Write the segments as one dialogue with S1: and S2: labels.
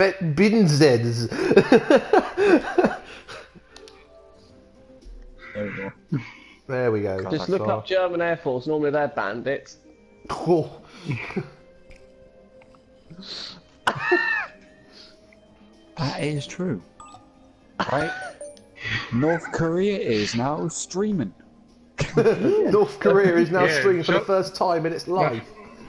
S1: Binzeds.
S2: There we go.
S1: There we go.
S3: Just look up German Air Force. Normally they're bandits.
S1: Oh.
S2: That is true. Right? North Korea is now streaming.
S1: North Korea is now
S4: Yeah,
S1: streaming for the
S4: so-
S1: first time in its life.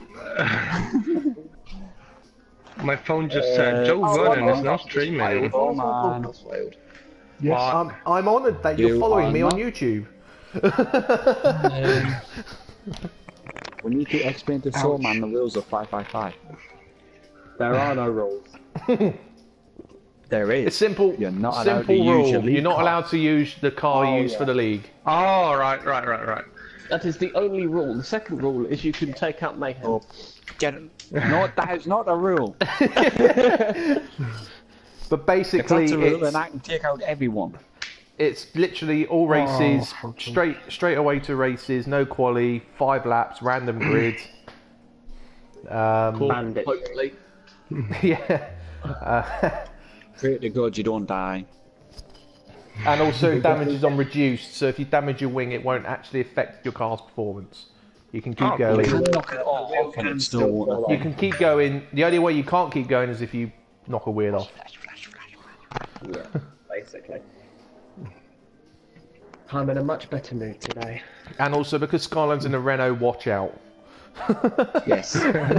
S4: My phone just said Joe Rogan is now streaming.
S2: Oh, man.
S5: Yes.
S1: I'm honoured that you're
S2: You
S1: following
S2: are
S1: me on
S2: not-
S1: YouTube.
S2: We need to explain to Soul Man the rules of 555.
S5: There are no rules.
S2: There is.
S1: It's simple.
S2: You're not allowed
S1: simple
S2: to
S1: rule.
S2: use your league
S1: You're not
S2: car.
S1: allowed to use the car
S5: Oh,
S1: used for
S5: yeah.
S1: the league.
S4: Oh, right.
S3: That is the only rule. The second rule is you can take out Mayhem.
S2: Oh, get it. No, that is not a rule.
S1: But
S2: If
S1: basically,
S2: that's a rule, then I can take out everyone.
S1: it's literally all races, straight away to races, no quali, 5 laps, random grid.
S5: Bandit.
S3: Hopefully.
S1: Yeah.
S2: Pray to God you don't die.
S1: And also damage is on reduced, so if you damage your wing, it won't actually affect your car's performance. You can keep
S4: Oh,
S2: You
S1: going.
S2: can knock it off and it still won't.
S1: You can keep going. The only way you can't keep going is if you knock a wheel off.
S5: Yeah, basically. I'm in a much better mood today.
S1: And also because Skyline's in a Renault, watch out.
S2: Yes.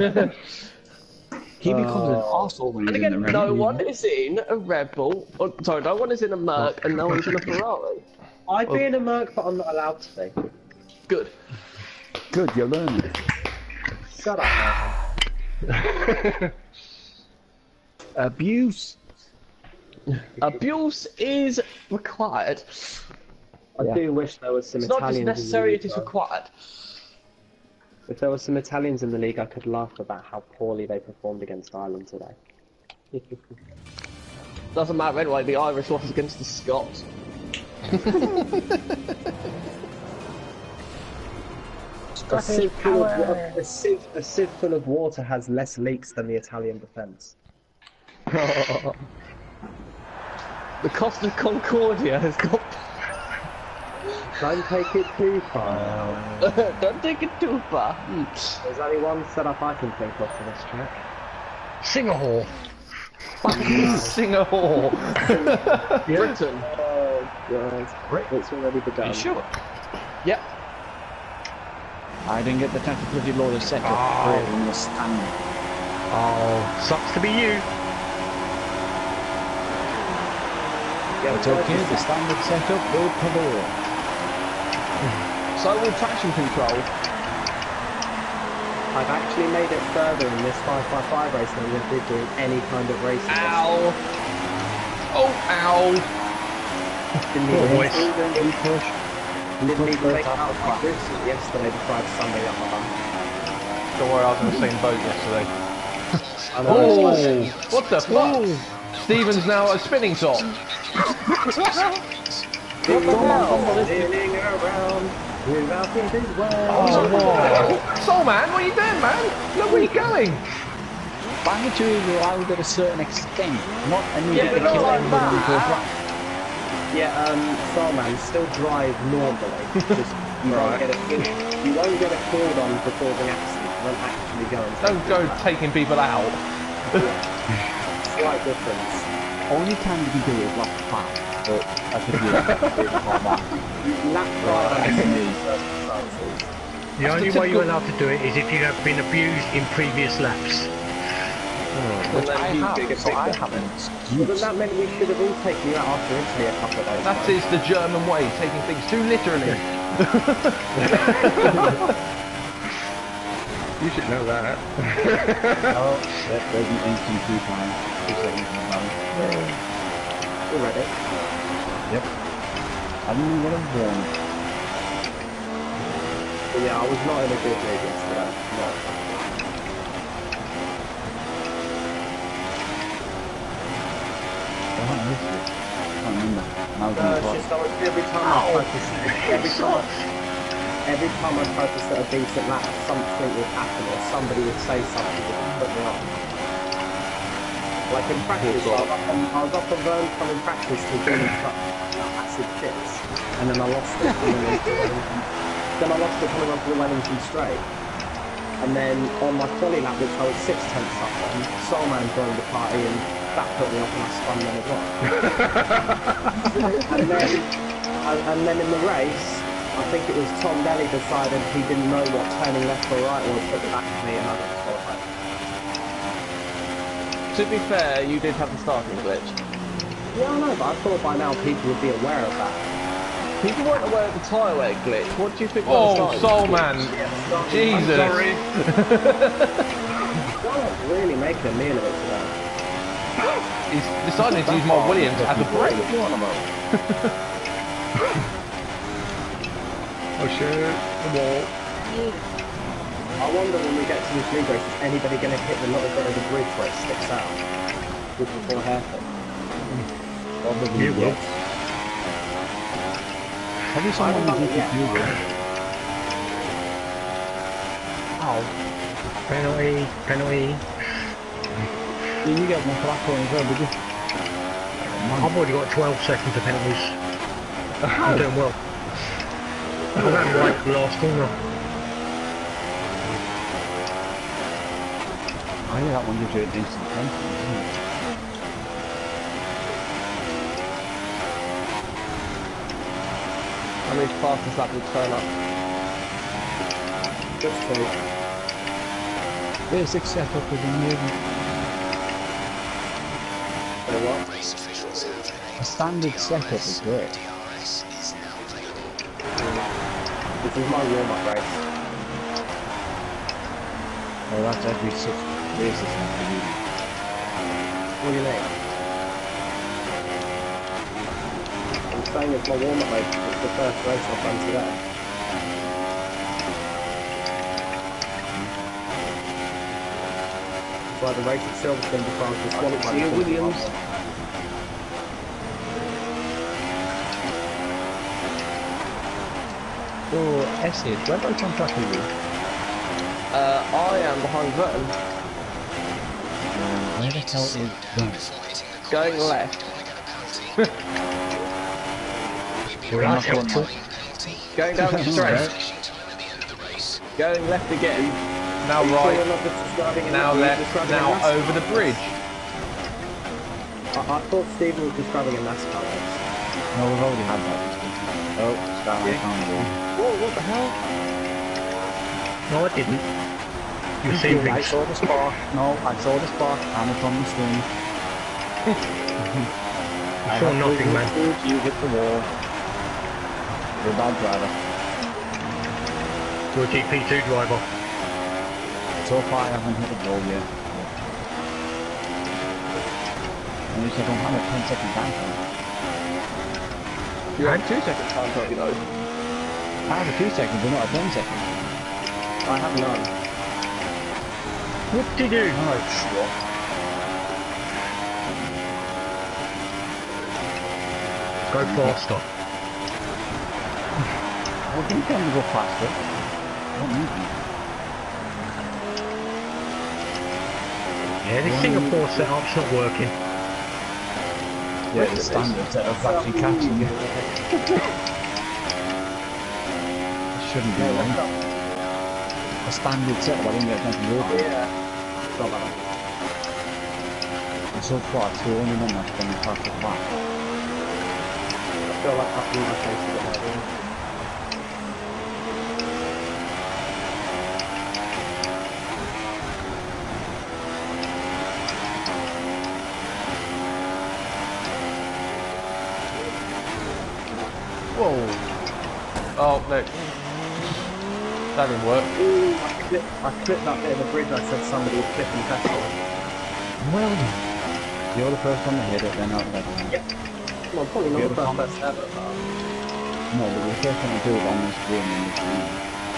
S2: He becomes an arsehole when
S3: And
S2: he's in
S3: again,
S2: the
S3: no
S2: Renault.
S3: one is in a Rebel. Oh, sorry, no one is in a Merc and no one's in a Ferrari.
S5: I'd be in a Merc, but I'm not allowed to be.
S3: Good.
S2: Good, you're learning.
S5: Shut up, man.
S2: Abuse.
S3: Abuse is required.
S5: I do wish there was some
S3: It's not just
S5: Italians
S3: necessary,
S5: in the
S3: it is
S5: league,
S3: required.
S5: though. If there was some Italians in the league, I could laugh about how poorly they performed against Ireland today.
S3: Doesn't matter anyway, the Irish lost against the Scots.
S5: A sieve full of water has less leaks than the Italian defence.
S3: The Costa Concordia has got...
S5: Don't take it too far.
S3: Don't take it too far.
S5: There's only one setup I can think of for this track.
S4: Singapore.
S1: Singapore.
S3: Britain.
S5: Oh, God. It's already begun.
S2: Sure.
S3: Yep.
S2: I didn't get the time to bloody load of setup for it in the stand.
S4: Oh, sucks to be you.
S2: It's okay, the standard setup will prevail.
S3: So with traction control,
S5: I've actually made it further in this 5x5 race than I did doing any kind of racing.
S3: ow. Oh, ow.
S5: Didn't
S4: boys.
S5: even make out of my groups yesterday before I had Sunday up my bum.
S1: Don't worry, I was in the same boat yesterday.
S5: I know,
S1: Oh, what the fuck? Stephen's now a spinning top.
S5: Spinning around without thinking well.
S1: Soul Man, what are you doing, man? Look where you're going.
S2: Banditry is allowed at a certain extent, not immediately
S3: Yeah, but not
S2: kill
S3: like
S2: everybody who goes
S3: that.
S2: right.
S5: Yeah, Soulman, still drive normally. Just you won't get it. You won't get it called on before the accident. You won't actually go and
S1: Don't go taking people out.
S5: Slight difference.
S2: Only time you can do it is lap 5, but I could do that.
S5: Lap drive.
S4: The only way you're allowed to do it is if you have been abused in previous laps.
S2: Which I have, so I have an
S5: But
S2: excuse.
S5: that meant we should have all taken you out after Italy a couple of days
S1: That
S5: ago.
S1: is the German way, taking things too literally.
S4: You should know that.
S2: Oh, there's an instant coupon.
S5: Already.
S2: Yep. I knew what I'm doing.
S5: But yeah, I was not in a good mood yesterday. No.
S2: I can't remember. Now
S5: It's just every time I tried to every time I tried to set a decent lap, something would happen or somebody would say something that would put me off. Or Like in practice, I was up on Verne coming practice to do acid chips, and then I lost it coming into Wellington. Then I lost it coming onto the Wellington straight. And then on my quali lap, which I was 6 tenths up on, Soulman joined the party and that put me off and I spun then as well. and then in the race, I think it was Tom Daly decided he didn't know what turning left or right was at the back of me and I got disqualified.
S3: To be fair, you did have the starting glitch.
S5: Yeah, I know, but I thought by now people would be aware of that.
S3: People weren't aware of the tyre wear glitch. What do you think?
S1: Oh, Soulman! Jesus!
S4: I'm sorry.
S5: I'm really making a meal of it today.
S1: He's decided to use my Williams as a brake.
S4: Oh shit, the wall.
S5: I wonder when we get to this league race, is anybody going to hit the little bit of the bridge where it sticks out with the full haircut?
S2: Probably
S4: You will.
S2: yes. Probably someone who could do it.
S4: Oh. Penalty, penalty.
S2: You get one for that point as well, did you?
S4: I've already got 12 seconds of penalties. I'm doing well. I ran right for the last corner.
S2: Oh yeah, that one gives you an instant penalty, doesn't it?
S3: How many fastest lap will turn up?
S5: Just two.
S2: Basic setup is amazing.
S5: So what?
S2: A standard setup is great.
S5: This is my warm-up race.
S2: Oh, that's every 6 races now, really.
S5: What do you mean? I'm saying it's my warm-up race. It's the first race I've done today. That's why the race itself has been defined as qualified.
S3: See you, Williams.
S2: So, Essie, where do I contract with you?
S3: I am behind Burton.
S2: Where the hell is that?
S3: Going left.
S4: Well, that's helpful.
S3: Going down the straight. Going left again.
S1: Now right, now
S5: Now
S1: left, now over the bridge.
S5: I thought Stephen was describing a NASCAR race.
S2: No, we've already had that. Oh, Starlight found one.
S3: Whoa, what the hell?
S4: No, I didn't. You've seen
S2: I
S4: things.
S2: saw the spark. No, I saw the spark and it's on the screen.
S4: You saw nothing, man.
S2: You hit the wall. You're a bad driver.
S4: You're a GP2 driver.
S2: So far I haven't hit the wall yet. At least I don't have a 10-second time frame.
S3: You had 2 seconds time to you know.
S2: I have a 2 seconds, but not a 10 second.
S5: I have none.
S4: What did you do?
S2: Alright, sure.
S4: Go faster.
S2: Well, can you tell me to go faster? I don't need you.
S4: Yeah, this Singapore setup's not working.
S2: Yeah, the standard setup's actually catching you. It shouldn't be wrong. A standard setup, I didn't get a chance to go over it.
S5: Yeah. It's not bad.
S2: And so far, it's the only one that's been past the flat.
S5: I feel like after my face a bit more.
S1: Whoa. Oh, look. That didn't work.
S5: Ooh, I clipped that bit of the bridge I said somebody was clipping petrol.
S2: Well done. You're the first one to hit it, then I'll let you.
S5: Yep. Well, probably not
S2: Yeah,
S5: the
S2: but
S5: first person ever, but...
S2: No, but the first one to do it on this game in this room.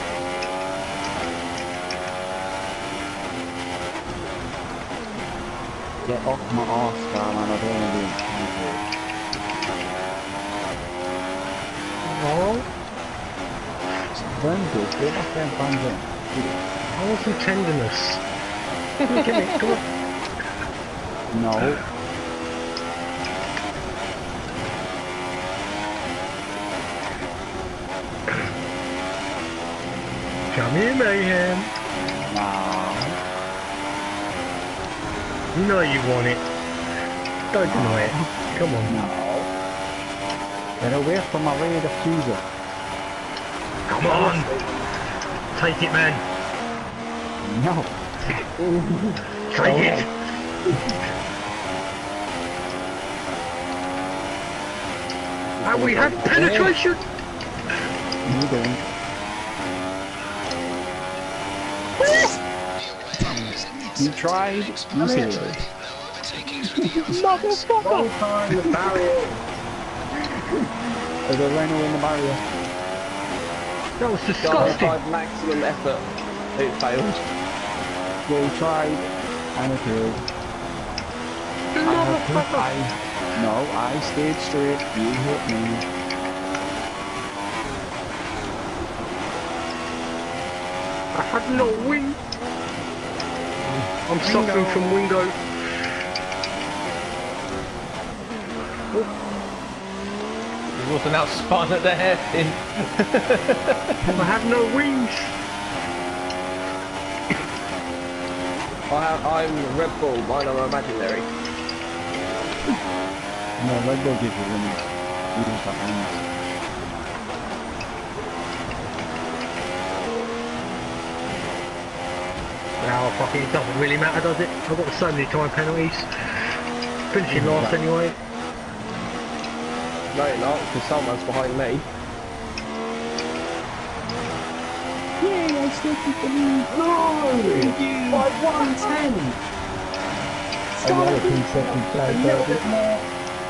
S2: Get off my arse, man, I don't want to be in control.
S4: Oh,
S2: Then go back there and find them.
S4: I want some tenderness. Give me, come on.
S2: No.
S4: Come here, Mayhem.
S2: Nah.
S4: You know you want it. Don't deny it. Come on.
S2: No. Get away from my rear diffuser.
S4: Come on. Take it, man.
S2: No.
S4: Take it. And we have penetration.
S2: You don't. You tried. You serious?
S5: Wrong time, the barrier.
S2: There's a Renault in the barrier.
S4: That was
S3: Guy
S4: disgusting.
S3: tried maximum effort. It failed.
S2: We tried and it failed. I stayed straight. You hit me.
S4: I had no wing. I'm suffering from window.
S1: He wasn't outspun at the hairpin.
S4: I have no wings.
S3: I'm Red Bull, mine are imaginary.
S2: No, Red Bull gives you wings. You just have wings.
S4: Now, fucking, it doesn't really matter, does it? I've got so many time penalties. Finishing last anyway.
S3: No, you're not, because someone's behind me.
S2: Yay, I still keep the lead.
S5: No! By 110!
S2: Another 2 seconds down, baby.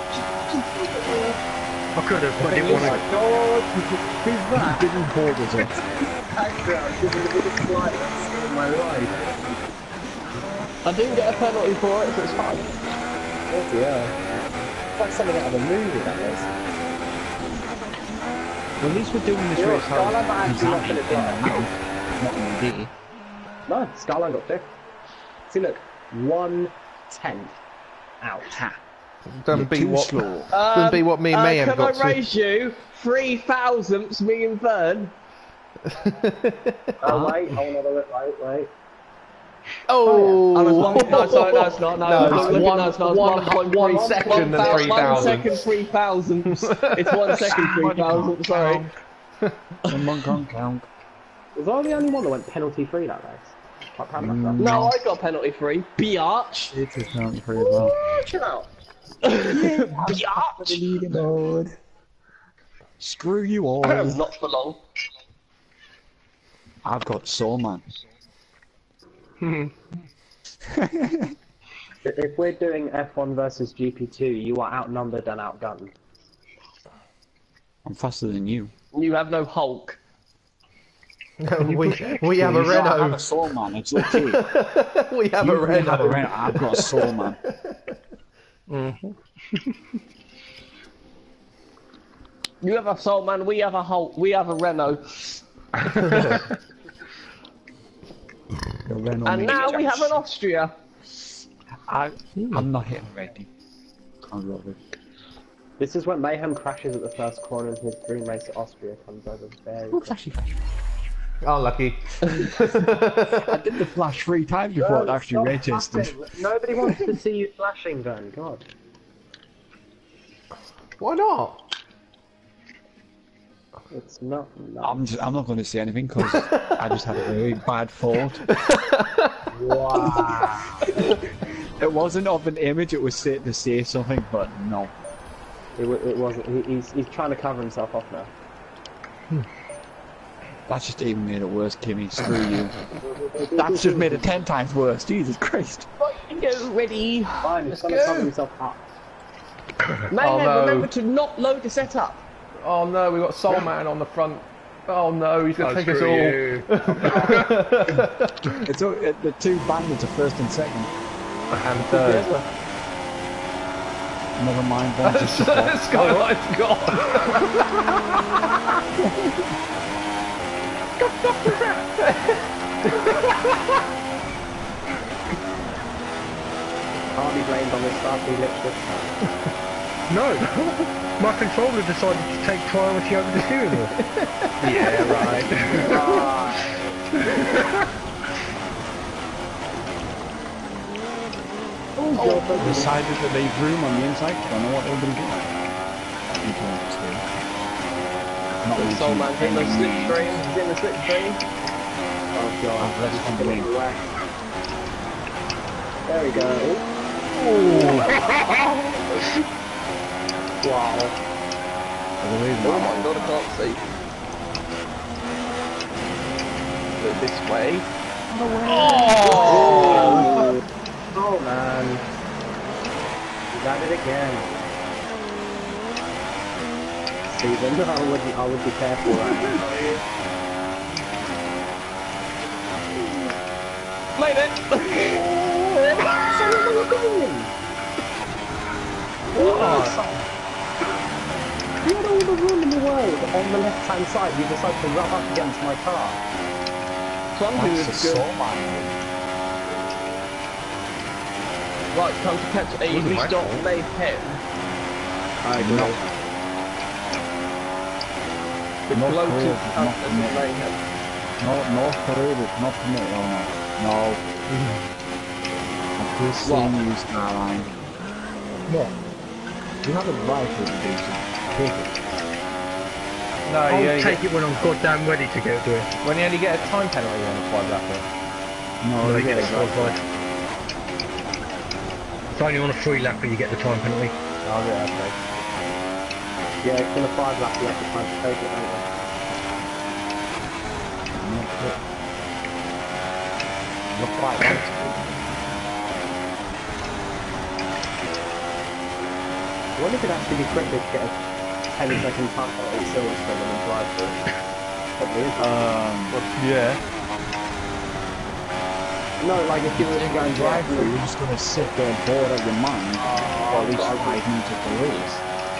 S4: I could have, but I didn't
S5: Oh
S4: want
S5: my
S4: to.
S5: god! Who's that?
S2: Didn't hold us up.
S5: Background, this is the biggest flight I've seen in my life.
S3: I didn't get a penalty for it, so it's fine.
S5: Oh dear. It's like something out of a movie, that is.
S2: Well, at least we're doing this
S5: You know
S2: race
S5: what,
S2: how
S5: Skyline might actually not
S2: exactly
S5: gonna do
S2: in
S5: that.
S2: not in the day.
S5: No, Skyline got 5th. See, look, 1/10 out.
S1: Doesn't be
S2: Too
S1: what.
S2: slow.
S1: Doesn't be what me and Mayhem
S3: Can
S1: got
S3: I
S1: to.
S3: raise you 3,000ths, me and Vern?
S5: Oh, wait, hold on a minute, wait.
S1: Oh!
S3: Oh, no, sorry, no, it's not. No,
S1: No,
S3: look,
S1: it's
S3: look,
S1: one-
S3: no, it's not.
S1: one- one second and
S3: 1
S1: 3,000.
S3: second, 3,000. It's 1 second, 3,000. Sorry.
S2: Someone can't count.
S5: Was I the only one that went penalty free that race? Quite proud of myself.
S3: No, I got penalty free. Biatch.
S2: It's a penalty free as well.
S5: Chill out.
S3: Biatch.
S2: Screw you all.
S3: Not for long.
S2: I've got Soul Man.
S5: If we're doing F1 versus GP2, you are outnumbered and outgunned.
S2: I'm faster than you.
S3: You have no Hulk.
S1: we have a
S2: You don't have a
S1: Renault.
S2: Soul Man, it's okay.
S1: We have a
S2: You have a
S1: Renault.
S2: Renault, I've got a Soul Man.
S3: You have a Soul Man, we have a Hulk, we have a Renault. And now we have an Austria.
S2: I'm not hitting ready. I'm rubbish.
S5: This is when Mayhem crashes at the first corner and his dream race at Austria comes over very
S2: Oops, actually flash.
S1: Unlucky.
S2: I did the flash 3 times before it actually
S5: Stop
S2: registered.
S5: flashing. Nobody wants to see you flashing, then. God.
S1: Why not?
S5: It's not. No.
S2: I'm not going to say anything because I just had a really bad thought.
S5: Wow.
S2: It wasn't of an image, it was to say something, but no.
S5: It wasn't. He's trying to cover himself off now.
S2: That's just even made it worse, Kimmy. Screw you. That's just made it 10 times worse. Jesus Christ.
S3: Go ready.
S5: Fine, he's trying to
S1: go.
S5: cover himself up.
S3: Mayhem,
S1: no.
S3: remember to not load the setup.
S1: Oh no, we've got Soul Man on the front. Oh no, he's going to take us all.
S2: It's the 2 bandits are first and second.
S1: And third.
S2: Never mind, one's just support.
S1: Skyline's gone.
S5: Can't be blamed on the starting glitch this time.
S4: No! My controller decided to take priority over the steering wheel.
S1: Yeah, right.
S2: Decided to leave room on the inside. I don't know what they're going to do. Not really
S3: Soul man hitting the
S2: anything new.
S3: slipstream. He's in the slipstream.
S5: Oh god,
S2: Let's
S5: this is
S2: not
S5: gonna
S2: blame.
S5: be whack. There we go. Wow.
S3: Oh my god, I can't see. Look this way.
S5: Oh man. He's at it again. Steven, I would be careful right now.
S3: Made it!
S5: You had all the room in the world on the left hand side, you decided to rub up against my car.
S3: Something
S2: That's a
S3: is good.
S2: soul man.
S3: Right, time to catch a
S1: Wasn't my
S3: restart
S1: fault.
S3: mayhem.
S5: I agree.
S3: The
S2: North
S3: blow
S2: Korea
S3: to
S2: does not
S3: us
S2: permit.
S3: mayhem.
S2: No, North Korea does not permit it, or not. No. I've just seen you, Starline.
S4: What?
S2: You have a right to do so. Take it.
S1: No,
S4: I'll
S1: you only
S4: take
S1: get,
S4: it when I'm goddamn ready to go do it.
S1: when you only get a time penalty on a 5-lapper.
S2: No,
S4: When I
S2: you
S4: get
S2: get
S4: it
S2: it right.
S4: qualified. It's only on a 3-lapper you get the time penalty.
S1: Oh, yeah, okay.
S5: Yeah, it's in a 5-lap, you have to try to take it over.
S2: Look like that.
S5: I wonder if it'd actually be quicker to get a 10-second putt at Silverstone and then drive through. Probably is.
S1: Yeah.
S5: No, like if you were to go and drive
S2: Drive through,
S5: through.
S2: you're just gonna sit there bored out of your mind for at least 5 minutes of the race.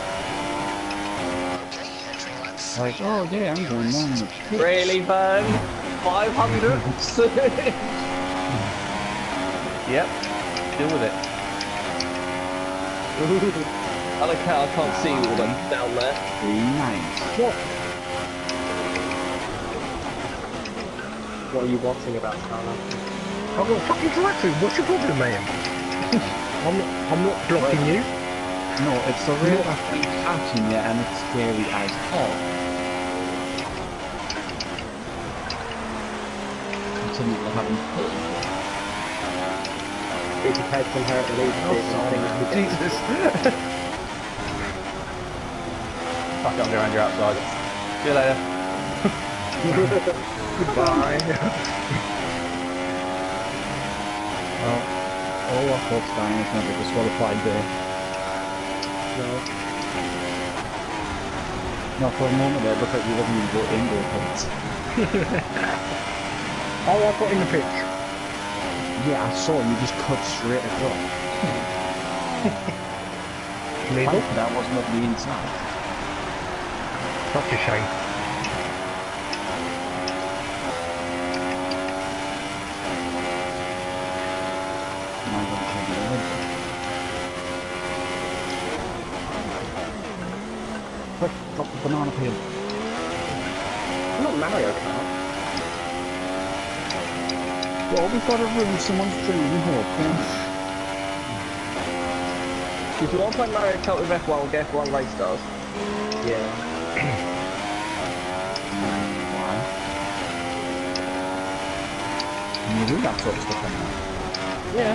S2: Like, oh yeah, I'm going down the pitch.
S3: Really, Vern? 500?
S1: Yep. Deal with it.
S3: I like how I can't see all them down there.
S2: Nice.
S5: What are you watching about Starland?
S4: I've got a fucking drive through. What's your problem, mate? I'm not blocking you.
S2: No, it's the real that keeps catching you and it's scary as hell. Until you haven't put it.
S5: Be prepared to inherit the lead.
S1: Jesus. Fuck it, I'm going around your outside. See you later.
S4: Goodbye.
S2: Well, all our folks dying is never disqualified there. No, for a moment there, it looked like you wasn't even going into it.
S4: Oh, I've got in the pitch.
S2: Yeah, I saw you just cut straight across.
S4: Middle.
S2: That wasn't up the inside.
S4: Such a shame.
S2: Now I'm gonna take it away. Quick, drop the banana peel.
S5: Not Mario Kart.
S2: Well, we've got to ruin someone's dream here, come on.
S3: If you want to play Mario Kart with F1, get F1 Race Stars.
S5: Yeah.
S2: Why? Can you do that sort of stuff anymore?
S5: Yeah.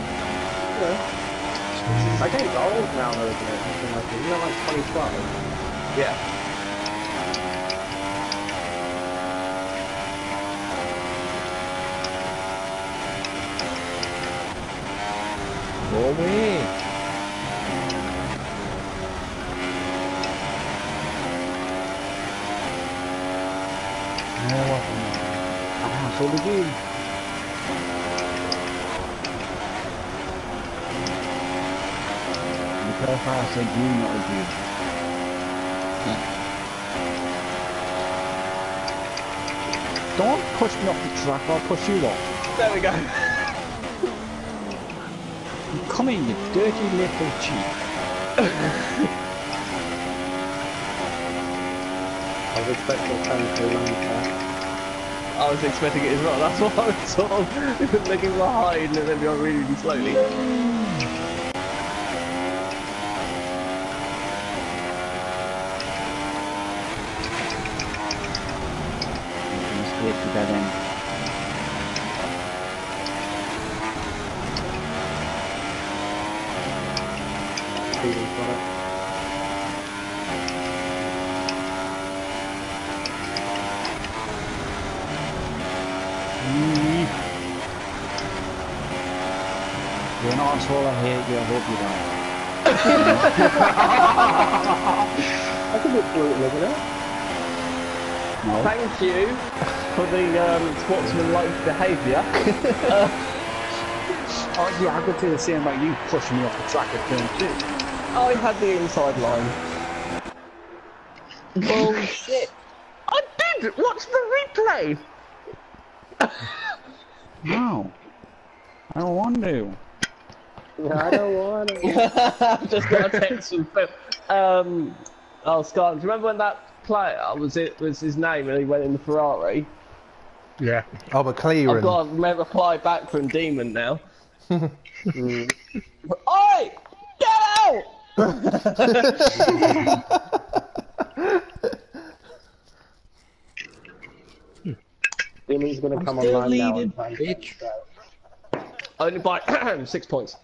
S5: I think it's old now though, isn't it? Something like, isn't that like 2012?
S3: Yeah.
S2: Go away! So the game. Because I said you, not a you. Don't push me off the track, I'll push you off.
S3: There we go.
S2: Come in, you dirty little cheat.
S5: I was expecting a turn to land there.
S3: I was expecting it as well. That's why I was sort of looking behind and then going really, really slowly.
S2: To that end.
S5: Steven's got it.
S2: You're an arsehole, I hate you, I hope you die.
S5: That's a bit brutal, isn't it?
S2: No.
S3: Thank you for the sportsman-like behaviour.
S2: Oh yeah, I could do the same about you pushing me off the track at turn 2.
S3: I had the inside line.
S5: Bullshit.
S3: I did! Watch the replay!
S2: No. I don't want to.
S5: I don't want to.
S3: I've just got a text from Phil. Oh, Scott, do you remember when that player was his name and he went in the Ferrari?
S4: Yeah.
S1: Oh,
S3: I've
S1: McLaren.
S3: got a reply back from Demon now. Oi! Get out!
S5: Demon's going to come
S2: still
S5: online now.
S2: leading,
S5: And
S2: bitch.
S3: Only by 6 points.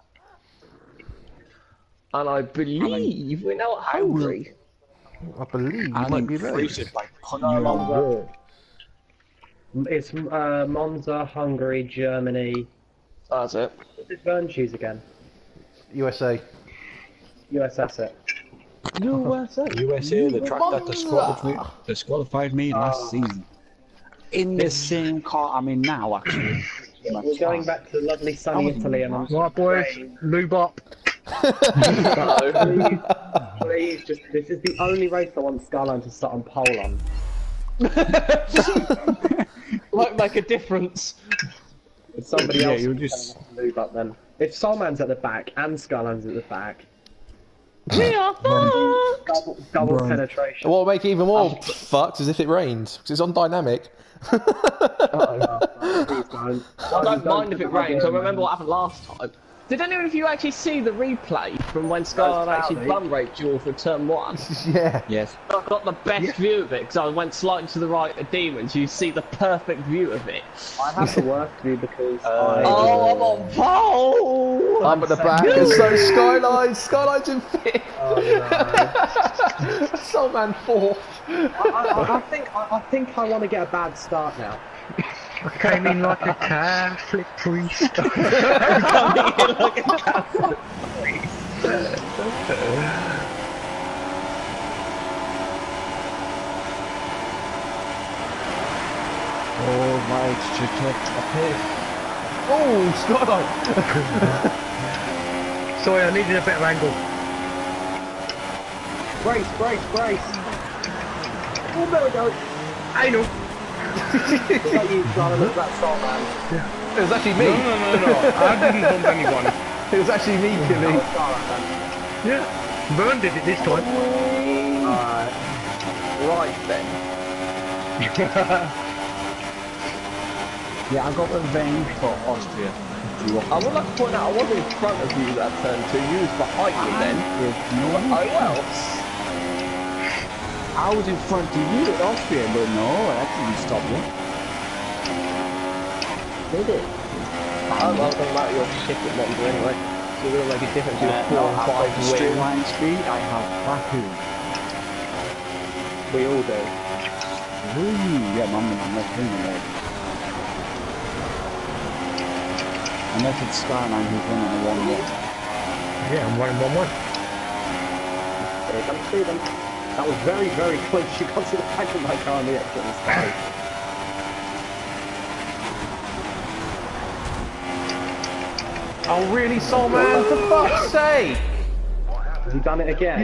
S3: And I believe we're now at Hungary.
S1: I believe you
S2: I'll
S1: might be
S2: increase
S1: right.
S2: it by putting you on wall.
S5: It's Monza, Hungary, Germany.
S3: That's it.
S5: What did Vern choose again?
S1: USA.
S5: USS it.
S3: USA.
S2: USA, the track that disqualified me last season. In the same car I'm in now, actually.
S5: We're going back to lovely sunny Italy and I'm
S4: Right, boys, lube up.
S5: please, just this is the only race I want Skyline to start on pole on.
S3: Might make a difference.
S5: If somebody
S2: Yeah,
S5: else
S2: you'll
S5: is
S2: just-
S5: telling us to move up then. If Soulman's at the back and Skyline's at the back,
S3: We are fucked!
S5: double
S2: Right.
S5: penetration.
S1: What will make it even more fucked is if it rains, because it's on dynamic.
S5: Please don't.
S3: I don't mind if it rains. I remember what happened last time. Did any of you actually see the replay from when Skyline actually
S5: Saudi.
S3: bum raped you all for turn 1?
S1: Yeah.
S2: Yes.
S3: I got the best view of it because I went slightly to the right of Demons. You see the perfect view of it.
S5: I have the worst view because
S3: Oh, I'm on pole!
S1: I'm at the back, and so Skyline's in 5th.
S5: Oh, no.
S1: Soulman 4th.
S5: I think I want to get a bad start now.
S4: I came in like a Catholic priest.
S2: All right, to take a piss.
S1: Oh, Skyline.
S4: Sorry, I needed a better angle.
S5: Brace. Oh, there we go.
S4: Anal.
S5: Is that you, Skyline? Is that Soulman?
S1: It was actually me.
S4: No. I didn't bump anyone.
S1: It was actually me, Killy.
S5: Oh, Skyline then.
S4: Yeah. Vern did it this time.
S5: Alright.
S3: Right then.
S2: Yeah, I got revenge for Austria.
S3: I would like to point out I wasn't in front of you that turn 2. You was behind me then.
S2: No,
S3: Oh well.
S2: I was in front of you at Austria, but no, that didn't stop you.
S5: Did it?
S3: I'm not talking about your shit at Monza anyway. So it will make a difference to your 4
S2: No,
S3: and
S2: I've
S3: 5
S2: got the straight
S3: win.
S2: line speed, I have Baku.
S3: We all do.
S2: Ooh, yeah, I'm not doing it. Unless it's Skyline who's running a 1-1.
S4: Yeah, I'm running 1-1.
S5: Here comes Steven. That was very, very close. You got to the back of my car on the exit and stayed.
S1: Oh, really, Soulman? For fuck's sake!
S5: Has he done it again?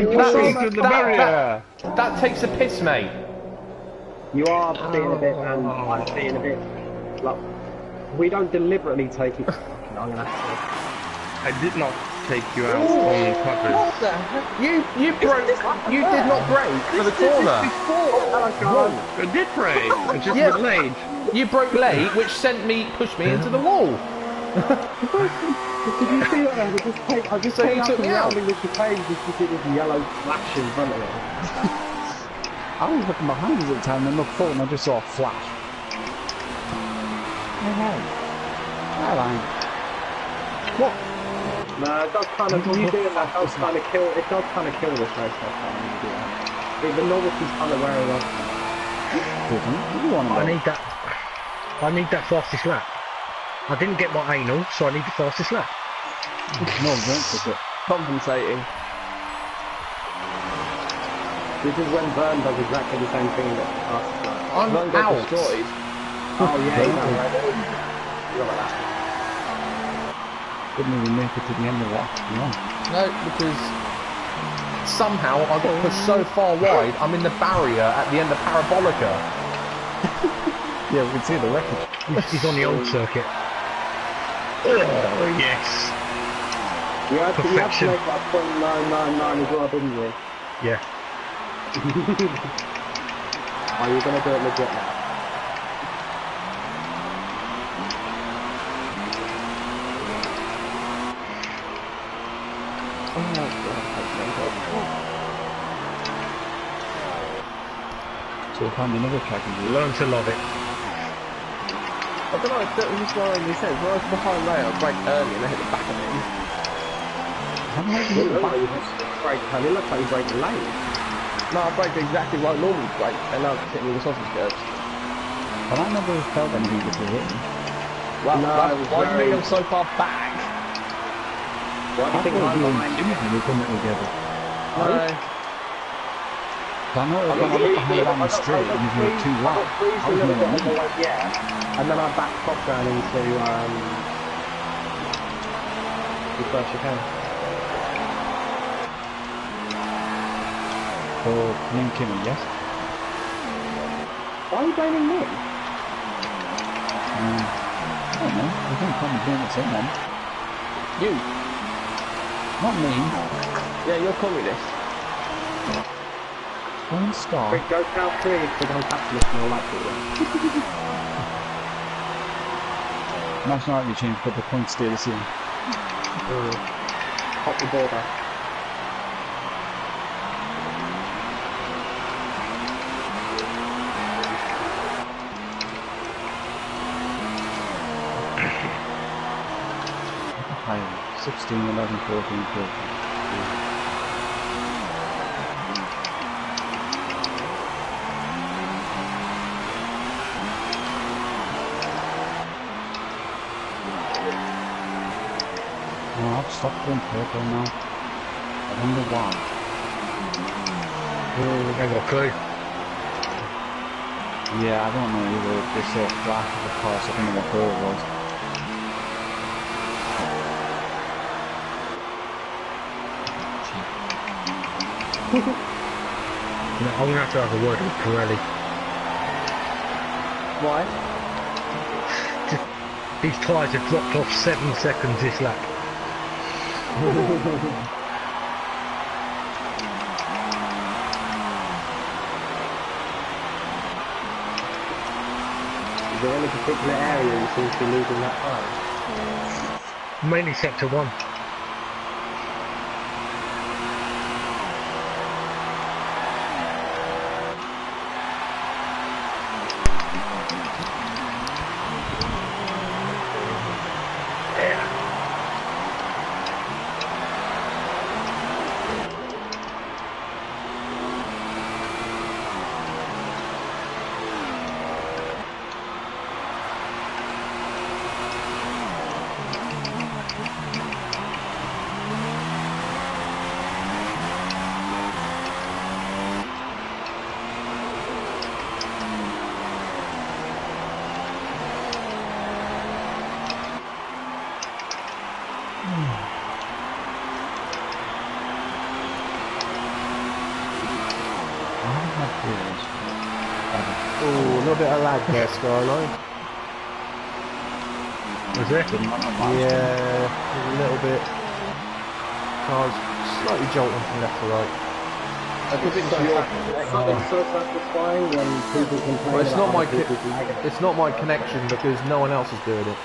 S1: That takes a piss, mate.
S5: You are being a bit, and I'm being a bit. Like, we don't deliberately take it. I'm gonna have
S4: I did not take you out on purpose.
S3: What the heck?
S1: You broke. You did not brake for the corner.
S4: I did break. I'm just
S1: Yeah.
S4: a bit late.
S1: You broke late, which pushed me into the wall.
S5: Did you see that? I just
S1: So
S5: came
S1: you
S5: up
S1: took
S5: and
S1: me out.
S5: rounding the chicane just to see this yellow flash in front of me.
S2: I was looking behind us at the time and looked forward and I just saw a flash. Hello. What?
S5: No, it does kind of, you doing that does kind of kill, it does kind of kill this race though, when you do that. The novelty's kind of wearing off.
S2: You want
S4: I need that fastest lap. I didn't get my anal, so I need the fastest lap.
S2: No, don't take it.
S3: Compensating.
S5: This is when Vern does exactly the same thing that us.
S1: I'm
S3: Vern got
S1: out.
S3: destroyed.
S5: Oh yeah, he's not right. You got that.
S2: Didn't even make it to the end of that.
S1: No, because somehow I got pushed so far wide. I'm in the barrier at the end of Parabolica.
S2: Yeah, we can see the wreckage.
S4: He's on the old circuit. Oh, yes.
S5: You had to
S4: Perfection.
S5: make that 0.999 as well, didn't you?
S4: Yeah.
S5: Are you going to do it legit now?
S2: So we'll find another track and do it.
S4: Learn to love it.
S3: I don't know, that was just what I said. When I was behind Ray, I braked early and I hit the back of him.
S5: It looks like you look like you break late.
S3: No, I braked exactly where I normally brake, and now it's hitting me with the sausage curbs.
S2: But I never felt anything before hitting.
S3: Well,
S5: No,
S3: why
S5: it was
S3: do you
S5: very-
S3: think I'm so far back?
S5: Why do you think
S2: I
S5: I'm
S2: thought
S5: behind you?
S2: we come together.
S3: No.
S2: I know when I looked behind down the straight and you were too loud. I was in the middle.
S5: Yeah, and then I backed off down into the first chicane.
S2: So, me and Kimmy, yes?
S5: Why are you blaming me?
S2: I don't know. We don't probably blame it someone.
S3: You.
S2: Not me.
S3: Yeah, you're communist.
S2: One star.
S5: Quick, go count 3 because I'm capitalist and I'll like it.
S2: Nationality change, but the points stay the same.
S5: Hop the border.
S2: Higher. 16, 11, 14, 15. Oh, I've stopped going purple now. I wonder why.
S4: I ain't got a clue.
S2: Yeah, I don't know either. They saw a flash of the car, so I don't know what colour it was.
S4: No, I'm gonna have a word with Pirelli.
S3: Why?
S4: These tyres have dropped off 7 seconds this lap.
S5: Is there any particular area you seem to be losing that time?
S4: Mainly sector 1.
S1: Oh, a little bit of lag there, Skyline.
S4: Was there?
S2: Didn't want to last.
S1: Yeah, a little bit. Cars slightly jolting from left to right.
S3: I think it's
S5: So
S3: your.
S5: it's so satisfying when people complain
S1: Well, it's
S5: about
S1: not my
S5: other people's lagging.
S1: it's not my connection because no one else is doing it.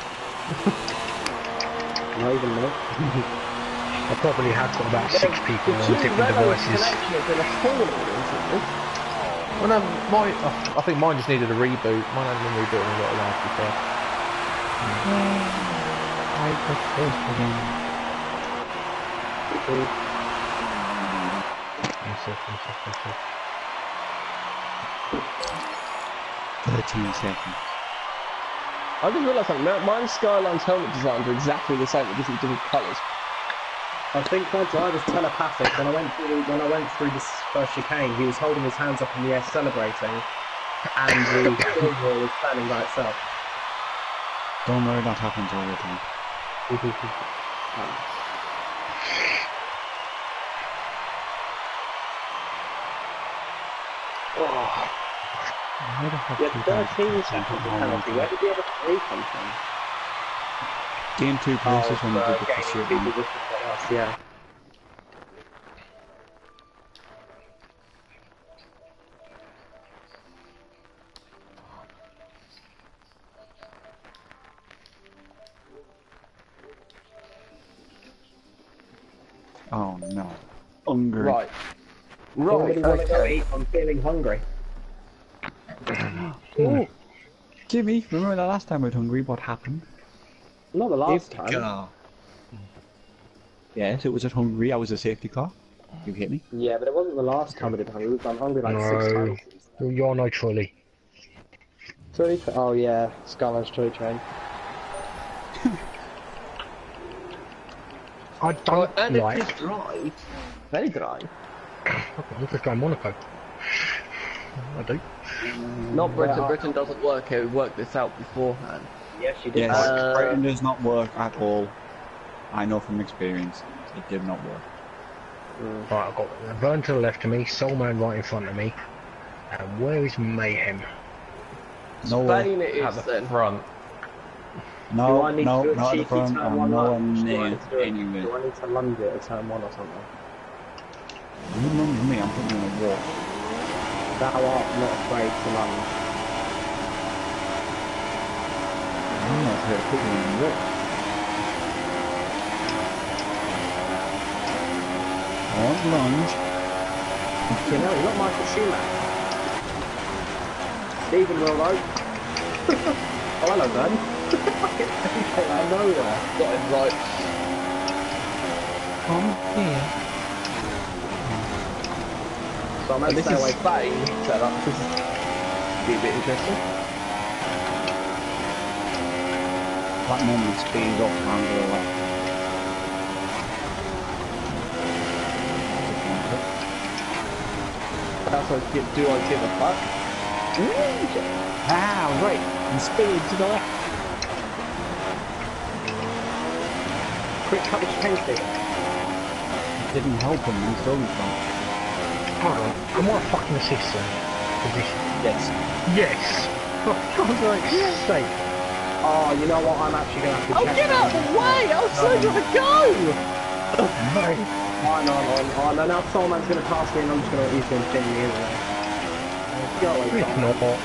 S5: Not even me.
S4: I probably have got about 6 people on different
S3: Renault's
S4: devices.
S3: connection has been appalling recently.
S1: Well, no, I think mine just needed a reboot. Mine hasn't been rebooted in a little while, to be fair.
S2: I got first again.
S4: One sec.
S2: 13 seconds.
S3: I just realised something. Mine's Skyline's helmet designs are exactly the same, but different colours.
S5: I think my driver's telepathic. When I went through this first chicane, he was holding his hands up in the air celebrating, and the steering wheel was turning by itself.
S2: Don't worry, that happens all the time. Where the heck
S5: Yeah,
S2: did
S5: 13 seconds of penalty. Where did the other 3 come from?
S2: Game 2 places when we did the
S5: Getting
S2: pursuit.
S5: people with us, yeah.
S2: Oh no. Hungry.
S3: Right.
S5: Somebody
S3: Right,
S5: want to go
S3: okay.
S5: eat? I'm feeling hungry.
S2: Oh, Jimmy, remember the last time we were hungry? What happened?
S5: Not the last time.
S2: Car. Yes, it was at Hungary. I was a safety car. You hit me.
S5: Yeah, but it wasn't the last time we did hungry. We've done hungry like 6
S4: No.
S5: times.
S4: You're no trolley.
S5: Oh yeah, Skyline's Trolley Train.
S4: I don't
S3: And
S4: like...
S3: it is dry. Very dry.
S4: I'm just going Monaco. I do.
S3: Not Britain.
S5: Well,
S3: Britain doesn't work here. We worked this out beforehand.
S5: Yes, you did.
S2: Yes, Britain does not work at all. I know from experience. It did not work.
S4: Right, I've got Vern to the left of me, Soulman right in front of me. And where is Mayhem?
S2: Nowhere.
S3: Spain it
S1: At
S3: is
S1: the
S3: then.
S1: front.
S2: No,
S5: Do I need
S2: no,
S5: to do a
S2: not at the
S5: cheeky
S2: front.
S5: turn
S2: I'm
S5: one
S2: nowhere
S5: lunge? Do I
S2: near
S5: need to do it-
S2: anywhere.
S5: Do I need to lunge it at turn 1 or something?
S2: You remember me? I'm putting you on a walk.
S5: Thou art not afraid to lunge.
S2: I'm not here to put you on a walk. I want lunge.
S5: You know, you're not Michael Schumacher. Stephen will though. Oh, hello, Ben. Came out of nowhere.
S3: Got it right.
S2: Come here.
S5: So I'm
S3: And
S5: going to
S3: this
S5: stay
S3: is
S5: away.
S3: Spain setup. This is be a bit interesting.
S2: That moment speeds up and go left.
S3: That's what do I give a fuck?
S2: Ah, right. And speed to the left.
S5: Quick cut the chicane stick.
S2: Didn't help him. He's going from.
S4: Hold on, am I fucking assist then? Position.
S2: Yes.
S4: Yes! For God's sake!
S5: Oh, you know what? I'm actually going to have to
S3: Oh,
S5: check
S3: get out
S5: that.
S3: of the way! I was so gonna go!
S5: Oh, no, now Soulman's going to pass me and I'm just going to use him thing anyway. Go away,
S4: It's
S5: Soulman.
S4: not.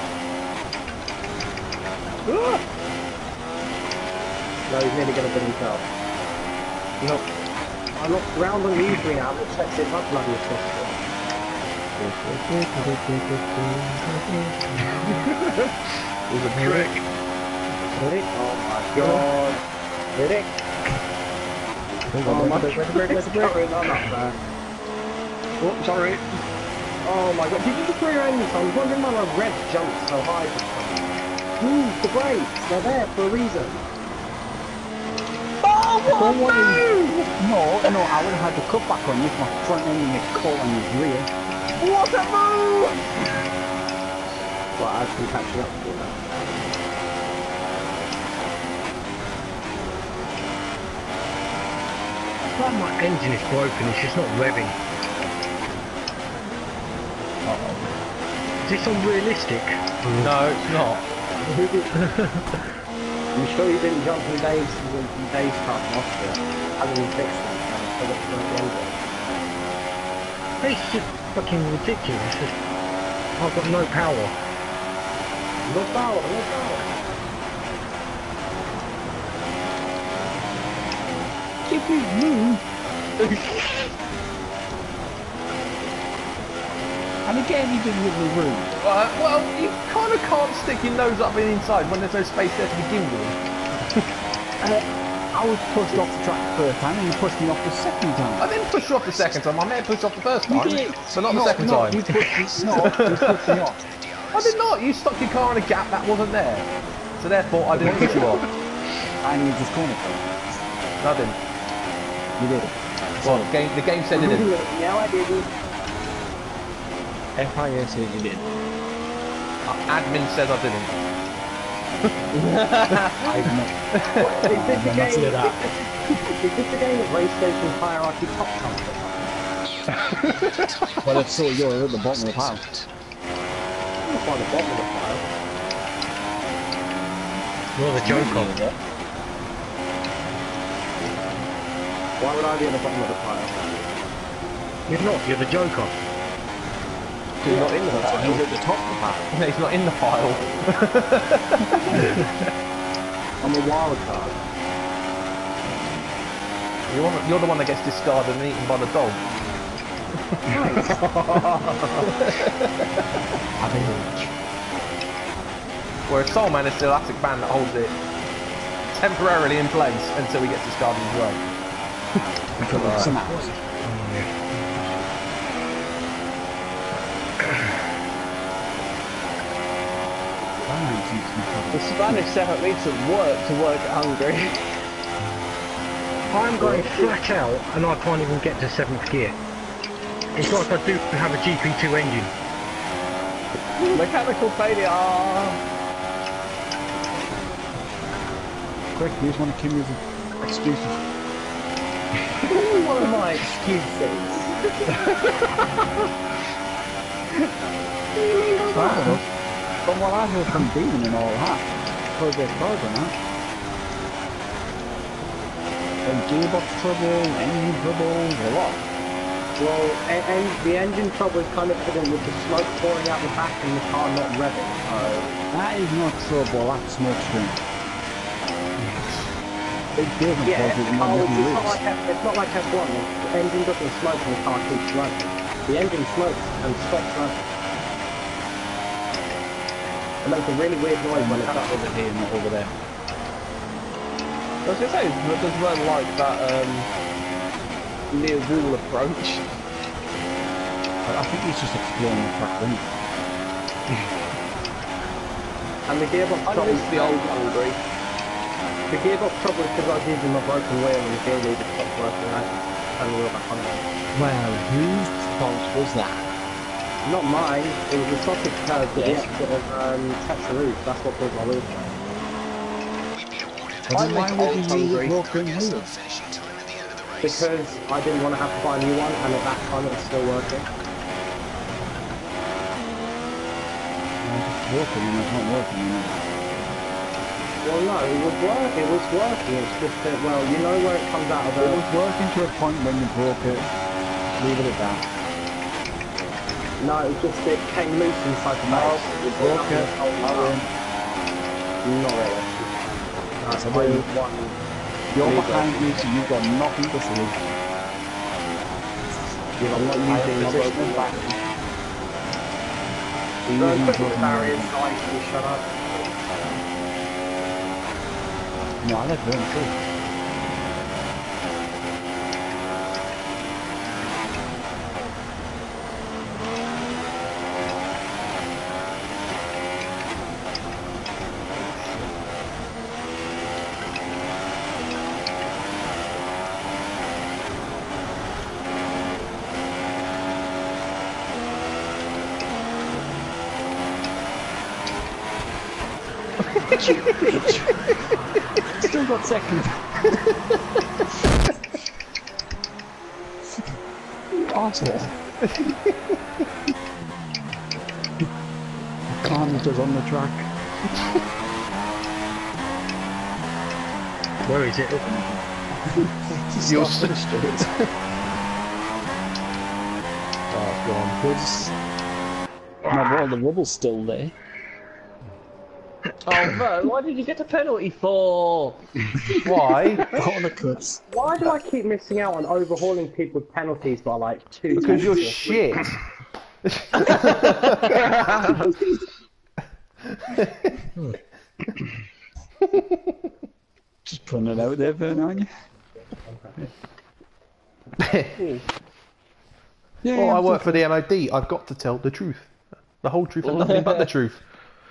S5: No, he's nearly going to put himself. No. I'm not round on you three now. I'm going to check this up bloody as possible.
S4: It was a trick.
S5: Ready? Oh my god. Ready? Oh my god. I'm up there.
S4: Oh, sorry.
S5: Oh my god. Did you just throw your engine? I was wondering why my red jumped so high for some reason. Move the brakes. They're there for a reason.
S3: Oh, what a move!
S2: No, I would have had to cut back on you if my front end was caught on his rear.
S3: What a move!
S5: Well, I've been catching up to you now.
S4: Like my engine is broken, it's just not revving. Is this unrealistic?
S1: No, it's not.
S5: I'm sure you didn't jump in Dave's car from Austria. Hasn't been fixed it, and it's still at the engine.
S4: It's just fucking ridiculous. I've got no power.
S5: No power, no power.
S2: Give me room. And again, he didn't give me room.
S1: Well, you kind of can't stick your nose up and inside when there's no space there to begin with.
S2: I was pushed off the track the first time, and you pushed me off the second time.
S1: I didn't push you off the second time. I may have pushed you off the first
S2: You
S1: time,
S2: did.
S1: but not the second time.
S2: You pushed me, you pushed me off.
S1: I did not. You stuck your car in a gap that wasn't there. So therefore, I didn't push you off.
S2: And you just cornered me.
S1: No, I didn't.
S2: You did.
S1: Well, the game said it didn't.
S5: No, I didn't.
S2: FIS said you did.
S1: Admin says I didn't.
S2: I've not.
S5: Is this a game?
S2: see that.
S5: Is this a game of race station hierarchy top comfort?
S2: Well, if so, you're at the bottom of the pile.
S5: I'm not by the bottom of the pile.
S4: You're the joker.
S5: Why would I be at the bottom of the pile?
S4: You're not, you're the joker.
S1: He's not in the pile.
S2: He's at the top of the pile.
S1: No, he's not in the pile.
S5: I'm a wild card.
S1: You're the one that gets discarded and eaten by the dog. Whereas Soul Man is the elastic band that holds it temporarily in place until he gets discarded as well.
S2: Because of some hours.
S3: The Spanish setup needs some work to work at Hungary.
S4: I'm going flat out and I can't even get to 7th gear. It's like I do have a GP2 engine.
S3: Mechanical failure.
S2: Quick, you just want to kill me with excuses.
S5: One of my excuses.
S2: From what I heard from Demon and all that, progress cars and that. And gearbox trouble, engine trouble, a lot.
S5: Well, the engine trouble is kind of hidden with the smoke pouring out the back and the car not revving.
S2: That is not trouble, that's smoke screen. It doesn't cause it to not
S5: it's
S2: loose.
S5: not like it's not like F1. The engine doesn't smoke and the car keeps running. The engine smokes and stops running. It makes a really weird noise when it's up.
S2: over here, not over there.
S3: I was going to say, it does run like that near wall approach.
S2: I think he's just exploring the track, isn't he?
S5: And the gearbox
S3: I
S5: trouble
S3: miss the old Hungary.
S5: The gearbox trouble is because I was using my broken wheel and the gear lever stopped working. I turned the wheel back on.
S2: Well, whose fault was that?
S5: Not mine. It was the sausage curve with the exit of Tetsaroot. That's what caused my wheel to break.
S2: Well, then why would you use a
S3: Hungary.
S2: broken wheel?
S5: Because I didn't want to have to buy a new one, and at that time it was still working.
S2: It's working and it's not working.
S5: Well, no, it was working. It was working. It's just that, well, you know where it comes out of
S2: It was working to a point when you broke it. Leave it at that.
S5: No, it was just it came loose inside the base.
S2: You broke it.
S5: Not really. That's
S2: So
S5: only
S2: then-
S5: one.
S2: You're behind me, so you've got nothing to say.
S5: Yeah, I'm not
S2: I
S5: using
S2: am
S5: my
S2: positioning
S5: broken
S2: back.
S5: wheel.
S2: You're
S5: No,
S2: using
S5: put the
S2: broken
S5: barrier
S2: wheel.
S5: inside. Can you shut up?
S2: No, I let burn too. Still got second. Arsehole. Carnage is on the track.
S4: Where is it?
S1: You're
S2: Stop
S1: s-
S2: for the street.
S1: Oh, it's gone.
S2: No, but all the rubble's still there.
S3: Oh, Vern, why did you get a penalty for?
S1: Why?
S2: Corner cuts.
S5: Why do I keep missing out on overhauling people with penalties by like 2
S1: Because you're
S5: tenths or 3
S1: shit.
S2: Just putting it out there, Vern, aren't you? Yeah,
S1: Oh, I work for the MOD. I've got to tell the truth. The whole truth and nothing but the truth.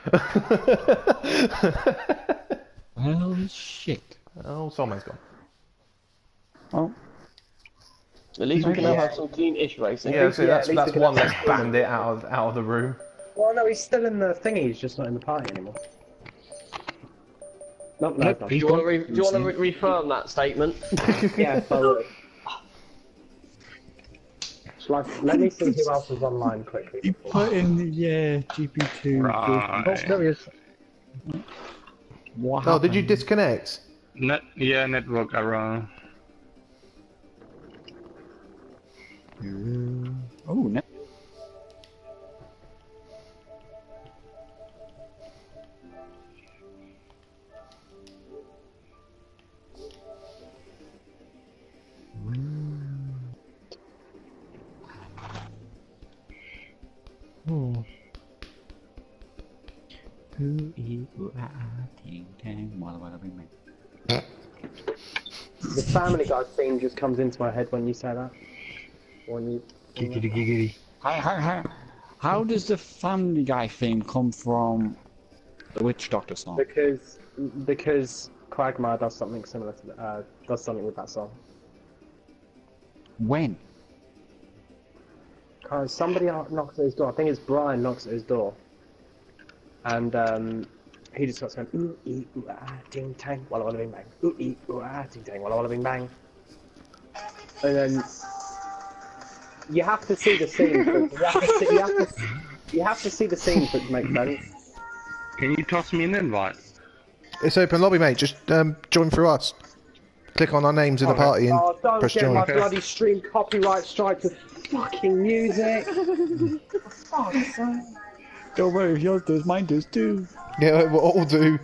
S2: Well, shit.
S1: Oh, Soulman's gone.
S2: Oh,
S3: At least we can now have some clean-ish racing.
S1: Yeah, so
S5: yeah,
S1: that's
S5: at least we can
S1: one
S5: have
S1: less
S5: some
S1: bandit out of the room.
S5: Well, no, he's still in the thingy, he's just not in the party anymore. No, no,
S4: Nope,
S5: no.
S3: Do
S4: he's
S3: you want
S4: gone.
S3: to reaffirm that statement?
S5: Yeah, so... Let me see who else is online quickly.
S2: he put in the GP2.
S4: Oh, there he is.
S2: What
S1: Oh, did you
S2: happened?
S1: disconnect?
S4: Network error.
S2: Oh, no.
S5: The Family Guy theme just comes into my head when you say that. When you...
S4: Giggity giggity.
S2: How does the Family Guy theme come from the Witch Doctor song?
S5: Because Quagmire does something similar to does something with that song.
S2: When?
S5: Because somebody knocks at his door. I think it's Brian knocks at his door, and he just starts going ooh ee ooh ah ding tang walla walla bing bang ooh ee ooh ah ding tang walla walla bing bang, and then you have to see the scene. You have to see the scene for it to make sense.
S4: Can you toss me an invite?
S1: It's open lobby, mate. Just join through us. Click on our names in the party and
S5: Oh, don't
S1: press
S5: get
S1: join.
S5: my bloody stream copyright strike with fucking music. For fuck's sake.
S2: Don't worry, if yours does, mine does too.
S1: Yeah, we'll all do.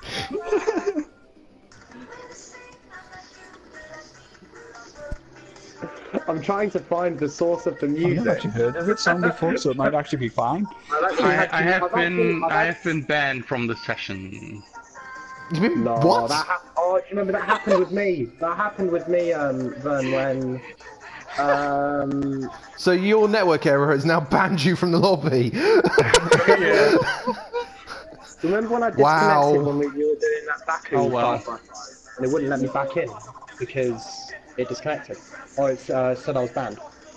S5: I'm trying to find the source of the
S2: I've
S5: music.
S2: never actually heard of it song before, so it might actually be fine.
S4: I have been banned from the session.
S5: No,
S1: What?
S5: do you remember that happened with me? That happened with me, Vern, when,
S1: So your network error has now banned you from the lobby.
S5: remember when I disconnected
S1: Wow.
S5: when you were doing that Baku
S4: Oh, well.
S5: 5x5, and it wouldn't let me back in because it disconnected, or it said I was banned.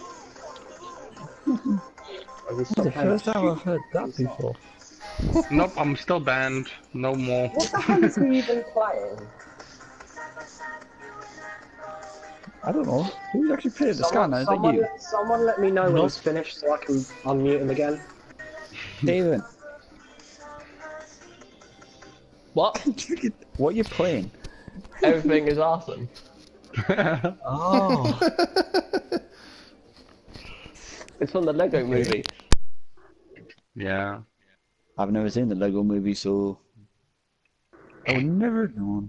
S2: The first time I've heard that before.
S4: Nope, I'm still banned. No more.
S5: What the hell is he even playing?
S2: I don't know. Who's actually playing the scanner? Is that you?
S5: Someone let me know when it's finished so I can unmute him again.
S2: David,
S3: What?
S2: what are you playing?
S3: Everything is awesome.
S2: Oh.
S3: It's from the Lego movie.
S4: Yeah.
S2: I've never seen the Lego movie, so I would never have known.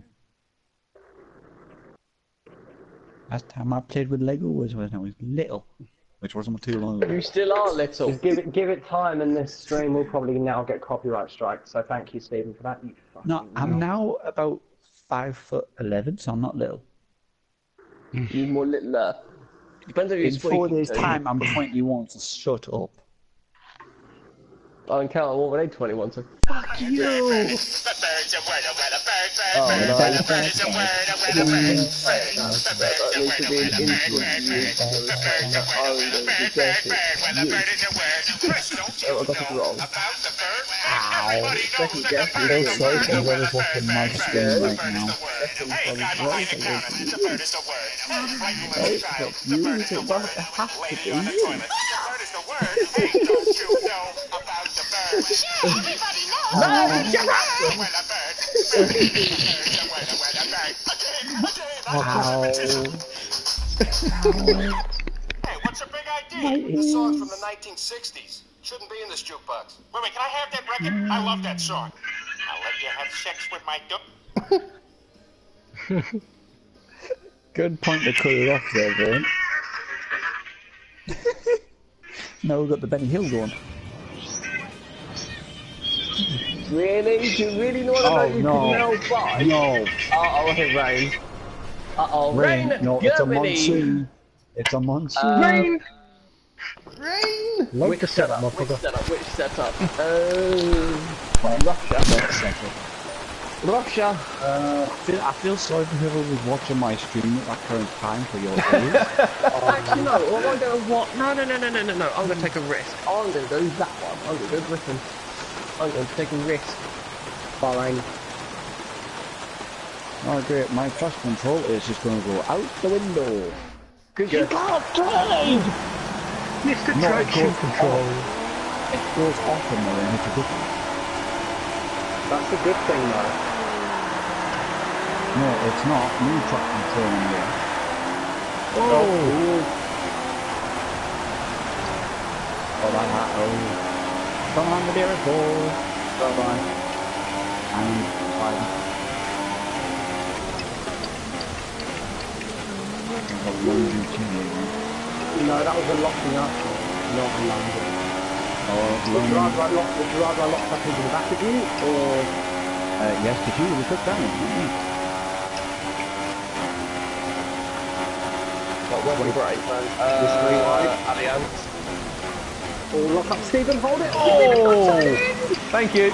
S2: Last time I played with Lego was when I was little, which wasn't too long ago.
S3: You still are little.
S5: Just give it time, and this stream will probably now get copyright strike. So thank you, Stephen, for that. You fucking
S2: No, I'm now about 5'11", so I'm not little.
S3: You more little. Depends if you're
S2: In 4 days'
S3: squeaky.
S2: time, I'm 21, so shut up.
S3: I encounter more than 21, so
S2: Fuck you!
S3: oh, no.
S2: That
S3: needs to be an influence. Oh, I got it wrong. Second guess.
S2: I'm so sorry for whoever's watching my stream right now.
S6: Hey, what's a big idea? The song's from the 1960s. Shouldn't be in this jukebox. Wait, can I have that record? I love that song. I'll let you have sex with my
S2: Good point to cut it off there, Vern. Now we've got the Benny Hill going.
S3: Really? Do you really know that you can now buy?
S2: No.
S3: Uh-oh, it rains. Uh-oh, rain!
S2: No, it's a
S3: Germany!
S2: monsoon. It's a monsoon.
S4: Rain!
S1: Rain!
S4: Like the setup, motherfucker.
S3: Which setup? Russia. Russia.
S2: I feel sorry for whoever was watching my stream at that current time for your views.
S3: Actually, no. What am I going to what? No. I'm going to take a risk. I'm going to do that one. I'm going to do Britain. I'm going to take a risk. Bahrain.
S2: Oh great, my trust control is just going to go out the window.
S3: Good. You can't drive!
S4: Mr.
S2: No,
S4: Traction Control.
S2: It goes off in there and it's a good thing.
S5: That's a good thing, though.
S2: No, it's not. New truck control in there.
S3: Oh!
S2: Come on the miracle. Bye-bye. And bye.
S5: No, that was a locking up, not a landing. Would you rather I locked up into the back of you, or...
S2: Yes, because you took damage, didn't you?
S3: What weapon break?
S5: This green light.
S3: Alliance.
S5: Oh, lock up Stephen, hold it!
S1: Oh! Thank you.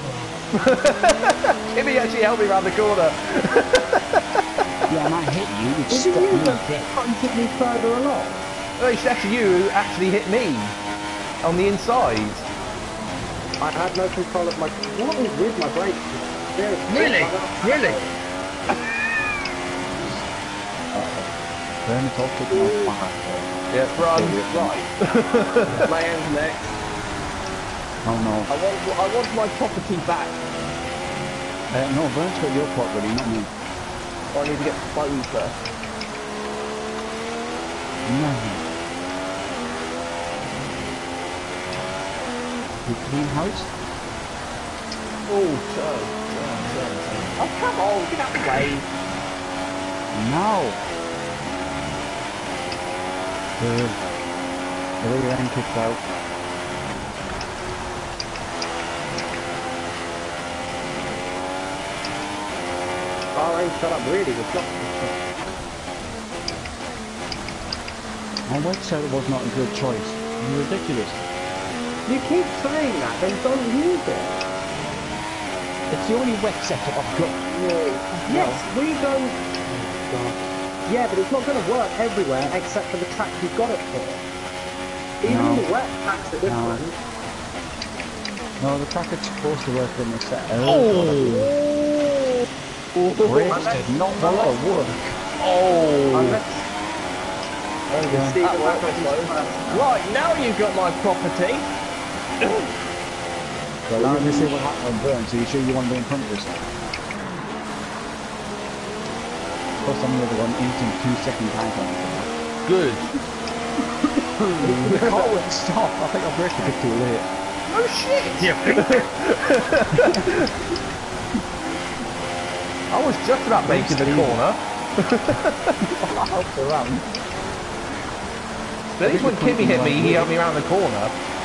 S1: Kimmy actually helped me around the corner.
S2: Yeah, and I hit you, which
S5: Was it
S2: stopped
S5: you
S2: me
S5: that
S2: dead.
S5: punted me further along?
S1: Oh, it's actually you who actually hit me on the inside.
S5: I had no control of my... What was with my brakes?
S4: Really? Really?
S2: Burn it off with my fire.
S1: Yeah, run.
S3: Right. My hand's next.
S2: Oh no.
S3: I want my property back.
S2: No, Vern's got your property, not me.
S3: I need to get phone first.
S2: No. You clean house?
S3: Oh, turn. Oh, come on, get out the way.
S2: No. Good. The rear end kicked out.
S5: Bahrain shut up really, it's not...
S2: My wife said it was not a good choice. You're ridiculous.
S5: You keep saying that, then don't use it.
S2: It's the only wet setup I've got.
S5: Yes, we don't... Yeah, but it's not going to work everywhere except for the track you've got it for. Even
S2: No.
S5: the wet tracks are different.
S2: No, the track is supposed to work in the set. Brakes did not want to work.
S5: Unless... Stephen,
S3: Right, now you've got my property.
S2: Well, let me see what happened on Burn, so you sure you want to be in front of us? Plus I'm the other one, instant 2-second time on it.
S1: Good.
S2: The car wouldn't stop. I think I braked a bit too late.
S1: Oh shit!
S4: Yeah.
S1: I was just about making the corner.
S2: I helped around.
S1: But at least when Kimmy hit me, he helped me around the corner.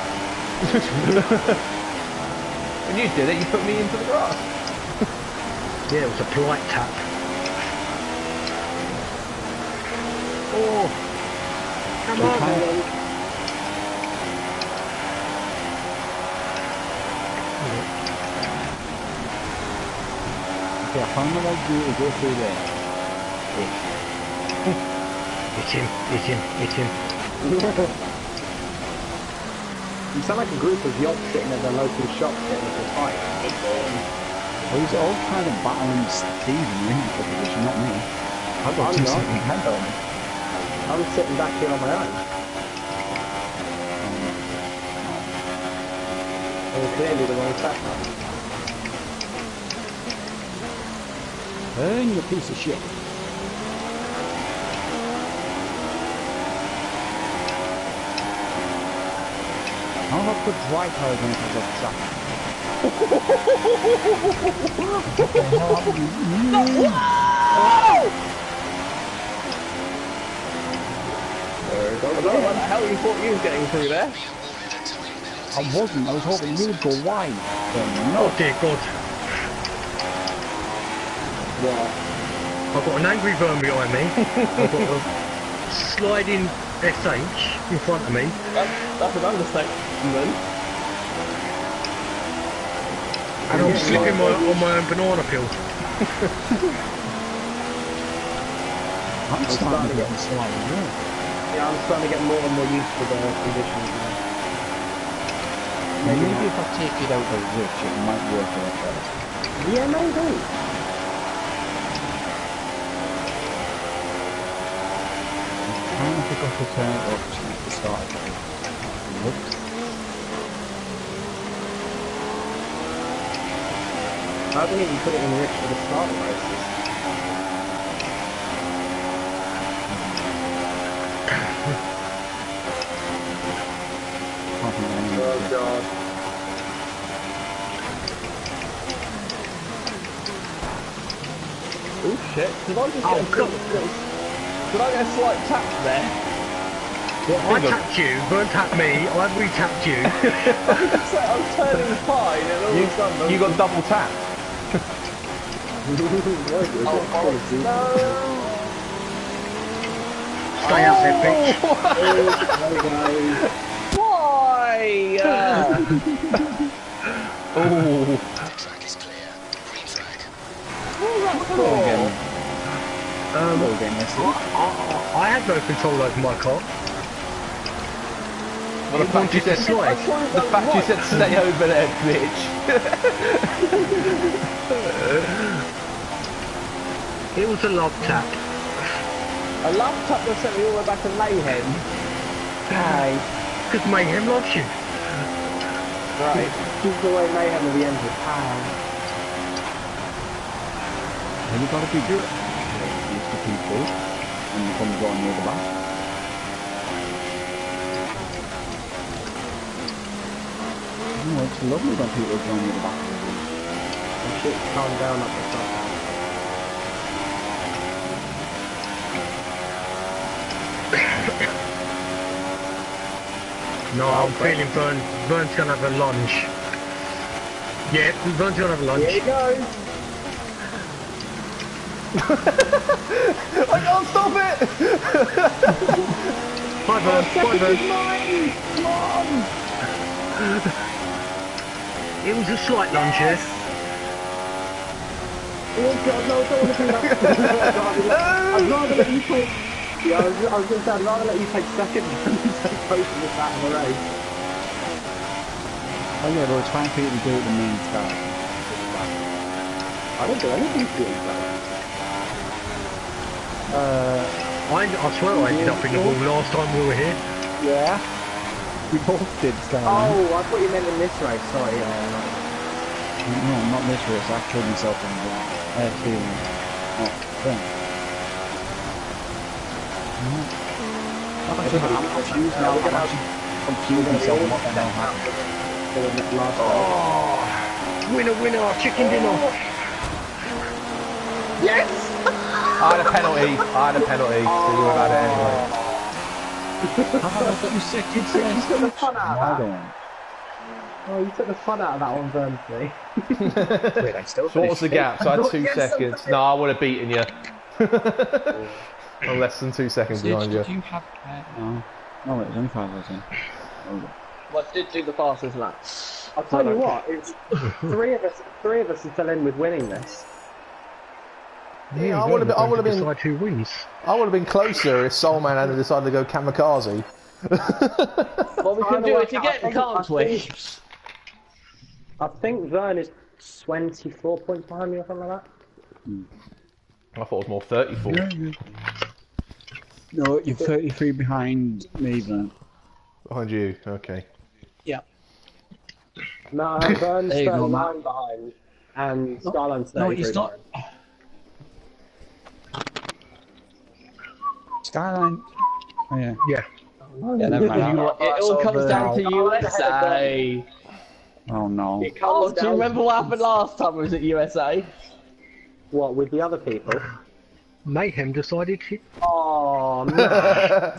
S1: When you did it, you put me into the grass.
S4: Yeah, it was a polite tap.
S1: Oh,
S5: come on, man.
S2: Okay, I found what I'll do is go through there.
S4: Hit him.
S5: You sound like a group of yachts sitting at the local shop getting into a fight.
S2: Well, he's all kind of battling Steve in the position, not me. I've got
S5: I'm
S2: 2
S5: not.
S2: seconds hand on me.
S5: I was sitting back here on my own. And clearly the wrong track now.
S2: Turn, you piece of shit. How about put dry tires on the track?
S3: What the hell you thought you was getting through there?
S2: I wasn't, I was hoping you would go wide.
S4: Oh dear God.
S5: What?
S4: I've got an angry Vern behind me. I've got a sliding SH in front of me.
S3: That's an understatement.
S4: And I'm slipping on my own banana peel.
S2: I'm starting to get the slide,
S5: Yeah, I'm starting to get more and more used to the conditions now.
S2: Maybe if I take it out of Rich, it might work a lot better.
S5: Yeah, maybe.
S2: I'm trying to pick up the turn up to the start. Look.
S5: I don't even put it in Rich for the start races. Oh god.
S3: Oh shit, did I just
S4: Oh,
S3: get
S4: God.
S3: Did I get a slight tap there?
S4: Well, I tapped you, Vern tapped me, I re-tapped you.
S3: I was turning fine and all of a sudden...
S1: You got double tapped.
S4: Stay out there, bitch.
S3: Why?
S1: Oh,
S6: Track is clear. Green flag.
S4: I had no control over my car.
S1: well, the fact you said stay over there, bitch.
S4: It was a love tap.
S3: A laptop that sent me all the way back to Mayhem.
S5: Hi.
S4: Because Mayhem loves you.
S3: Right.
S5: Keep the way Mayhem will be ended. Hi.
S2: Then you gotta be good. Used to people, and you come going near the back. Oh, it's lovely when people go near the back of the room.
S5: And shit, calm down up the top now.
S4: No, I'm feeling Vern. Vern's gonna have a lunge. Yeah, Vern's gonna have a lunge.
S5: Here you go.
S1: I can't stop it.
S4: Bye, Vern. Bye, Vern.
S5: Come on.
S4: It was a slight lunge, yes.
S5: Oh god, no, I don't want to do that. I'd rather let you take... Yeah, I was going to say, I'd rather let you take second than take both of us out of the race.
S2: Oh yeah, they were trying for you to do it the main start.
S5: I don't do anything to do with that.
S4: I swear I ended up in the wall last time we were here.
S5: Yeah.
S2: We both did, Stan.
S5: Oh, I thought you meant in this race, sorry.
S2: No, not this race. I killed myself in the feeling. Oh, yeah. I'm confused now. I'm actually confused myself on what the hell happened.
S4: Oh, winner, winner, chicken dinner.
S3: Yes!
S1: I had a penalty. So you would have had it anyway.
S2: You seconds
S5: You took the fun out of
S2: Hold
S5: that.
S2: on.
S5: Oh, you took the fun out of that one, Vernsley.
S2: Wait, I still
S1: So what was the gap? So I had 2 seconds. No, I would have beaten you. I'm less than 2 seconds behind you.
S2: Did you have... no. No, it was only 5 hours in.
S3: Well, I did do the fastest lap.
S5: I'll tell you what, it's three of us are still in with winning this.
S1: Yeah, I would have been
S4: Decide who wins.
S1: closer if Soulman hadn't decided to go kamikaze.
S3: Well, we can do it again, can't we?
S5: I think Vern is 24 points behind me or something like that.
S1: I thought it was more 34.
S2: No, you're 33 behind me, then.
S1: Behind you, okay.
S2: Yeah.
S5: No, Vern's
S2: There you go,
S5: 39 behind, and Skyline's 33
S2: No, he's not.
S5: behind.
S2: Skyline. Oh, yeah.
S4: Yeah.
S2: Yeah, never mind.
S3: It all comes down to USA.
S2: Oh no.
S5: It
S3: Oh,
S5: comes
S3: do you
S5: down
S3: remember what happened last time? Was it USA?
S5: what with the other people?
S4: Mayhem decided to...
S5: Oh, Matt.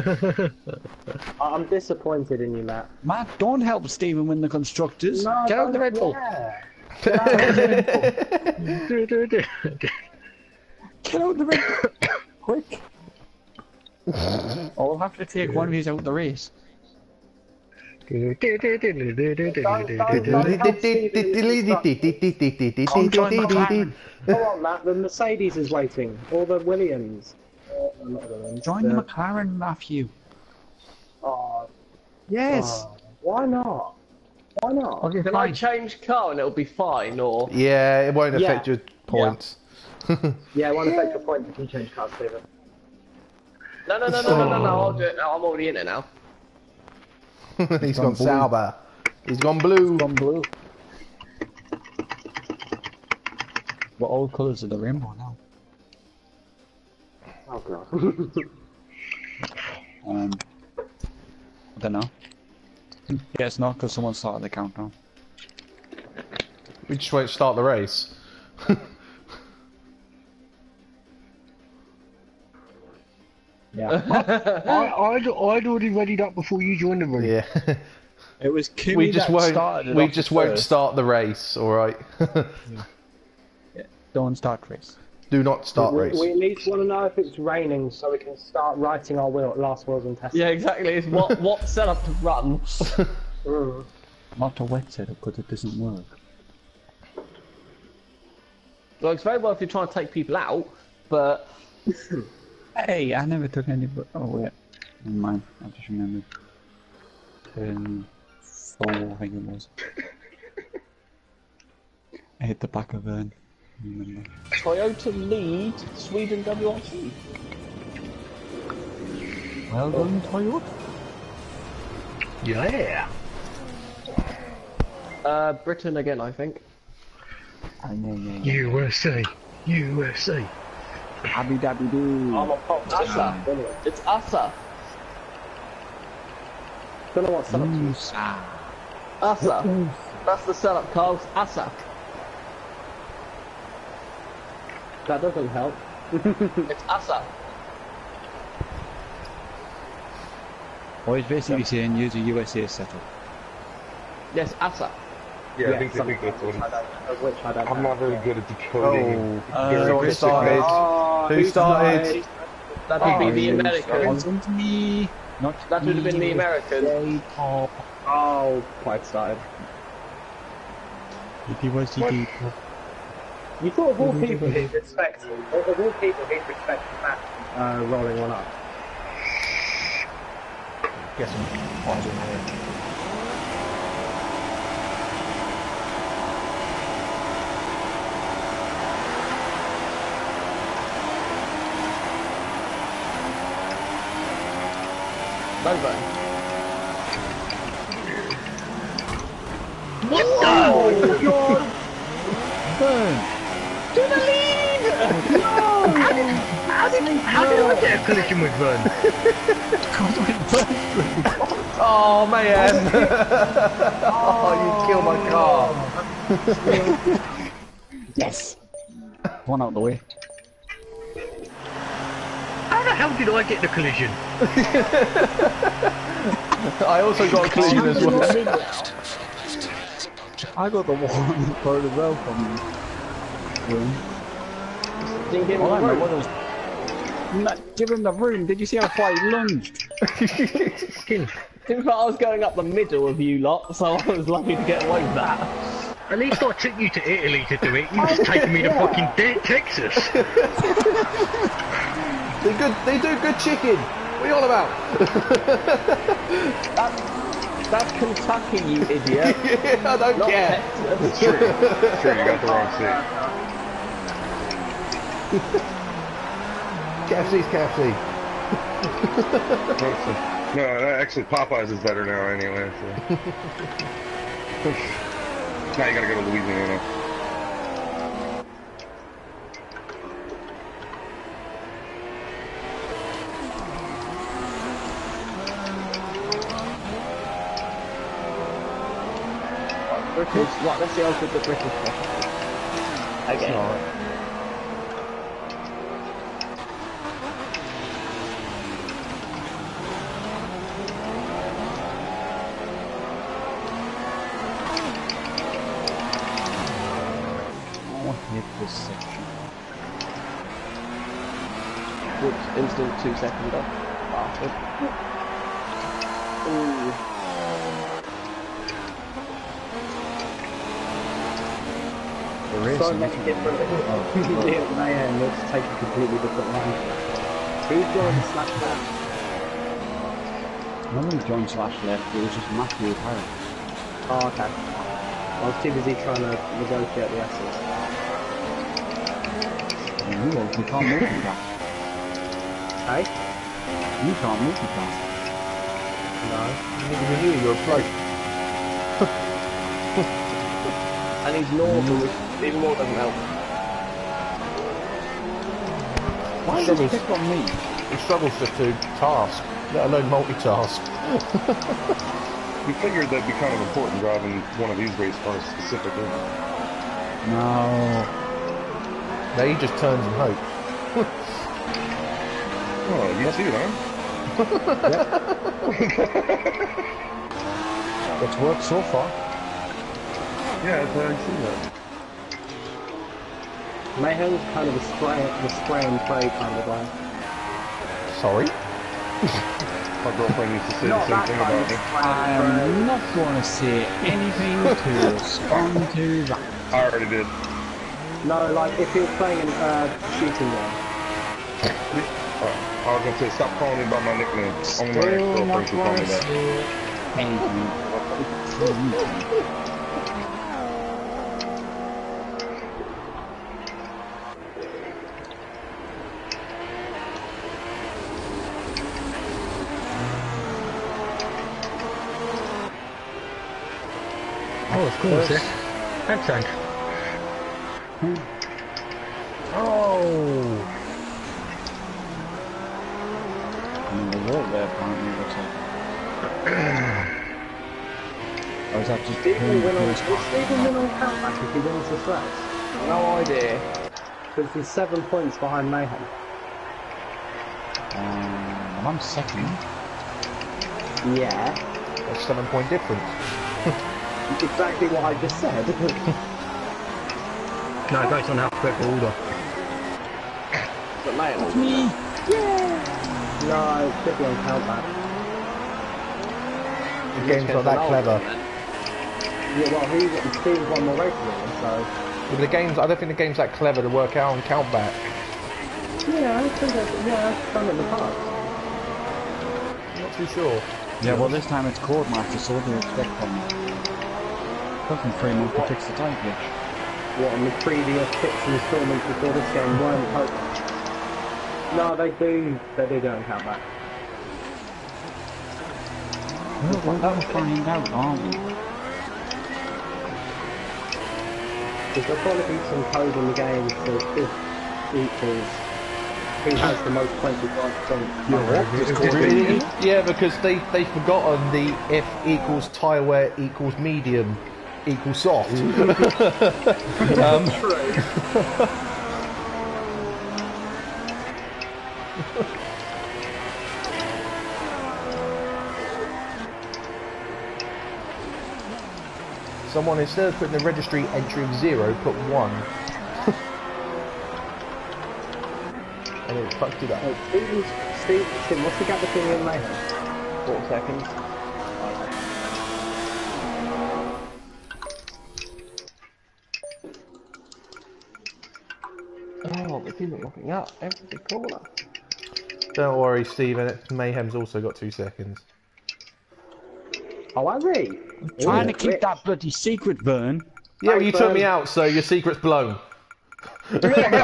S5: I'm disappointed in you, Matt.
S2: Matt, don't help Stephen win the constructors. Get out the Red Bull.
S5: Yeah.
S2: Get out the Red Bull. Quick. I'll have to take one of these out the race.
S5: Don't Come on, Matt. The Mercedes is waiting. Or the Williams. Not the Williams.
S2: Join the McLaren, Matthew.
S5: Oh,
S2: Yes.
S5: why not? Why not?
S2: Okay,
S3: Can I change car and it'll be fine, or?
S1: Yeah, it won't affect
S5: Yeah.
S1: your points.
S5: Yeah, one effect your point. You can change cars, Stephen.
S3: No, I'll do it. I'm already in it now.
S1: He's gone Sauber. He's gone blue.
S2: Gone blue. What all colours of the rainbow now?
S5: Oh god.
S2: I don't know. Yeah, it's not because someone started the countdown.
S1: We just won't start the race.
S5: Yeah.
S4: I'd already readied up before you joined the room.
S1: Yeah.
S2: It was Kimmy
S1: We just
S2: that started
S1: won't.
S2: it
S1: We
S2: off
S1: just won't
S2: first.
S1: start the race. All right.
S2: Don't start race.
S1: Do not start
S5: we,
S1: race.
S5: we at least want to know if it's raining so we can start writing our last wheels and testing.
S3: Yeah, exactly. It's what setup to run.
S5: Mm.
S2: Not a wet setup because it doesn't work.
S3: Well, it's very well if you're trying to take people out, but
S2: Hey, I never took any. Oh wait, never mind. I just remembered. 10, 4, I think it was. I hit the back of Vern. Remember.
S3: Toyota lead Sweden WRC.
S2: Well done, Toyota.
S4: Yeah.
S3: Britain again, I think.
S4: USA. USA.
S2: Abu Dhabi doo.
S5: I'm on pop.
S3: Asa. It's Asa.
S5: Don't know what setup to use.
S2: Musa.
S3: Asa. That's the setup, Carl. Asa.
S5: That doesn't help.
S3: It's Asa.
S2: Well, he's basically saying use a USA setup.
S3: Yes, Asa.
S7: Yeah, I think that's what it is.
S5: Of which I don't
S7: I'm
S5: know.
S7: not very good at decoding.
S1: Someone started. Who started?
S3: That would be the Americans.
S2: Wasn't me. Not
S3: That would have been the Americans.
S5: Oh, quite started.
S2: It was the
S5: You thought of all people he'd respect, of all people he'd respect Matt rolling one up.
S1: Get some pods in here.
S3: Nova.
S4: What the? How did I get a collision with Vern?
S1: Oh man! Oh, you killed my car.
S2: Yes. One out the way.
S4: How the hell did I get the collision?
S1: I also got a collision as well.
S2: I got the one part as well from you.
S3: Didn't give him
S2: All I
S3: the
S2: remember
S3: room.
S2: was give him the room. Did you see how far he lunged?
S4: Fucking-
S3: Seems like I was going up the middle of you lot, so I was lucky to get away with that.
S4: At least I took you to Italy to do it. You was taking me to fucking Texas.
S1: They do good chicken. What are you on about?
S3: That's Kentucky, you idiot.
S1: I don't
S3: Not
S1: care.
S3: Texas.
S7: Sure, you got the wrong seat.
S1: KFC's KFC.
S7: No, actually Popeyes is better now anyway. So. Now you gotta go to Louisiana.
S3: British. Right, let's see how good the British are. Okay.
S1: Alright.
S2: Oh, hit this section.
S3: Whoops, instant 2 second off. Bastard. Ooh.
S2: There is
S5: So many different Mayhem, let's take a completely different line. Who's joined Slash Left?
S2: Nobody joined slash left, it was just Matthew Harris.
S5: Oh, okay. I was too busy trying to negotiate the S's.
S2: And you can't multitask.
S5: Hey?
S2: You can't multitask.
S5: No.
S1: Neither are you, you're a bloke.
S3: And he's northern, which even more doesn't help.
S2: Why
S1: He
S2: did you
S1: struggles,
S2: pick on me?
S1: he struggles just to task, let alone multitask.
S7: We figured that'd be kind of important driving one of these race cars specifically.
S2: No.
S1: No, he just turns and hopes.
S7: Oh, you too, huh?
S2: It's worked so far.
S7: Yeah, I've already seen that.
S5: Mayhem's kind of the spray and pray kind of guy.
S1: Sorry?
S7: My girlfriend used to say the
S5: Not
S7: same
S5: that
S7: thing
S5: kind
S7: about
S5: of
S7: me.
S5: spray and
S2: I'm not going to say anything to respond to that.
S7: I already did.
S5: pray. No, like if he was playing in shooting game.
S7: I was gonna say, stop calling me by my nickname. Only my ex-girlfriend should call me that.
S2: Anything.
S4: Oh, of course, yeah. Excellent.
S1: Oh!
S2: The wall there apparently looks like. Or is that just
S5: Stephen win on countback if he wins this race.
S3: No idea.
S5: Because he's 7 points behind Mayhem.
S2: I'm second.
S5: Yeah.
S1: That's 7-point difference.
S5: Exactly what I just said.
S4: No, based on alphabetical order.
S3: But mate,
S2: That's me!
S5: No, it should be on countback.
S1: The game's not that clever.
S5: Yeah, well, Steve's won more races than him, so...
S1: Yeah, but the game's, I don't think the game's that clever to work out on countback.
S5: Yeah, I think I've done it in the past.
S1: Not too sure.
S2: Yeah, well this time it's Codemaster, so what do you expect from me? Doesn't free month to fix the time glitch.
S5: What, on the previous 6 installments before this game weren't posted? No, they do it on countback.
S2: Well, we're going to find out, aren't we?
S5: Because there'll probably be some code in the game so if equals who has the most points with 1%.
S1: Really? Yeah, because they've forgotten the if equals tire equals medium equals soft. Someone, instead of putting the registry entry of 0, put 1. And it fucked it up.
S5: Steve, what's the gap between you and Mayhem?
S3: 4 seconds. Oh, but he's not looking up every corner.
S1: Don't worry, Stephen. Mayhem's also got 2 seconds.
S5: Oh, has he?
S2: Trying to keep that bloody secret burn.
S1: Yeah, well, you took me out, so your secret's blown.
S5: 5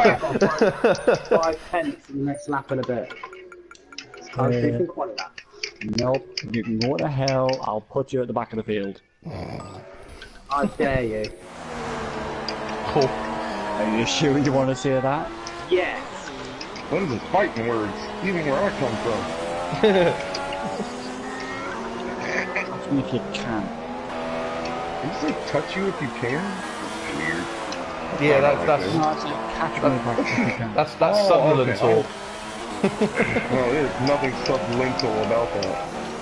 S5: pence in the next lap and a bit. I'm keeping quite of that.
S2: Nope, you can go to hell, I'll put you at the back of the field.
S5: I dare you.
S1: Oh,
S2: Are you sure you want to say that?
S5: Yes.
S7: Those are fighting words, even where I come from.
S2: Ask me if you can.
S7: Did you say touch you if you can? Weird.
S1: Yeah,
S2: No, it's like catch me if I can.
S1: that's
S7: Oh,
S1: Sunderland
S7: okay.
S1: talk.
S7: Well, there's nothing sublingual about that.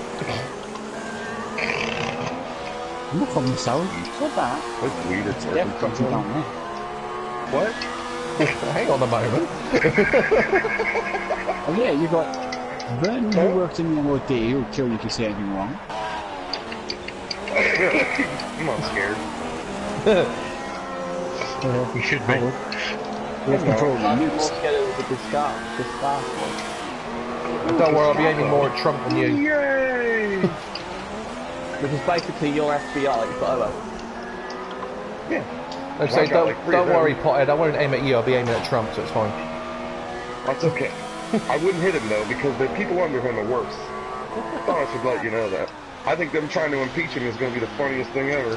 S2: Look from the south. What's that?
S7: That's weird.
S3: Yeah,
S2: What's down there?
S7: What?
S1: Hang on a moment.
S2: Oh yeah, you got Vernon who works in the MOD who'll kill you if you say anything wrong.
S7: I'm not scared.
S4: You should be.
S2: We have control of the
S3: More
S2: nukes.
S3: together with the scarf.
S1: Don't worry, I'll be aiming more at Trump than you.
S7: Yay!
S3: Which is basically your FBI, but
S7: Yeah.
S1: I'd say,
S7: Well, I got like three
S1: don't
S7: of them.
S1: worry, Pothead, I won't aim at you, I'll be aiming at Trump, so it's fine.
S7: That's okay. I wouldn't hit him though, because the people under him are worse. I thought I should let you know that. I think them trying to impeach him is going to be the funniest thing ever.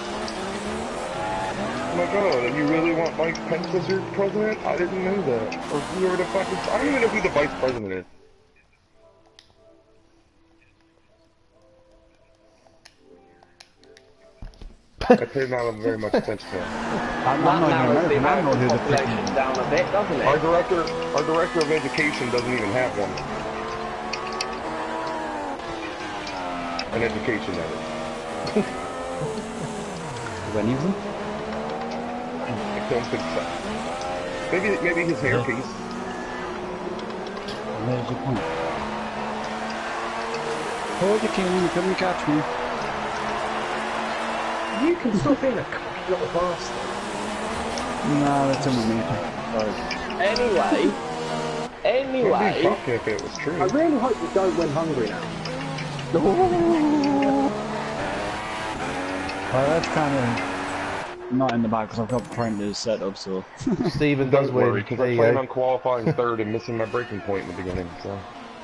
S7: Oh my god, you really want Mike Pence as your president? I didn't know that. Or whoever the fuck is... I don't even know who the vice president is. I paid not very much attention to that.
S2: I'm
S3: that
S2: not
S3: narrows the
S2: even American. I know
S3: American
S2: who the
S3: population
S2: president is.
S3: down a bit, doesn't
S7: Our
S3: it?
S7: director of education doesn't even have one. An education, that is.
S2: Is any of them?
S7: I don't think so. Maybe his hairpiece.
S2: There's your point. Hold the king, come and catch me.
S5: You can stop being a cocky little bastard.
S2: No, that's only me. Sorry.
S3: Anyway,
S7: I'd be shocked if it was true.
S5: I really hope you don't win Hungary now.
S2: Well, that's kind of not in the bag because I've got printers set up, so.
S1: Stephen does
S7: Don't
S1: win.
S7: worry, because
S1: There
S7: I
S1: you
S7: plan
S1: go.
S7: on qualifying third and missing my breaking point in the beginning, so...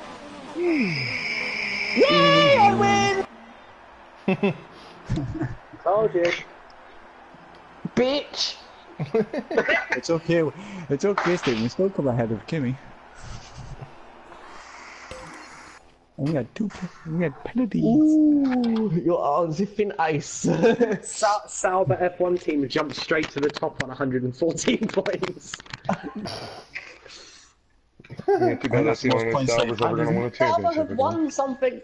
S3: yay, I win!
S5: Told you.
S3: Bitch!
S2: It's okay. It's okay, Steve. We still come ahead of Kimmy. And we had penalties.
S3: Ooh, your arms if in ice.
S5: Sauber F1 team jumped straight to the top on 114 points.
S7: Yeah, too bad that's the only way
S2: Points
S7: Sauber's ever going to win a
S3: Sauber
S7: championship
S3: have
S7: again.
S3: won something.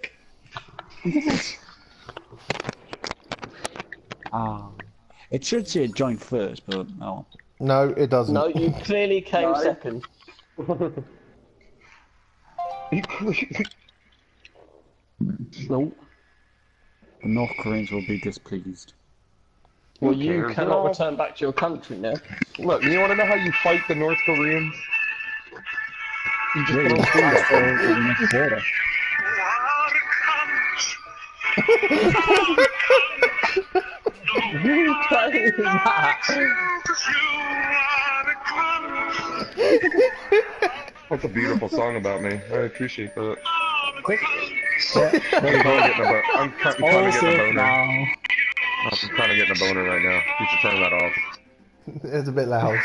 S2: It should say joint first, but no.
S1: No, it doesn't.
S3: No, you clearly came
S5: No.
S3: second. No.
S2: The North Koreans will be displeased.
S3: Well,
S7: Who
S3: you
S7: cares?
S3: cannot
S7: They're all-
S3: return back to your country now.
S7: Look, you want to know how you fight the North Koreans? You just
S2: Really?
S7: throw food at them.
S2: For the next quarter.
S3: Who plays that?
S7: That's a beautiful song about me. I appreciate that. I'm trying to get a boner.
S2: now.
S7: I'm trying to get a boner right now. You should turn that off.
S1: It's a bit loud.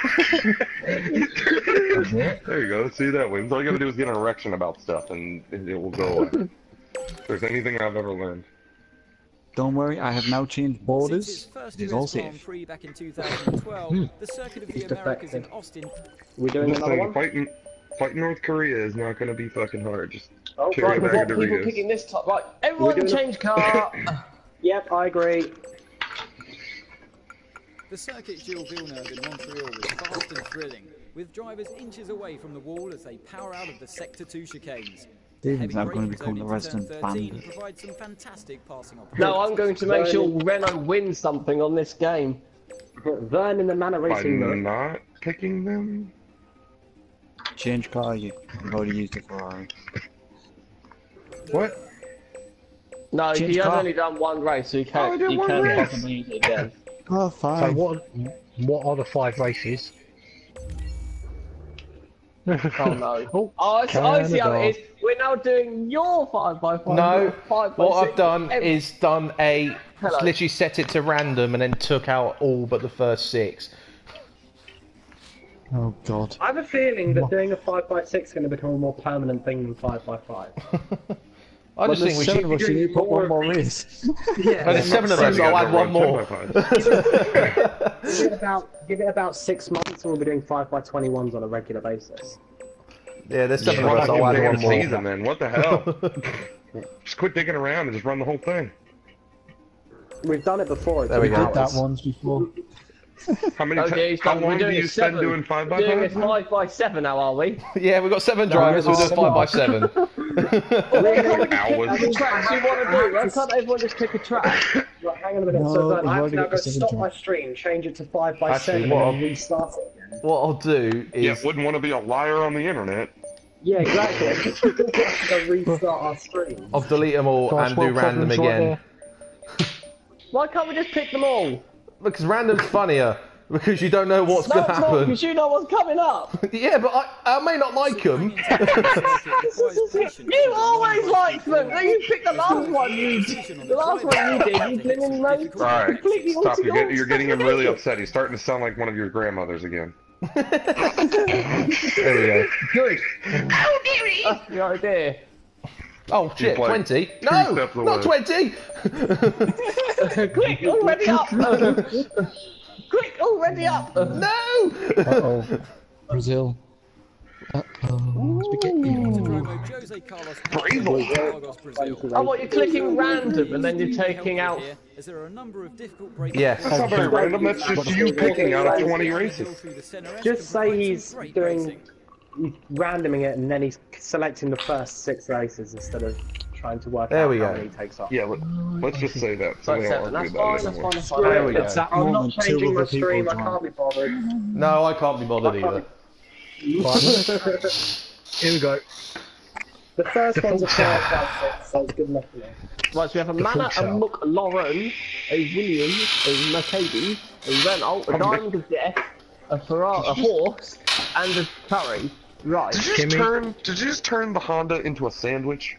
S7: There you go. See, that wins. All you gotta do is get an erection about stuff, and it will go away. If there's anything I've ever learned.
S2: Don't worry, I have now changed
S8: Since
S2: borders.
S8: its first
S2: It is all
S8: US Grand
S2: safe.
S8: Prix back in 2012, the Circuit of the
S5: It's
S8: Americas in
S5: defective.
S8: Austin.
S5: We're doing
S7: Just
S5: another
S7: saying,
S5: one?
S7: fighting North Korea is not gonna be fucking hard. Just
S5: Oh,
S7: carry
S5: right,
S7: a
S3: What
S7: bag of
S3: people
S7: Doritos.
S3: picking this top? Right, everyone
S5: doing
S3: change car.
S5: Yep, I agree.
S8: The circuit Gilles Villeneuve in Montreal was fast and thrilling, with drivers inches away from the wall as they power out of the Sector 2 chicanes.
S2: Stephen's now going to
S8: braking
S2: become the
S8: zone into
S2: resident
S8: turn 13
S2: bandit.
S8: provides some fantastic passing opportunities.
S3: No, I'm going to make sure Renault wins something on this game.
S5: Vern in the Manor Racing
S7: I'm
S5: mode.
S7: not picking them.
S2: Change car, you've already used it for
S7: What?
S3: No,
S2: Change
S3: he has
S2: car.
S3: only done one race, so he
S7: Oh, I
S3: can't,
S7: did
S3: he
S7: one
S3: can't
S7: race.
S3: possibly use it again.
S2: Oh,
S4: So
S2: fine.
S4: what are the 5 races?
S3: Oh no.
S4: Oh,
S3: I see how
S4: Canada.
S3: it is. We're now doing your 5x5.
S1: No,
S3: not 5x6.
S1: what I've done
S3: Every-
S1: is done a
S3: Hello.
S1: literally set it to random and then took out all but the first 6.
S2: Oh, God.
S5: I have a feeling that doing a 5x6 is going to become a more permanent thing than 5x5.
S1: I just think we should.
S2: Seven of us, you need to put one more race.
S5: Yeah.
S1: There's 7 of us. I'll add one more.
S5: Give it about 6 months, and we'll be doing 5x21s on a regular basis.
S1: Yeah, there's 7 of
S7: Run
S1: us.
S7: the
S1: I'll
S7: whole
S1: add
S7: damn
S1: one more.
S7: season, then. What the hell? Just quit digging around and just run the whole thing.
S5: We've done it before.
S1: There we go.
S2: Did that once before.
S7: How many?
S3: Okay,
S7: How long do you spend doing 5x5?
S3: We're doing it 5x7 now, are we?
S1: Yeah, we've got 7 drivers. We'll do 5x7.
S7: Hours.
S3: Which tracks do you want to do? Why can't everyone just pick a track?
S5: Right, hang on a minute.
S2: No,
S5: So then
S2: we've
S5: I have
S2: already
S5: to now
S2: got
S5: go
S2: the second
S5: stop
S2: track.
S5: my stream, change it to 5x7,
S1: Actually,
S5: and
S1: what
S5: then restart it again.
S1: What I'll do
S7: Yeah,
S1: is.
S7: wouldn't want to be a liar on the internet.
S5: Yeah, exactly. We have to restart our stream.
S1: I'll delete them all and do random again.
S3: Why can't we just pick them all?
S1: Because random's funnier. Because you don't know what's
S3: No,
S1: going to
S3: it's not,
S1: happen.
S3: because you know what's coming up.
S1: Yeah, but I may not like them.
S3: You always like them. No, you picked the last one you did. The last one you did, you didn't know.
S7: Alright, stop. You're getting him really upset. He's starting to sound like one of your grandmothers again.
S1: There we go.
S3: Good. That's the idea.
S1: Oh shit,
S7: like
S1: 20?
S7: 2
S1: No,
S7: steps away.
S1: not 20!
S3: Quick, already up. Quick, already up.
S1: No!
S2: Uh-oh. Brazil. Uh-oh. Spaghetti.
S8: Jose Carlos
S3: Oh, what, you're clicking random and then you're taking out...
S8: As there are a number of difficult breaks.
S1: Yes.
S7: That's not very random. That's just you picking out of 20 races.
S5: Just say he's doing, he's randoming it, and then he's selecting the first 6 races instead of trying to work
S1: There
S5: out
S1: we
S5: how
S1: go.
S5: many he takes off.
S7: Yeah, let's just say that. So we don't
S3: 5-7,
S7: argue
S3: that's
S7: about
S3: fine,
S7: it
S3: that's
S7: anymore.
S3: fine, that's fine.
S1: There we go.
S2: It's that
S5: I'm not
S2: moment two
S5: changing my
S2: other people
S5: stream, I
S2: join.
S5: can't be bothered.
S1: No, I can't be bothered either.
S4: Here we go.
S5: The first one's a
S4: full
S5: 5x6, so it's good enough for me.
S3: Right, so we have a Manor, a
S4: full
S3: McLaren, a Williams, a Mercedes, a Renault, a Diamond of Death, a Ferrari, a horse, and a Curry. Right.
S7: Did you just turn the Honda into a sandwich?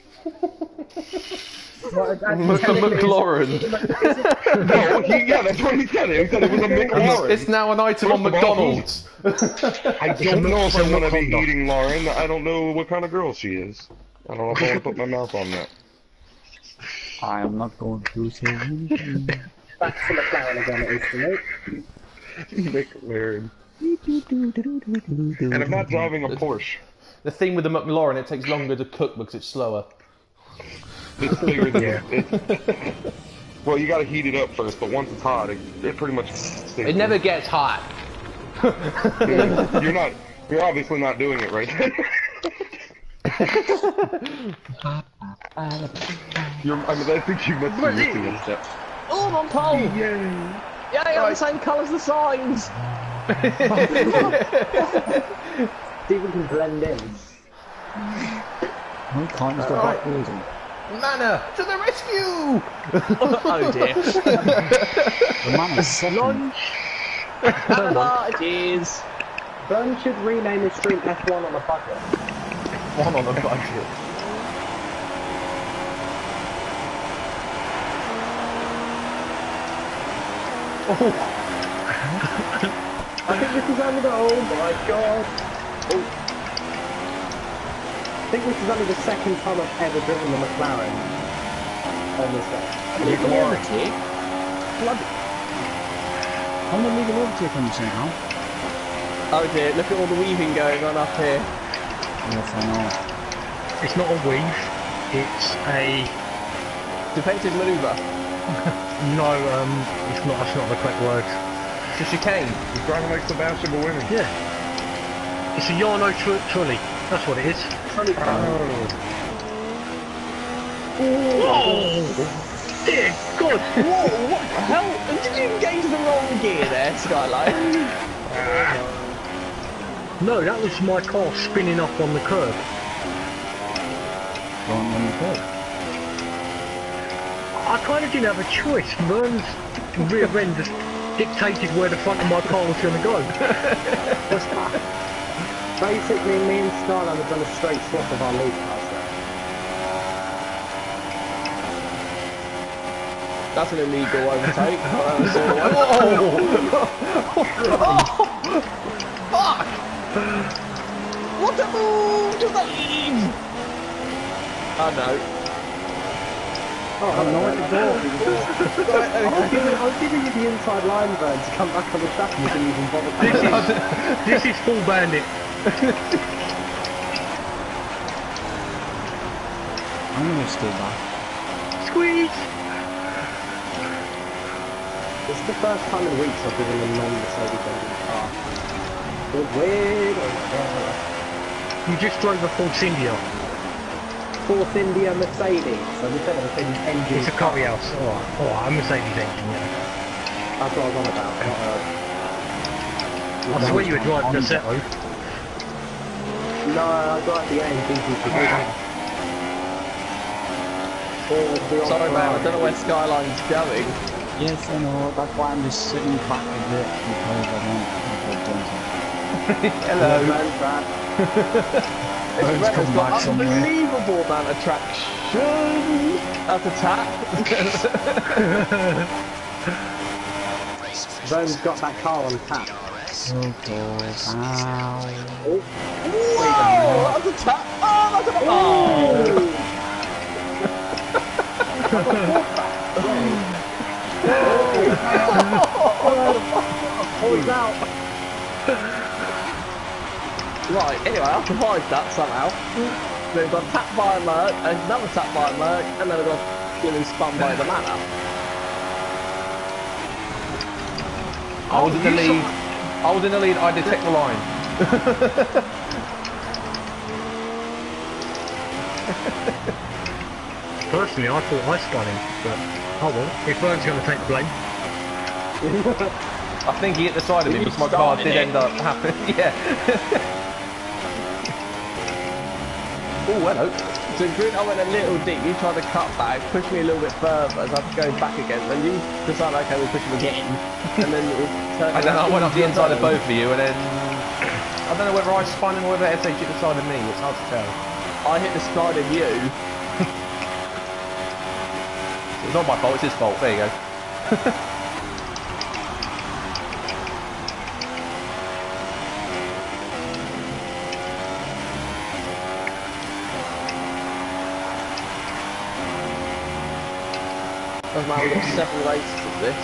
S5: Well,
S1: McLaurin.
S7: No, yeah, that's what he said. He said it was a McLaurin.
S1: It's now an item on
S7: First of all,
S1: McDonald's.
S7: I don't know if I want to be
S4: Honda.
S7: eating Lauren. I don't know what kind of girl she is. I don't know if I want to put my mouth on that.
S2: I am not going to say anything.
S5: Back to McLaren again, it is for me.
S7: McLaren. And I'm not driving a Porsche.
S1: The thing with the McLaurin, it takes longer to cook because it's slower.
S7: It's bigger than well, you gotta heat it up first, but once it's hot, it pretty much stays.
S1: It never gets hot.
S7: You're obviously not doing it right. I think you must be missing a step.
S3: Oh, I'm on pole! Yeah, I got the same colour as the signs!
S5: Steven can blend in.
S2: No, he can't, he's got back wheels on.
S1: Manor, to the rescue!
S3: Oh dear.
S2: The man is second.
S3: Panama it is.
S5: Burn should rename his stream F1 on a budget.
S1: One on the budget.
S5: I think this is only the, oh my god. Oh. I think this is only the second time I've ever driven the McLaren on this day.
S3: Warranty.
S2: I'm not leaving over to you somehow.
S3: Oh dear, look at all the weaving going on up here.
S2: Yes, I know.
S4: It's not a weave, it's a...
S3: Defensive manoeuvre.
S4: No, it's not, that's not the correct word.
S3: It's a chicane.
S7: He's driving like Sebastian Buemi.
S4: Yeah. It's a Yarno trolley, that's what it is. Oh! Dear God!
S3: Whoa, what the hell? Did you engage the wrong gear there, Skylight?
S4: No, that was my car spinning up on the curb.
S2: Going on the curb.
S4: I kind of didn't have a choice. Vern's rear end just dictated where the front of my car was going to go.
S5: Basically, me and Skyline have done a straight swap of our lead cars there.
S3: That's an illegal overtake. Fuck! What a move to the lead! Oh no.
S5: I'm not at the door. I was giving you the inside line, Vern, to come back on the track and you didn't even bother coming.
S4: This is full bandit.
S2: I'm gonna stay back.
S4: Squeeze!
S5: This is the first time in weeks I've driven a non-Mercedes engine car. It was weird.
S4: You just drove a Force India.
S5: Force India Mercedes. So we said a Mercedes engine.
S4: It's a curry house. Alright, a Mercedes engine, yeah.
S5: That's what I was on about. Not
S4: I swear you were driving a Seto.
S5: No, I drive the AMG.
S3: Sorry man, I don't know where Skyline's going.
S2: Yes, I know. That's why I'm just sitting back a bit because I don't think
S1: Hello.
S3: This
S2: Birds come
S3: Renault's
S2: back
S3: got
S2: somewhere.
S3: unbelievable amount of traction. That's a tap.
S5: Zone's got that car on tap.
S2: Oh god. Ow.
S3: Whoa, that's a tap. Oh, that's a oh.
S5: Oh, he's out.
S3: Right, anyway, I survived that somehow. Then I got tapped by a Merc, another tap by a Merc, and then I got getting spun by the Manor.
S1: I was in the lead. I was in the lead. I detect the line.
S4: Personally, I thought I spun him, but oh well. If Vern's going to take the blame.
S1: I think he hit the side of me because my car did end up happening. Yeah. Oh, hello.
S3: So Green, I went a little deep, you tried to cut back, push me a little bit further as I was going back again, then you decided, okay, we'll push him again, and then it was
S1: And then I went up the inside of both of you, and then I don't know whether I spun him or whether SH hit the side of me. It's hard to tell.
S3: I hit the side of you.
S1: It's not my fault. It's his fault. There you go.
S3: Doesn't matter, we've got 7 races of this.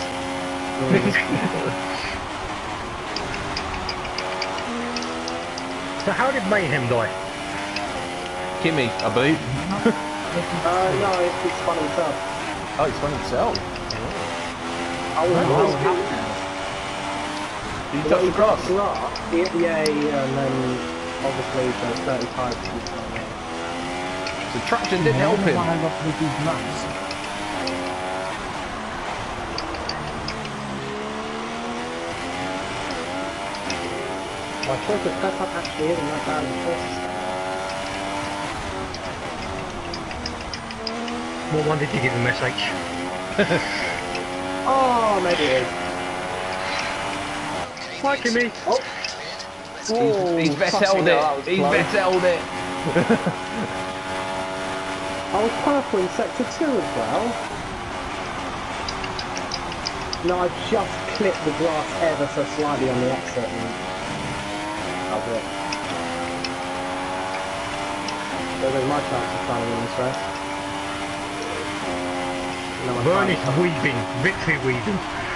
S4: So how did Mayhem die?
S1: Kimmy, I believe.
S5: No, it's spun himself.
S1: Oh, he's spun himself.
S5: Oh,
S1: Did he touch the grass?
S5: Yeah, and then obviously the 35.
S1: So traction didn't help him.
S5: My choice of step up actually isn't that bad of a choice.
S4: What one did you give him, SH?
S5: Oh, maybe it is.
S4: Hi, Kimmy.
S5: Oh.
S1: He's Vettel'd it. He's Vettel'd it.
S5: I was purple in sector 2 as well. No, I just clipped the grass ever so slightly on the exit and that was it. So there's my chance of trying to win this race. No,
S4: Vern is weaving, victory weaving.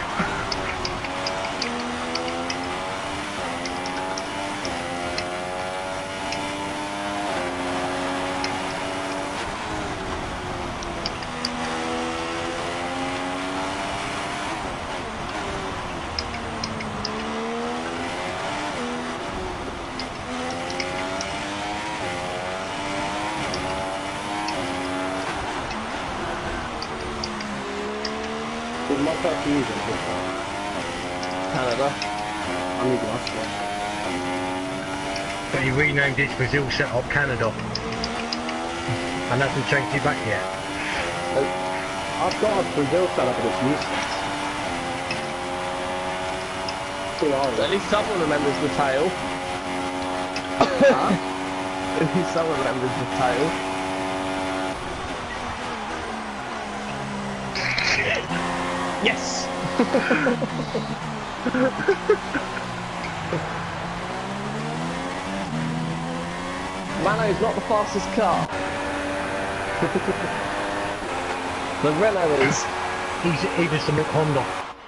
S5: With my first user,
S3: Canada.
S5: I'm using Austria.
S4: But he renamed his Brazil setup Canada. And hasn't changed it back yet.
S5: I've got a Brazil setup, but it's useless. Too old.
S3: At least someone remembers the tail. At least someone remembers the tail. Yes! Mano's not the fastest car. The Renault is.
S4: He's just a Mick Honda.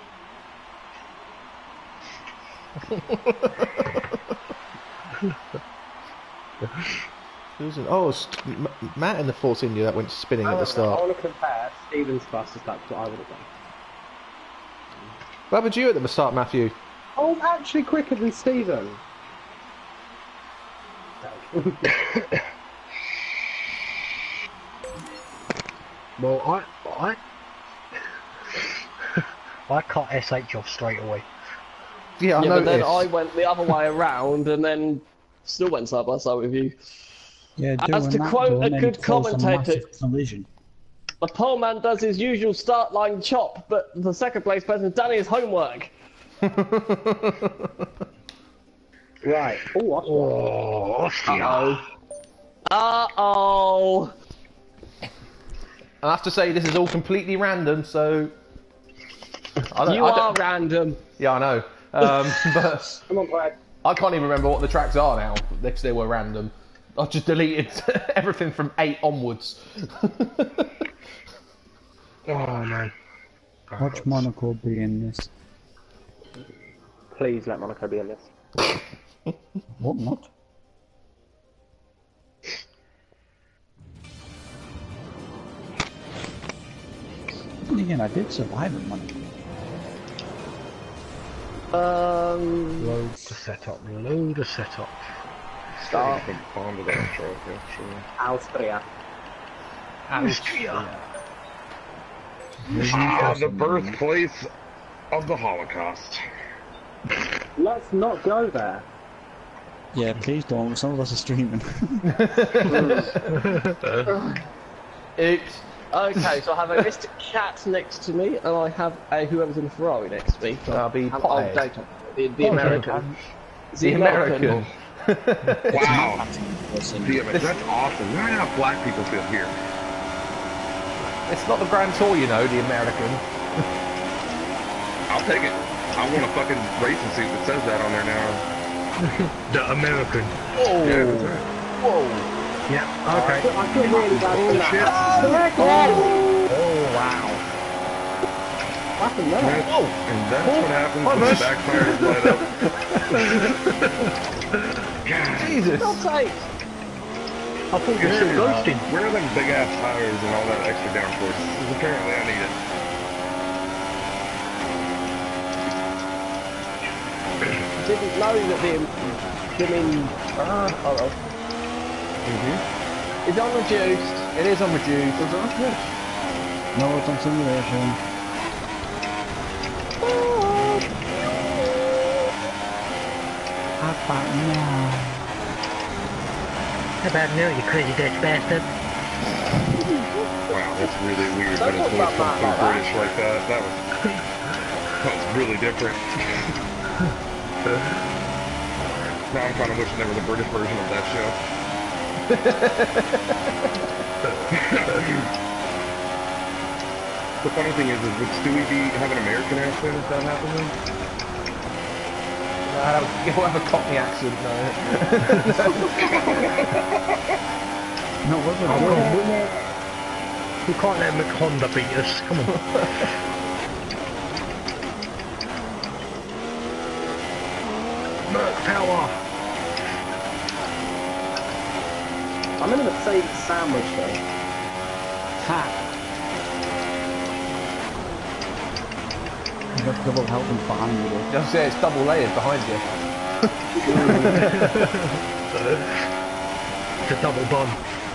S1: Oh, it's Matt in the Force India that went spinning at the
S5: I
S1: start.
S5: want to compare Stephen's fastest lap to what I would have done.
S1: What happened to you at the start, Matthew?
S5: Oh, I'm actually quicker than Stephen.
S4: Well, I cut SH off straight away.
S1: Yeah, I
S3: Yeah, but then
S1: noticed.
S3: I went the other way around and then still went side by side with you.
S2: Yeah,
S3: As
S2: doing
S3: to
S2: that,
S3: quote
S2: though,
S3: a
S2: and then
S3: good
S2: cause a
S3: commentator-
S2: massive collision.
S3: The pole man does his usual start line chop, but the second place person's done his homework.
S5: Right. Oh,
S4: Austria.
S3: Uh-oh.
S1: I have to say, this is all completely random, so...
S3: You are random.
S1: Yeah, I know. But
S5: come on, Brad.
S1: I can't even remember what the tracks are now, because they were random. I just deleted everything from 8 onwards.
S4: Oh man.
S2: Watch Monaco be in this.
S5: Please let Monaco be in this.
S2: What not? And again, I did survive in Monaco.
S4: Load the setup. Load the setup.
S3: Start.
S7: Onto that truck, actually.
S5: Austria.
S4: Austria.
S7: Ah, the birthplace of the Holocaust.
S5: Let's not go there.
S2: Yeah, please don't. Some of us are streaming.
S1: Oops.
S3: Okay, so I have a Mr. Cat next to me, and I have a whoever's in the Ferrari next to me.
S1: That'll be
S3: I'm
S1: Pothead.
S3: outdated. The American.
S1: The American.
S7: Wow. Damn it, that's awesome. Why not black people feel here?
S1: It's not the Grand Tour, you know, the American.
S7: I'll take it. I want a fucking racing suit that says that on there now.
S4: The American.
S1: Whoa.
S7: Yeah, that's right.
S1: Whoa.
S4: Yeah, okay.
S5: I feel really bad in that.
S4: Oh wow.
S5: What happened there?
S1: Whoa.
S7: And that's what happens when the backfires light up.
S1: Jesus.
S3: God's sake!
S4: I thought you were still ghosting.
S7: Where are them big ass tires and all that extra downforce? Because apparently I need it.
S3: Didn't know that it's unreduced.
S1: It is unreduced.
S2: No, it's on simulation. How about now?
S4: How about now, you crazy Dutch bastard?
S7: Wow, that's really weird when his voice comes through British like that. That was really different. Now I'm kind of wishing there was a British version of that show. The funny thing is would Stewie have an American accent if that happened?
S1: He'll have a Cockney accent, no.
S2: No, what was it?
S4: We can't let Mick Honda beat us. Come on. Merc power.
S5: I'm in a Mercedes sandwich though.
S2: Ha! You got double helping behind you though.
S1: Just say it's double layered behind you.
S4: It's a double bun.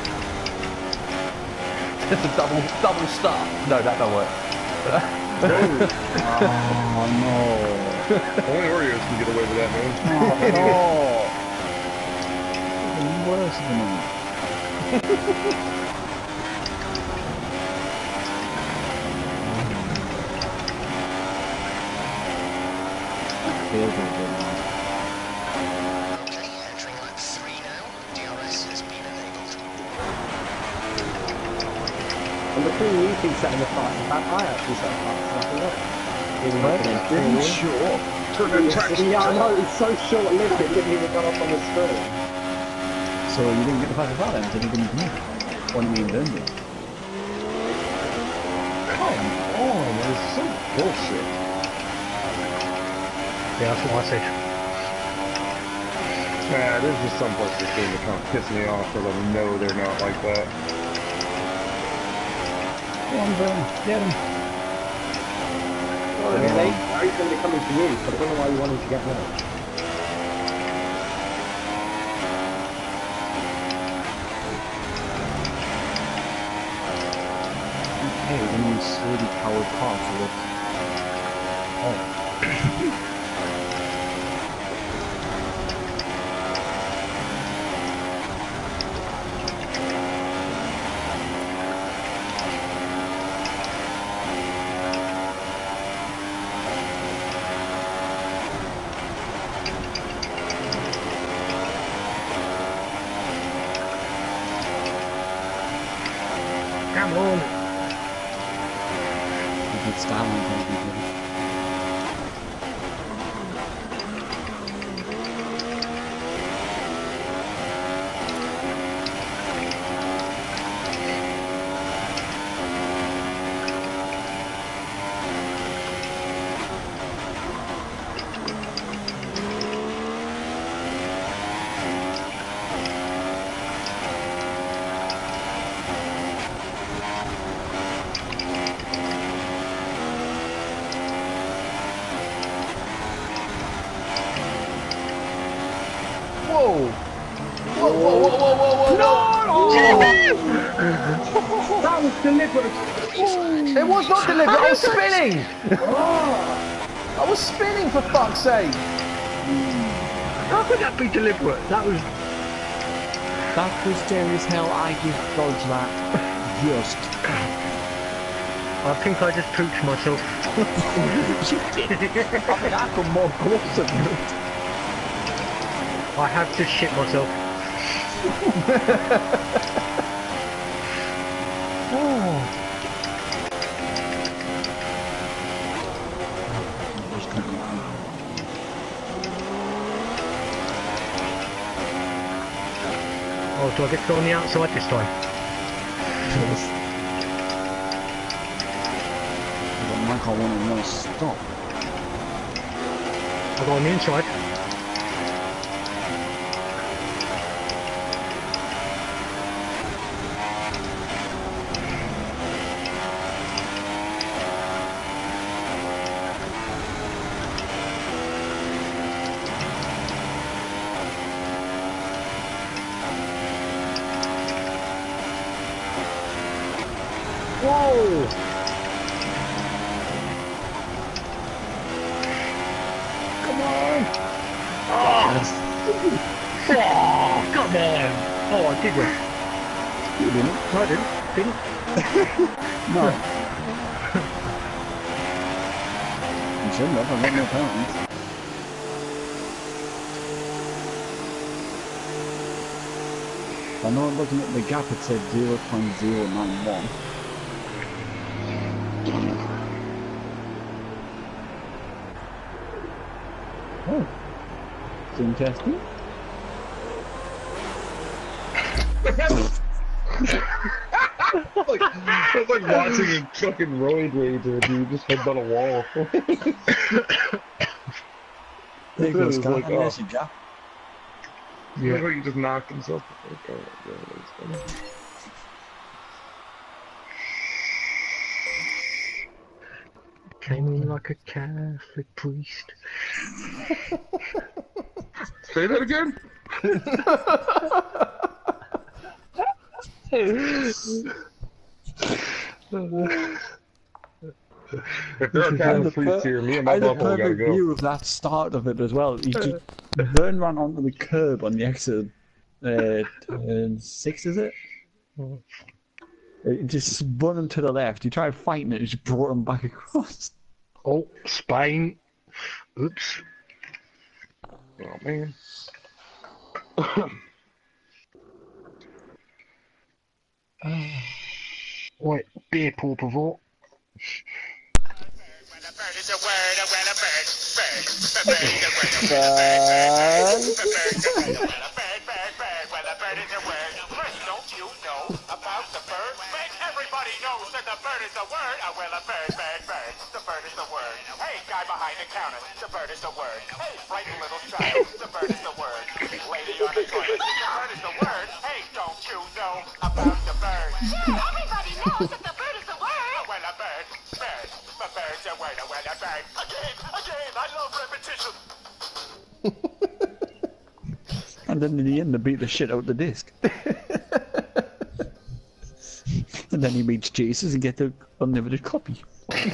S1: It's a double star. No, that don't work.
S2: Oh no.
S7: Only Oreos can get away with that, man.
S2: Even worse than me. Feels like good now.
S6: Okay, entering lap 3 now. DRS has been enabled.
S5: And between you two setting the fastest lap, I actually set the fastest lap as well.
S2: Sure.
S5: Yeah, I know, it's so short-lived it didn't even go up on the screen.
S2: So you didn't get the fastest out then, so you didn't come in. What do you mean then?
S4: on, it's so bullshit. Yeah, that's what I said.
S7: Yeah, there's just some parts of this game that kind of piss me off because I know they're not like that.
S2: Go on, Vern, get him.
S5: Oh, really? He's going to be coming to you, so I don't know why you wanted to get me.
S2: Hey, when you slowly powered car to look.
S4: Come on.
S2: Good style on TV.
S1: Whoa! Whoa, whoa, whoa, whoa, whoa, whoa, whoa!
S5: That was deliberate!
S1: It was not deliberate, I was spinning! I was spinning, for fuck's sake!
S4: How could that be deliberate? That was...
S2: That was scary as hell. I just dodged that. Just.
S4: I think I just pooped myself.
S2: You did. I mean, I got more close than you.
S4: I have just shit myself. Oh, do I get to go on the outside this time?
S2: My car won't want to stop.
S4: I'll go on the inside. Whoa! Come on! Oh, come on! Oh, I did win.
S2: You didn't?
S4: No, I didn't.
S2: No. You shouldn't have. I've got no penalties. I know looking at the gap it said 0.091. Oh, it's interesting.
S7: It's like watching a fucking roid rage or a dude just head on a wall.
S2: There you go,
S7: It's
S2: Scott.
S7: like,
S2: And there's your gap.
S7: Yeah. Like he just knocked himself. Oh, yeah, that's funny.
S4: Came in like a Catholic priest.
S7: Say that again? If there are Catholic priests here, me and my buffalo gotta go.
S2: View of that start of it as well. He just Vern ran onto the curb on the exit. Turn 6, is it? It just spun him to the left. He tried fighting it, it just brought him back across.
S4: Oh, Spain. Oops.
S7: Oh man.
S4: Wait, beer por favor.
S6: Everybody knows that the bird is a word. Well, a behind the counter. The bird is the word. Hey, frightened little child. The bird is the word. Lady on the toilet. The bird is the word. Hey, don't you know about the bird?
S9: Sure, everybody knows that the bird is the word.
S6: Oh, well, a bird. Bird. The bird's a word. Oh, well, a bird. Again. I love repetition.
S2: And then in the end, they beat the shit out the disc. And then he meets Jesus and gets the unlimited copy.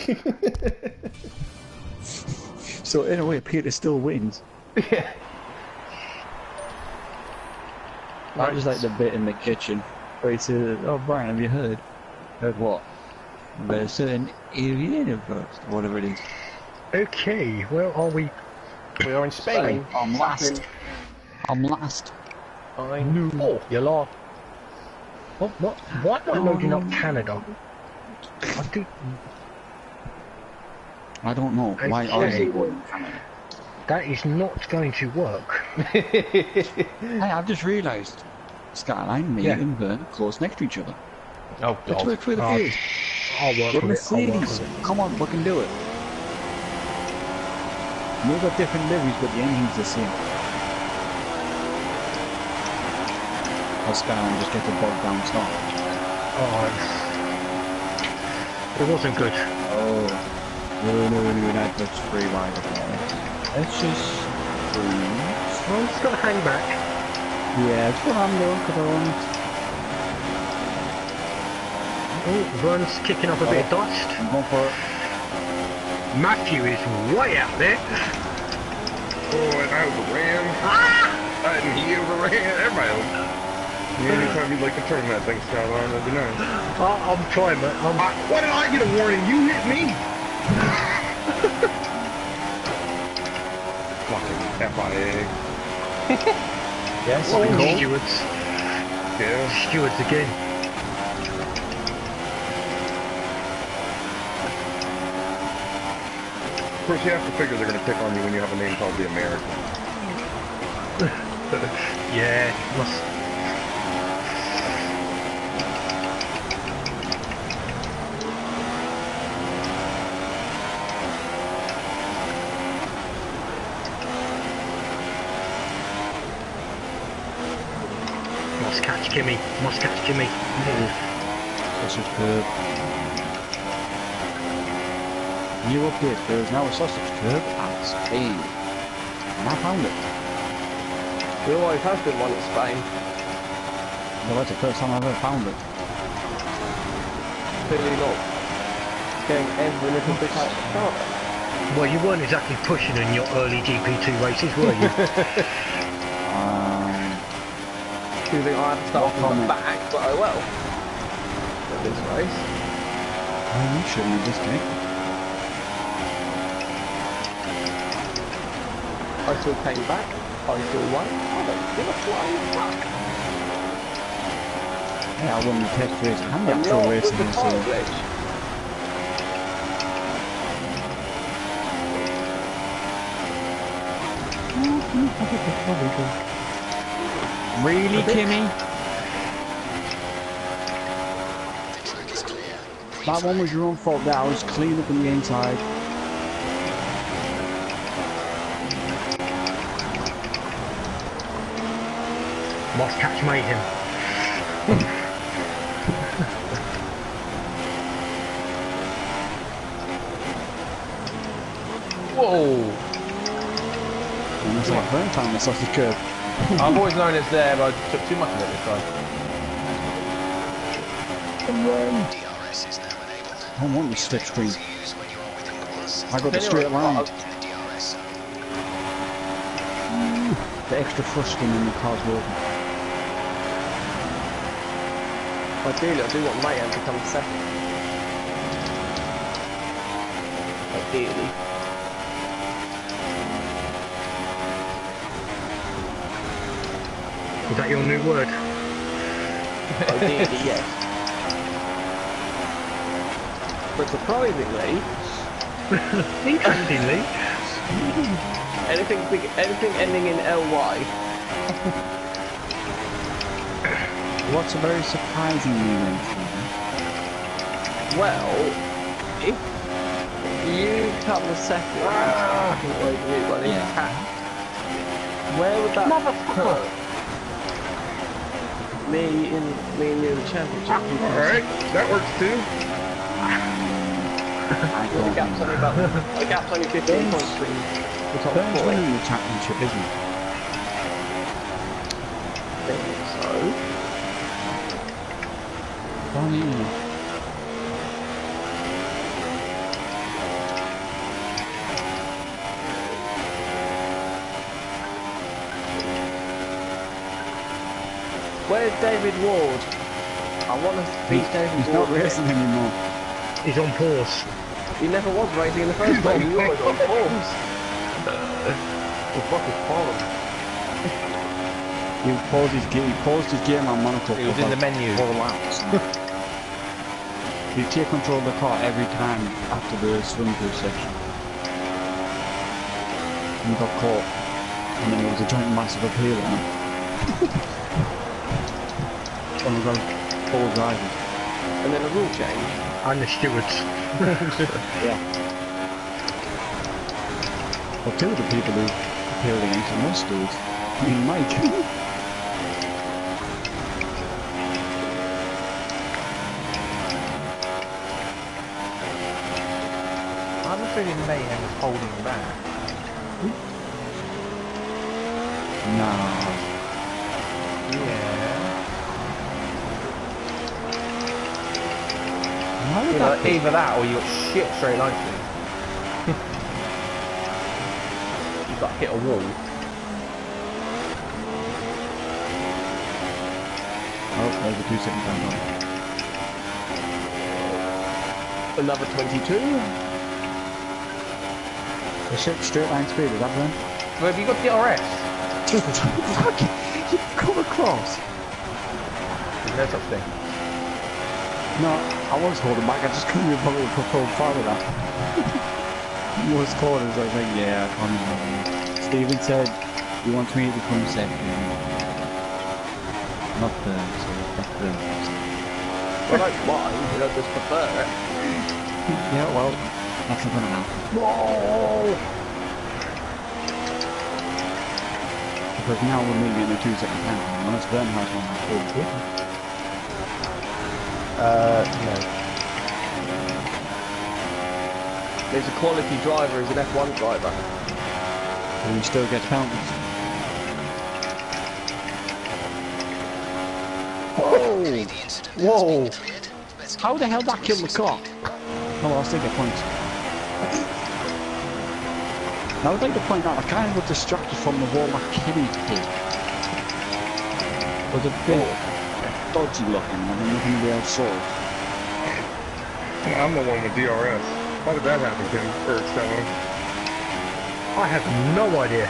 S2: So in a way, Peter still wins.
S1: Yeah.
S2: I just like the bit in the kitchen where he says, "Oh, Brian, have you heard? Heard what? There's a certain alien first, whatever it is."
S4: Okay, where are we?
S1: We are in Spain.
S2: I'm last. I'm last.
S1: I knew.
S4: You're lost. What? Why am I loading up Canada?
S2: I don't know. Why are you going to Canada?
S4: That is not going to work.
S2: Hey, I've just realised. Skyline, me,
S4: Yeah.
S2: and Vern are close next to each other.
S1: Oh,
S2: Let's
S1: God.
S2: work for the
S4: Oh,
S2: kids.
S4: I'll work
S2: We're
S4: with it. I'll work
S2: Mercedes.
S4: with it.
S2: Come on, we can do it. We've got different liveries, but the engine's the same. Skyline just gets a bogged down start.
S4: Oh, it wasn't good.
S2: Oh. No, that's free ride. Let's just cruise.
S4: Well, I'm just gonna hang back.
S2: Yeah, that's what I'm doing, because I want...
S4: Oh, Vern's kicking up a bit of dust.
S2: I'm going for it.
S4: Matthew is way out there.
S7: Oh, and I overran. And he overran. Everybody. Yeah, anytime you'd like to turn that thing, Skyline, that'd be nice.
S4: I'm trying, but
S7: What did I get a warning? You hit me! Fucking FIA.
S2: Yes,
S4: Stewards.
S7: Yeah.
S4: Stewards again.
S7: Of course, you have to figure they're going to pick on you when you have a name called the American.
S4: Yeah, must. Must catch Jimmy. Must catch Jimmy.
S2: This is good. New update, there is now a sausage curb at Spain. And I found it.
S3: There always has been one in Spain.
S2: Well, that's the first time I've ever found it.
S3: Clearly not getting every little bit out of the car.
S4: Well, you weren't exactly pushing in your early GP2 races, were you?
S3: Do you think I have to start from the back, but oh well. At this race.
S2: Oh, you shouldn't have disconnected.
S3: I still came back. I still won. I don't give a flying fuck.
S2: Yeah, I won the test race and the
S3: I'm
S2: actual
S3: not
S2: racing
S3: with the
S2: was
S3: tire glitch.
S2: Really, Kimmy? That one was your own fault there. I was clean up on the inside.
S4: Must catch Mayhem.
S1: Whoa!
S2: And it's like, I found the sausage curb.
S1: I've always known it's there, but I took too much of it this time.
S2: I don't want the slipstream. I got the straight line. The extra thrusting in the car's working.
S3: Ideally, I do want Mayhem to come second. Ideally.
S4: Is that your new word?
S3: Ideally, yes. But surprisingly,
S4: Interestingly,
S3: anything ending in LY.
S2: What's a very surprising new entry?
S3: Well, if You come second. I think wait for you, buddy.
S2: Yeah.
S3: Where would that
S4: Motherfucker.
S3: put me and you in the championship?
S7: Alright, that works too.
S2: I
S3: The gap's only about. The gap's only 15 points between the top
S2: Burns
S3: 4.
S2: winning the championship, isn't he?
S3: I think so.
S2: Funny.
S3: Where's David Ward? I want to beat David
S2: He's
S3: Ward.
S2: not racing anymore.
S4: He's on pause.
S3: He never was racing in the first place. He always on pause.
S1: The fuck is Paul?
S2: He paused his game on Monaco.
S1: He was in the menu.
S2: 4 laps. He'd take control of the car every time after the swing through section. And he got caught. And then there was a giant massive appeal on him. And we got 4 drivers.
S3: And then a rule change.
S4: And the stewards.
S2: Yeah. Well, 2 of the people who appealed against him were stewards. I mean, Mike.
S1: I'm feeling Mayhem is holding him back.
S2: Nah.
S1: Yeah.
S2: How would that be?
S1: Either that or you got shit straight lines. You got hit a wall.
S2: Oh, there's a 2-second time on.
S3: Another 22.
S2: The shit straight line speed, is that then?
S1: Well, have you got DRS?
S2: Fuck! You come across!
S1: There's no such thing.
S2: No, I was holding back, I just couldn't be bothered to go far with that. Most corners, I was like, yeah, I can't remember. Steven said he wants me to come second. Not third, so not third.
S3: Well, I don't mind, I just prefer it.
S2: Yeah, well, that's not gonna happen.
S3: Whoa!
S2: Because now we're moving in a 2-second time, unless Vern has one that's 4.
S1: No.
S3: There's a quality driver as an F1 driver.
S2: And he still gets penalties.
S3: Whoa!
S1: Whoa!
S2: How the hell that killed the car? Oh, well, I'll still get points. I would like to point out, I kind of got distracted from the wall McKinney did. It was a bit dodgy looking, and then nothing really else saw it.
S7: I'm the one with DRS. Why did that happen, Tim? Or Stella?
S4: I have no idea.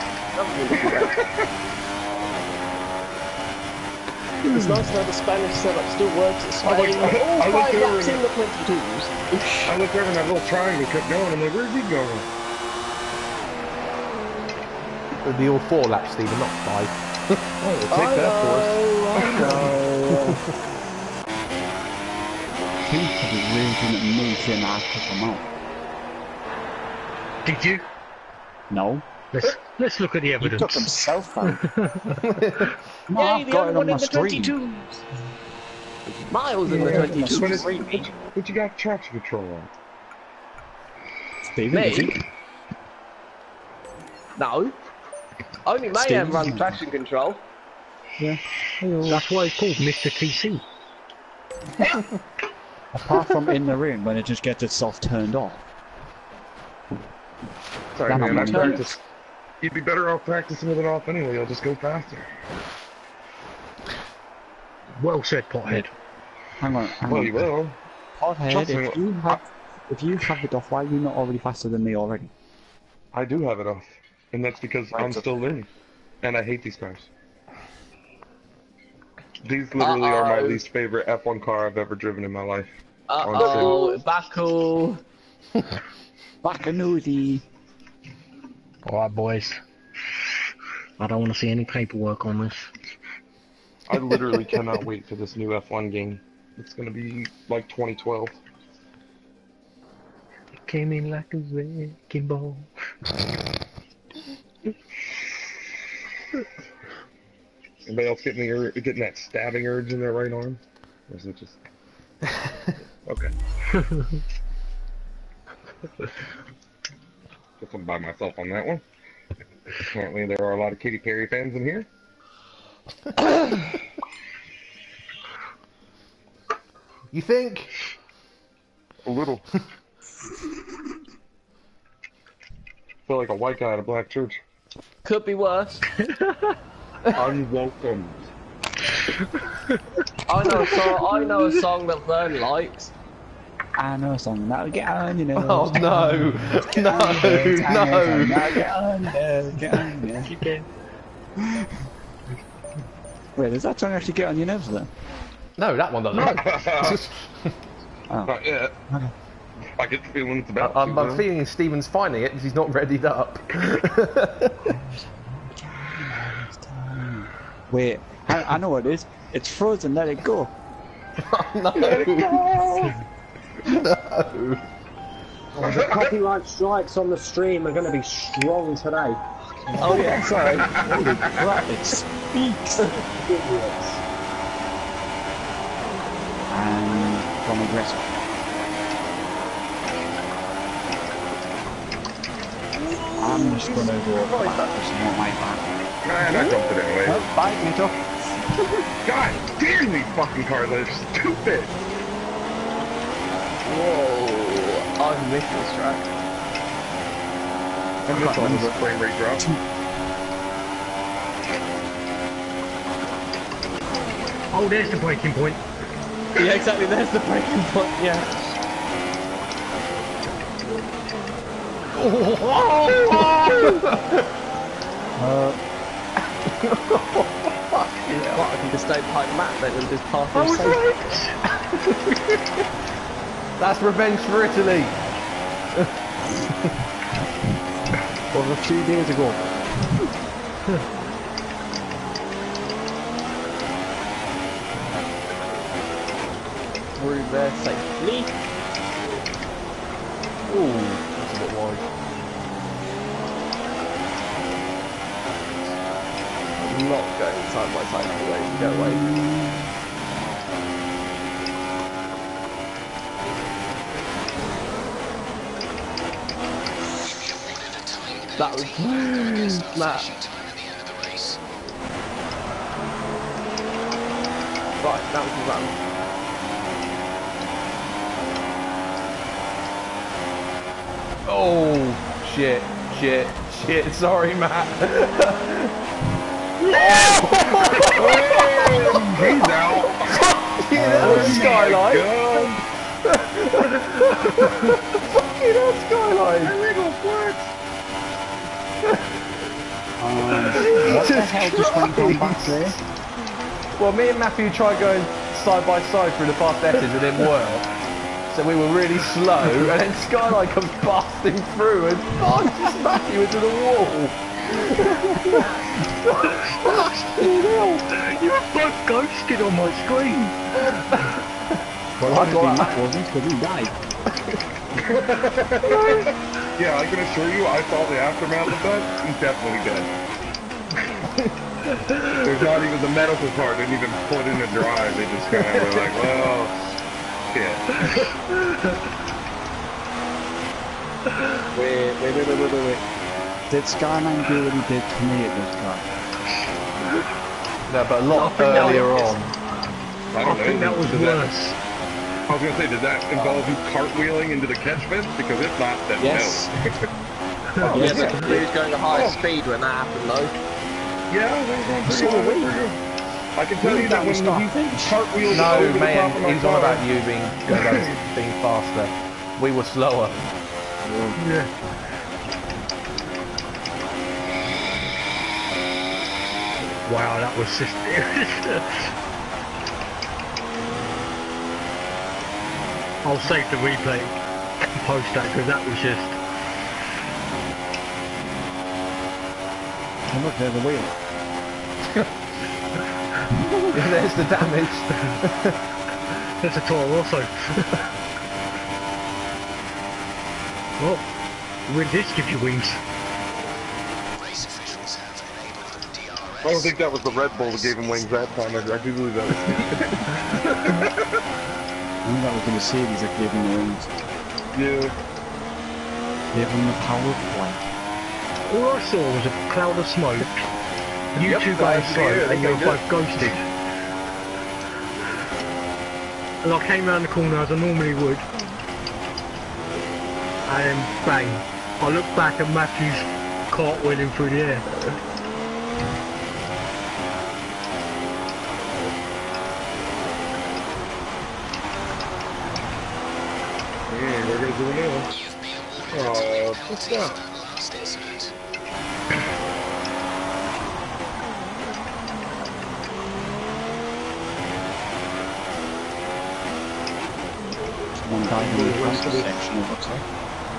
S3: It's nice to have the Spanish setup still works at Spain.
S7: I
S3: All
S7: looked
S3: 5
S7: over
S3: laps
S7: and-
S3: in the 22s.
S7: I looked over and that little triangle kept going. I'm like, where's he going?
S1: It'll be all 4 laps, Stephen, not 5.
S7: Oh, we'll take that for us.
S3: I know.
S2: He was raging at me saying I took him out.
S4: Did you?
S2: No.
S4: Let's look at the
S2: He
S4: evidence.
S2: took himself out. No,
S3: Yay,
S2: I've
S3: the
S2: got
S3: only
S2: it on
S3: one
S2: my
S3: in the
S2: stream.
S3: 22s. Miles in the
S7: What
S3: 22s.
S7: you got traction control on?
S2: Steven,
S3: Me?
S2: is he?
S3: No. Only Mayhem
S2: Steve.
S3: runs traction control.
S2: Yeah.
S4: That's why it's called Mr. TC.
S2: Apart from in the ring when it just gets itself turned off.
S7: Sorry,
S2: Damn,
S7: man.
S2: I'm
S7: I practice. You'd be better off practicing with it off anyway. You'll just go faster.
S4: Well said, Pothead.
S2: Hang on, hang
S7: Well,
S2: on.
S7: you will.
S2: Pothead,
S7: Trust me.
S2: if you have it off, why are you not already faster than me already?
S7: I do have it off, and that's because I'm still learning, and I hate these cars. These literally are my least favorite F1 car I've ever driven in my life.
S3: Uh-oh, Baku.
S2: Bacanudi.
S4: Alright, boys. I don't want to see any paperwork on this.
S7: I literally cannot wait for this new F1 game. It's gonna be like 2012.
S4: Came in like a wrecking ball.
S7: Anybody else getting that stabbing urge in their right arm? Or is it just... Okay. Guess I'm by myself on that one. Apparently there are a lot of Katy Perry fans in here.
S1: You think?
S7: A little. Feel like a white guy at a black church.
S3: Could be worse.
S7: Unwelcome.
S3: I know a song that Vern likes.
S2: I know a song that'll get on, you know.
S1: Oh no, no, no.
S2: Get on, get on,
S4: Keep going.
S2: Wait, does that song actually get on your nerves then?
S1: No, that one doesn't.
S2: Oh.
S7: Not yet.
S2: Okay.
S7: I get the feeling it's about
S1: I'm
S7: to.
S1: feeling Stephen's finding it because he's not readied up.
S2: Wait, I know what it is. It's Frozen, let it go.
S1: No.
S7: Let it go!
S1: No.
S5: Oh, the copyright strikes on the stream are going to be strong today.
S2: Oh yeah, sorry. Holy crap, it speaks.
S5: Idiots.
S2: And from aggressive. I'm just gonna go back for some more my back.
S7: Man, I jumped it anyway.
S2: Oh, bye, Nito.
S7: God damn these fucking cars, they're stupid!
S3: Whoa, I've missed this track.
S7: And this one is a frame rate drop.
S4: Oh, there's the breaking point.
S3: Yeah, exactly, there's the breaking point, yeah. What, I can just stay behind Matt then and just pass him safe.
S1: That's revenge for Italy.
S2: Was a few days ago.
S3: Through there safely.
S1: Ooh, that's a bit wide.
S3: Not going side by side away, go away. That was Matt. Right, that was the run.
S1: Oh, shit, sorry, Matt.
S7: He's out!
S1: Fucking hell, Skyline! Fucking hell, Skyline!
S2: What the hell just went on back there?
S1: Well, me and Matthew tried going side by side through the fast S's and it didn't work. So we were really slow, and then Skyline comes blasting through and punches Matthew into the wall.
S4: You were both ghosted on my screen.
S2: Well, obviously Matt wasn't, because he died.
S7: Yeah, I can assure you, I saw the aftermath of that. He's definitely dead. There's not even the medical part, didn't even put in a drive. They just kind of were like, well, shit.
S2: Wait. Did Skyline do what he did to me at this car?
S1: No, but a lot earlier on.
S7: I
S4: I
S7: don't know.
S4: think that was
S7: Did
S4: worse.
S7: I was gonna say, did that involve you cartwheeling into the catch fence? Because if not, then
S2: Yes.
S7: no.
S3: Yeah, but he was going at high speed when that happened though.
S7: Yeah,
S2: So are we.
S7: I can tell you that when he cartwheeled
S1: No,
S7: over the top
S1: man,
S7: of my
S1: he's on
S7: car.
S1: about you being faster. We were slower.
S4: Yeah. Wow, that was just... I'll save the replay and post that because that was just...
S2: Oh, look, there's a wheel.
S1: Yeah, there's the damage.
S4: That's a Toro Rosso. Well, will this give you wings?
S7: I don't think that was the Red Bull that gave him wings that time. I do believe that was
S2: I think that was the Mercedes that gave him the wings.
S7: Yeah.
S2: Gave him the power of flight.
S4: All I saw was a cloud of smoke. You
S1: Yep,
S4: two going
S1: that's
S4: slow,
S1: good,
S4: and you were
S1: okay,
S4: both ghosted. And I came round the corner as I normally would. And then bang. I looked back and Matthew's cartwheeling through the air.
S7: Yeah, we're gonna do it now. Oh, what's that?
S2: One guy in the front section, it looks like.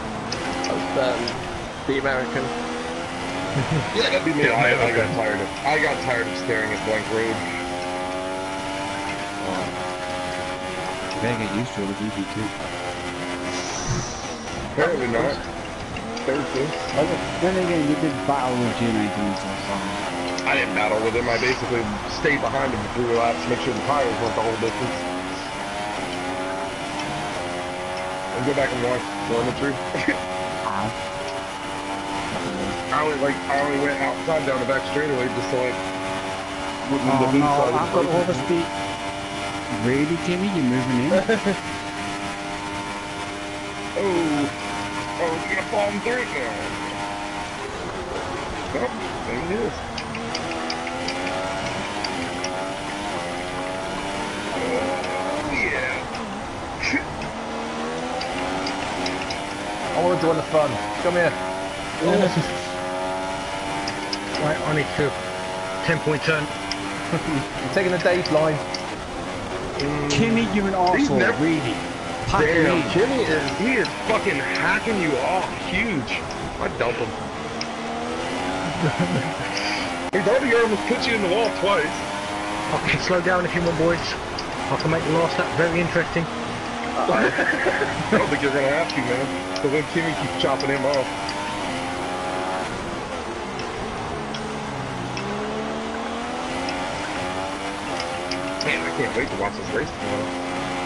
S3: The American.
S7: Yeah, that'd be me. I got tired of staring at blank road.
S2: You better get used to it with EV2.
S7: Apparently not. Thursday.
S2: Then again, you did battle with G19 and stuff.
S7: I didn't battle with him. I basically stayed behind him for 3 laps to make sure the tires went the whole distance. And go back and watch telemetry. I only went outside down the back straightaway just so I wouldn't
S2: Oh
S7: the
S2: no,
S7: inside
S2: I've got all the speed. Really, Timmy? You're moving in?
S7: Oh, we're gonna fall in third now. Oh, there he is. Oh, yeah.
S1: I want to join the fun. Come here.
S4: Right, I need to 10-point turn.
S1: I'm taking the Dave line.
S2: Timmy, you're an arsehole,
S7: never-
S2: really. Pack it
S7: Damn,
S2: in.
S7: Jimmy he is fucking hacking you off huge. I dump him. He's already almost put you in the wall twice.
S4: I can slow down if you want, boys. I can make the last lap very interesting.
S7: I don't think you're gonna have to, man. Because then Timmy keeps chopping him off. Man, I can't wait to watch this race tomorrow.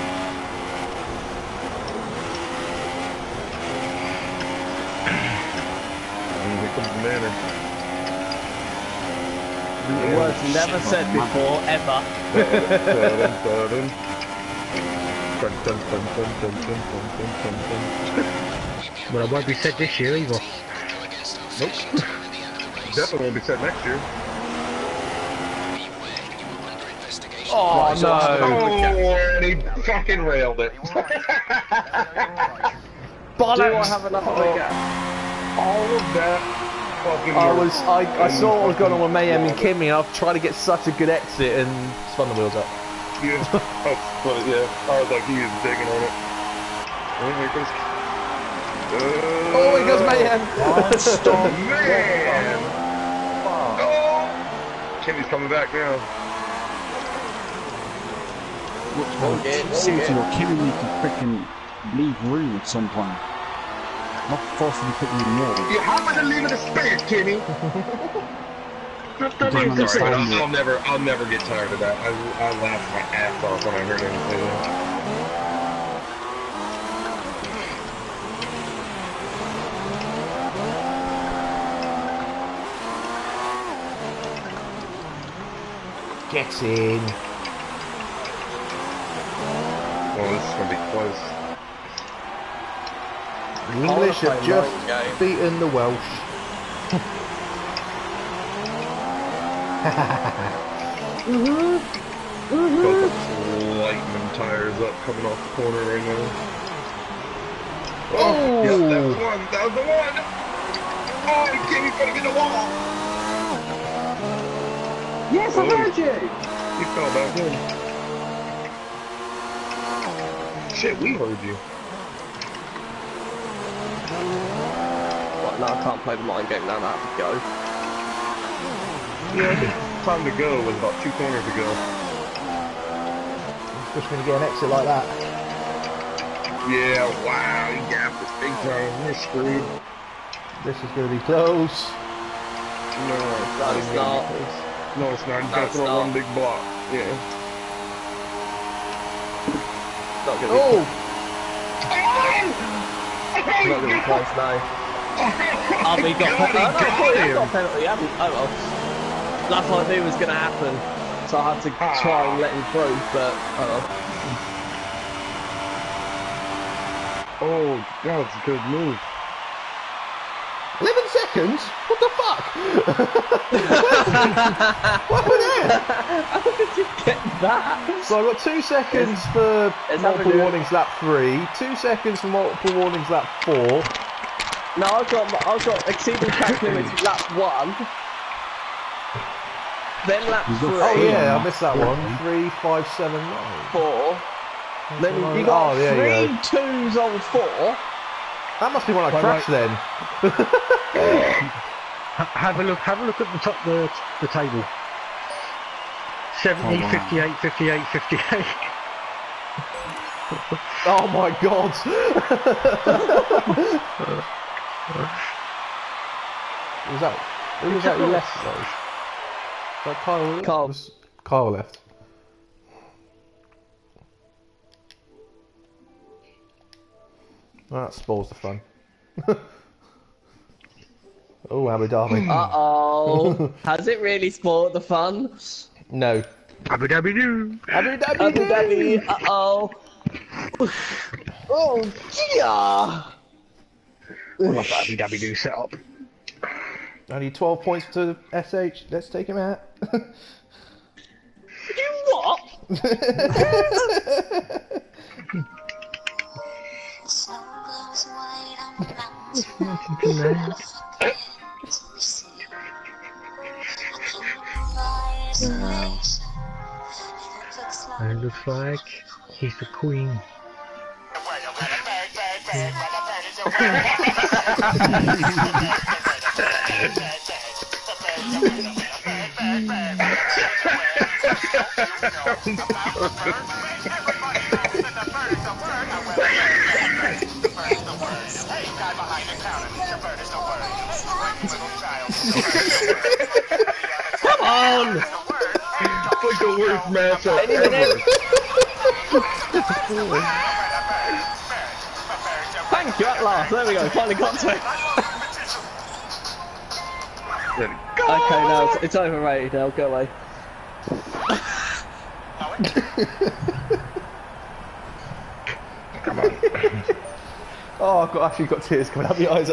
S7: Here comes the manor.
S3: The words never said before, ever.
S4: Well, I won't be said this year either.
S7: Nope. Definitely won't be set next year.
S1: Oh no!
S7: Oh, and he fucking railed it.
S1: Bollocks!
S3: Do I have enough of a gap?
S7: All of that fucking
S1: I saw what was going on with Mayhem and Kimmy, and I've tried to get such a good exit and spun the wheels up.
S7: Yeah, that's funny, yeah. I was like, he is digging on it. Oh, here goes.
S1: Oh, here goes Mayhem!
S7: Stop, man! Oh! Kimmy's coming back now.
S2: Seriously, though, Kimmy needs to freaking leave room at some point. Not forcing you to put you in more.
S7: You have to leave it a space, Kimmy! It's alright, I'll never get tired of that. I laughed my ass off when I heard him say that.
S1: Get in.
S7: Oh, this is gonna be close.
S1: The English have just beaten the Welsh.
S7: Both lightning tires up coming off the corner right now. Oh, yeah, that was one. That was the one. Oh, Kimmy's gonna get the wall.
S5: Yes, I heard you!
S7: He fell back in. Shit, we heard you.
S3: Right, now I can't play the mind game, now I have to go.
S7: Yeah, the time to go was about 2 corners ago.
S1: Just going to get an exit like that.
S7: Yeah, wow, he gapped us big time. We're screwed.
S1: This is going to be close.
S7: No,
S3: it's not.
S7: No, it's not. He's
S3: No,
S7: gonna
S3: it's
S7: throw
S3: not.
S7: one big block. Yeah.
S3: Not gonna
S1: Oh!
S3: be, not gonna be close, no. Oh, we got
S4: God, he got
S3: got
S4: him.
S3: a penalty, haven't we? Oh well. That's what I knew was gonna happen. So I had to try and let him through, but oh well.
S7: Oh, that was a good move.
S1: 11 seconds? What the fuck? What was that?
S3: How did you get that?
S1: So I've got 2 seconds for
S3: Let's
S1: multiple
S3: have a
S1: warnings lap 3, 2 seconds for multiple warnings lap 4.
S3: No, I've got exceeding track limits lap 1. Then lap 3.
S1: Oh yeah, I missed that one. 3, 5, 7, 9.
S3: 4. Then you got
S1: Oh, there you
S3: 3 2s on 4.
S1: That must be when I crashed then.
S4: Have a look at the top the table. 70, 58, 58, 58.
S1: Oh my god. Who was that who left though? Was that Kyle? Kyle left. That spoils the fun. Oh, Abu Dhabi.
S3: Uh-oh. Has it really spoiled the fun?
S1: No.
S4: Abu Dhabi doo.
S1: Abu Dhabi.
S3: Abu Dhabi, uh-oh. Oh, dear.
S4: What's that Abu Dhabi doo set up?
S1: Only 12 points to SH. Let's take him out.
S3: You what?
S4: And it looks like he's the queen.
S3: Come on!
S7: It's like the worst matchup
S3: Any
S7: ever.
S3: minute. Thank you, at last. There we go. Finally got to it. Okay, now it's overrated now. Go away.
S7: Come on.
S1: Oh, I've actually got tears coming out of my eyes.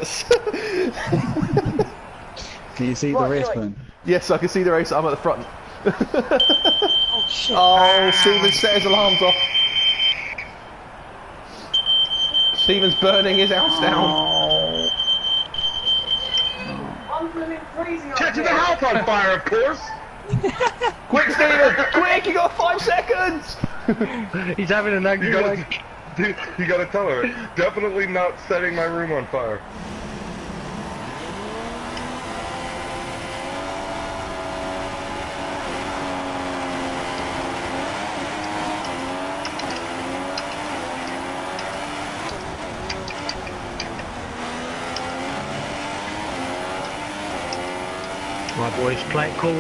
S2: Can you see the race plan?
S1: Yes, I can see the race. I'm at the front.
S3: Oh shit.
S1: Oh, Stephen's set his alarms off. Stephen's burning his house down.
S7: Catching the house on fire, of course.
S1: Quick, Stephen! Quick! You got 5 seconds!
S4: He's having an angry like.
S7: Dude, you gotta tell her. Definitely not setting my room on fire.
S4: My boys play it cool.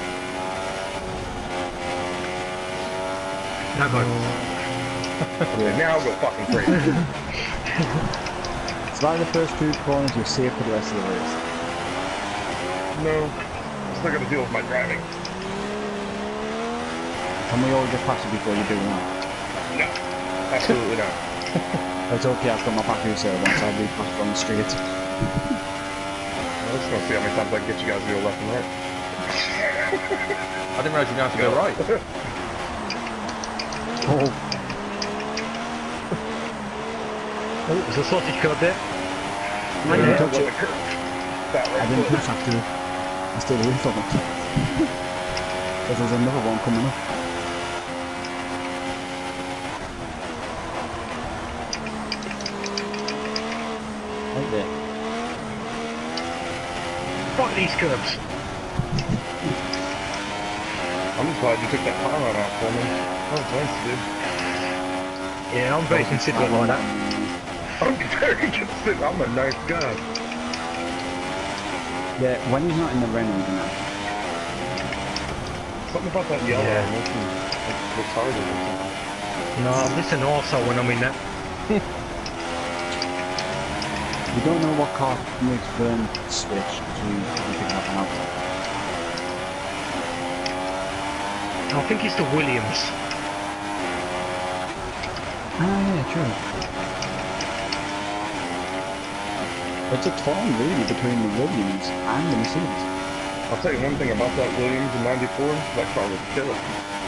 S4: No go.
S7: Yeah, now I'll go fucking crazy.
S2: Survive the first 2 corners, you're safe for the rest of the race.
S7: No, I'm still gonna deal with my driving.
S2: Can we all get past you before you do that?
S7: No, absolutely not.
S2: It's okay, I've got my back here, once I'll be past on the street.
S7: I'm just gonna see how many times I can get you guys to go left and right.
S1: I didn't realise you have to go right.
S2: Oh,
S4: Oh, there's a sausage curd there.
S2: I didn't touch it. I didn't touch after it. I stayed away from it. Because there's another one coming up. Right there.
S4: Fuck these curbs.
S7: I'm just glad you took that power out for me. That was nice, dude.
S4: Yeah, I'm very considerate like that.
S7: I'm very considerate. I'm a nice guy.
S2: Yeah, when he's not in the rain, he's nice.
S7: Something about that yellow
S4: Yeah.
S7: makes me retarded or something.
S4: No, I'm just an arsehole when I'm in that.
S2: You don't know what car makes Vern switch between anything up and out.
S4: I think it's the Williams.
S2: Ah, yeah, true. It's a torn really between the Williams and the Mercedes.
S7: I'll tell you one thing about that Williams in '94. That car was killer.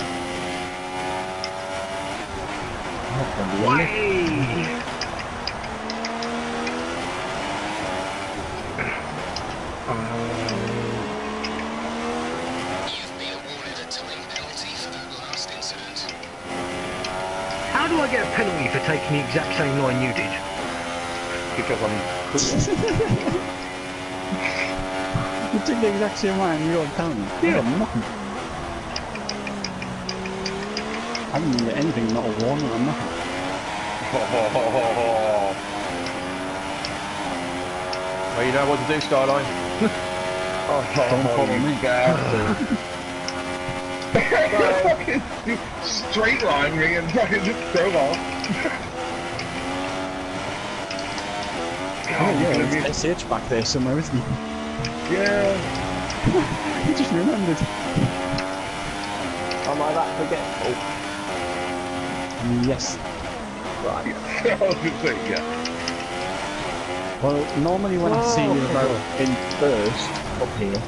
S6: You've been awarded a time penalty for that last incident.
S4: How do I get a penalty for taking the exact same line you did?
S7: Because I'm cool.
S2: You took the exact same line you got down.
S4: Yeah.
S2: Nothing. I didn't get anything, not a warning or nothing.
S1: Well, you know what to do, Starline.
S2: Don't follow me.
S7: Fucking straight line me and fucking just drove off.
S2: Oh yeah, it's SH back there somewhere, isn't he?
S7: Yeah.
S2: I just remembered.
S3: Am I that forgetful?
S2: Yes.
S3: Right.
S7: I was gonna say, yeah.
S2: Well, normally when I see you about in first up here,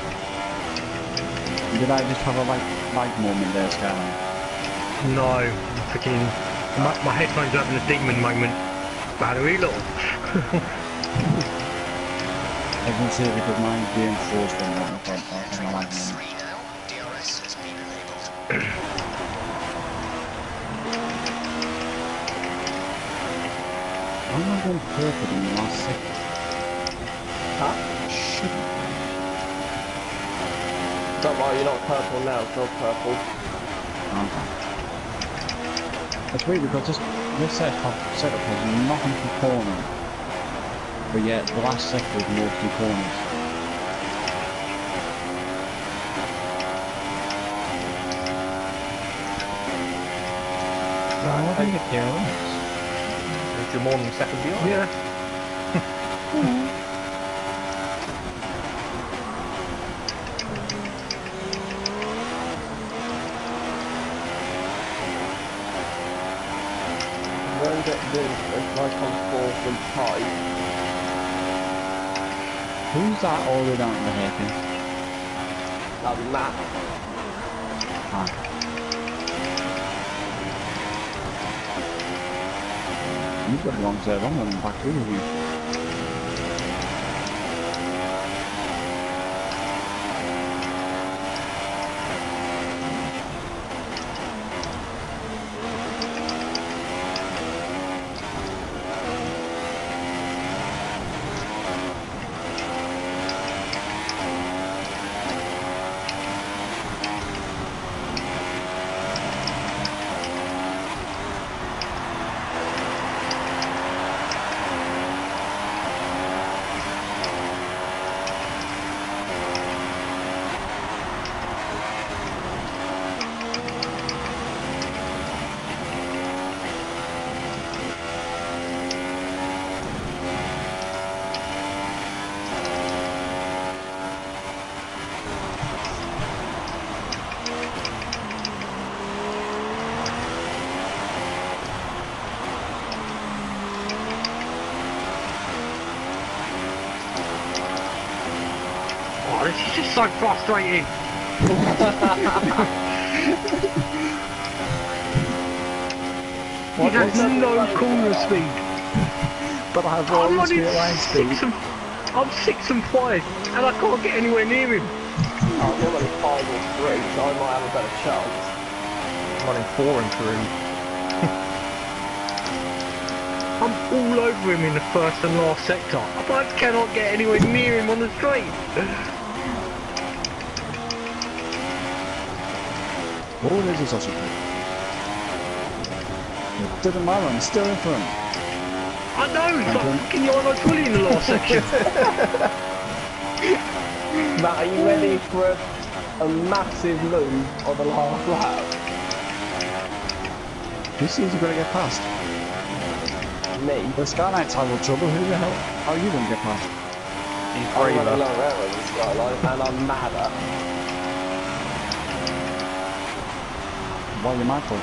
S2: did I just have a like moment there, Skyline?
S4: No, freaking. My headphones are having a demon moment. Battery low.
S2: I can see it because mine's being forced on my front part. I like them.
S6: 3 now. DRS has been enabled.
S2: I'm not going purple in the last second.
S3: Huh?
S2: Shouldn't.
S3: Don't worry, you're not purple now, it's not purple.
S2: Okay. That's weird because this setup has nothing for corner, but yet the last sector is mostly corners. Right, what do you get here?
S1: You're more than second behind.
S4: Yeah.
S3: Won't get this like on fourth and tight.
S2: Who's that all the way down to the hairpin?
S3: That'll be Matt.
S2: Ah. You've got the wrong serve, I'm running back through with you.
S4: Oh, this is just so frustrating. He has no corner speed.
S2: But I have
S4: I'm
S2: all the
S4: running
S2: straight line speed.
S4: I'm 6 and 5, and I can't get anywhere near him.
S3: Oh, you're only 5 or 3, so I might have a better chance.
S1: Running 4 and 3.
S4: I'm all over him in the first and last sector. I cannot get anywhere near him on the straight.
S2: Oh, there's a sausage. It doesn't matter, I'm still in front.
S4: I know, but fucking you're not fully in the last section.
S3: Matt, are you ready for a massive move on the last lap?
S2: Who seems you're going to get past?
S3: Me?
S2: The Skyline's having trouble, who the hell? How are you going to get past?
S1: He's
S3: I'm running
S1: braver.
S3: low error in the Skyline and I'm madder.
S2: Why are you mad for?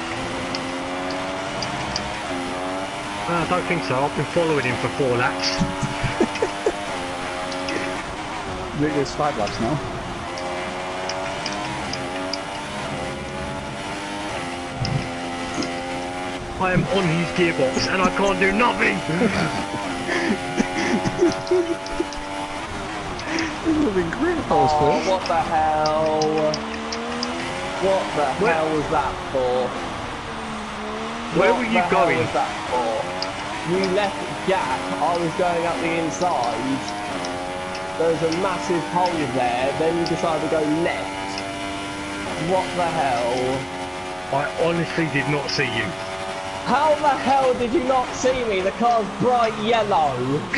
S4: I don't think so. I've been following him for 4 laps.
S2: Look, there's 5 laps now.
S4: I am on his gearbox and I can't do nothing.
S2: This would have been great if I was
S3: Oh,
S2: first.
S3: what the hell? What the hell was that for?
S4: Where
S3: What
S4: were you
S3: the hell
S4: going?
S3: was that for? You left gap, I was going up the inside. There was a massive hole there, then you decided to go left. What the hell?
S4: I honestly did not see you.
S3: How the hell did you not see me? The car's bright yellow.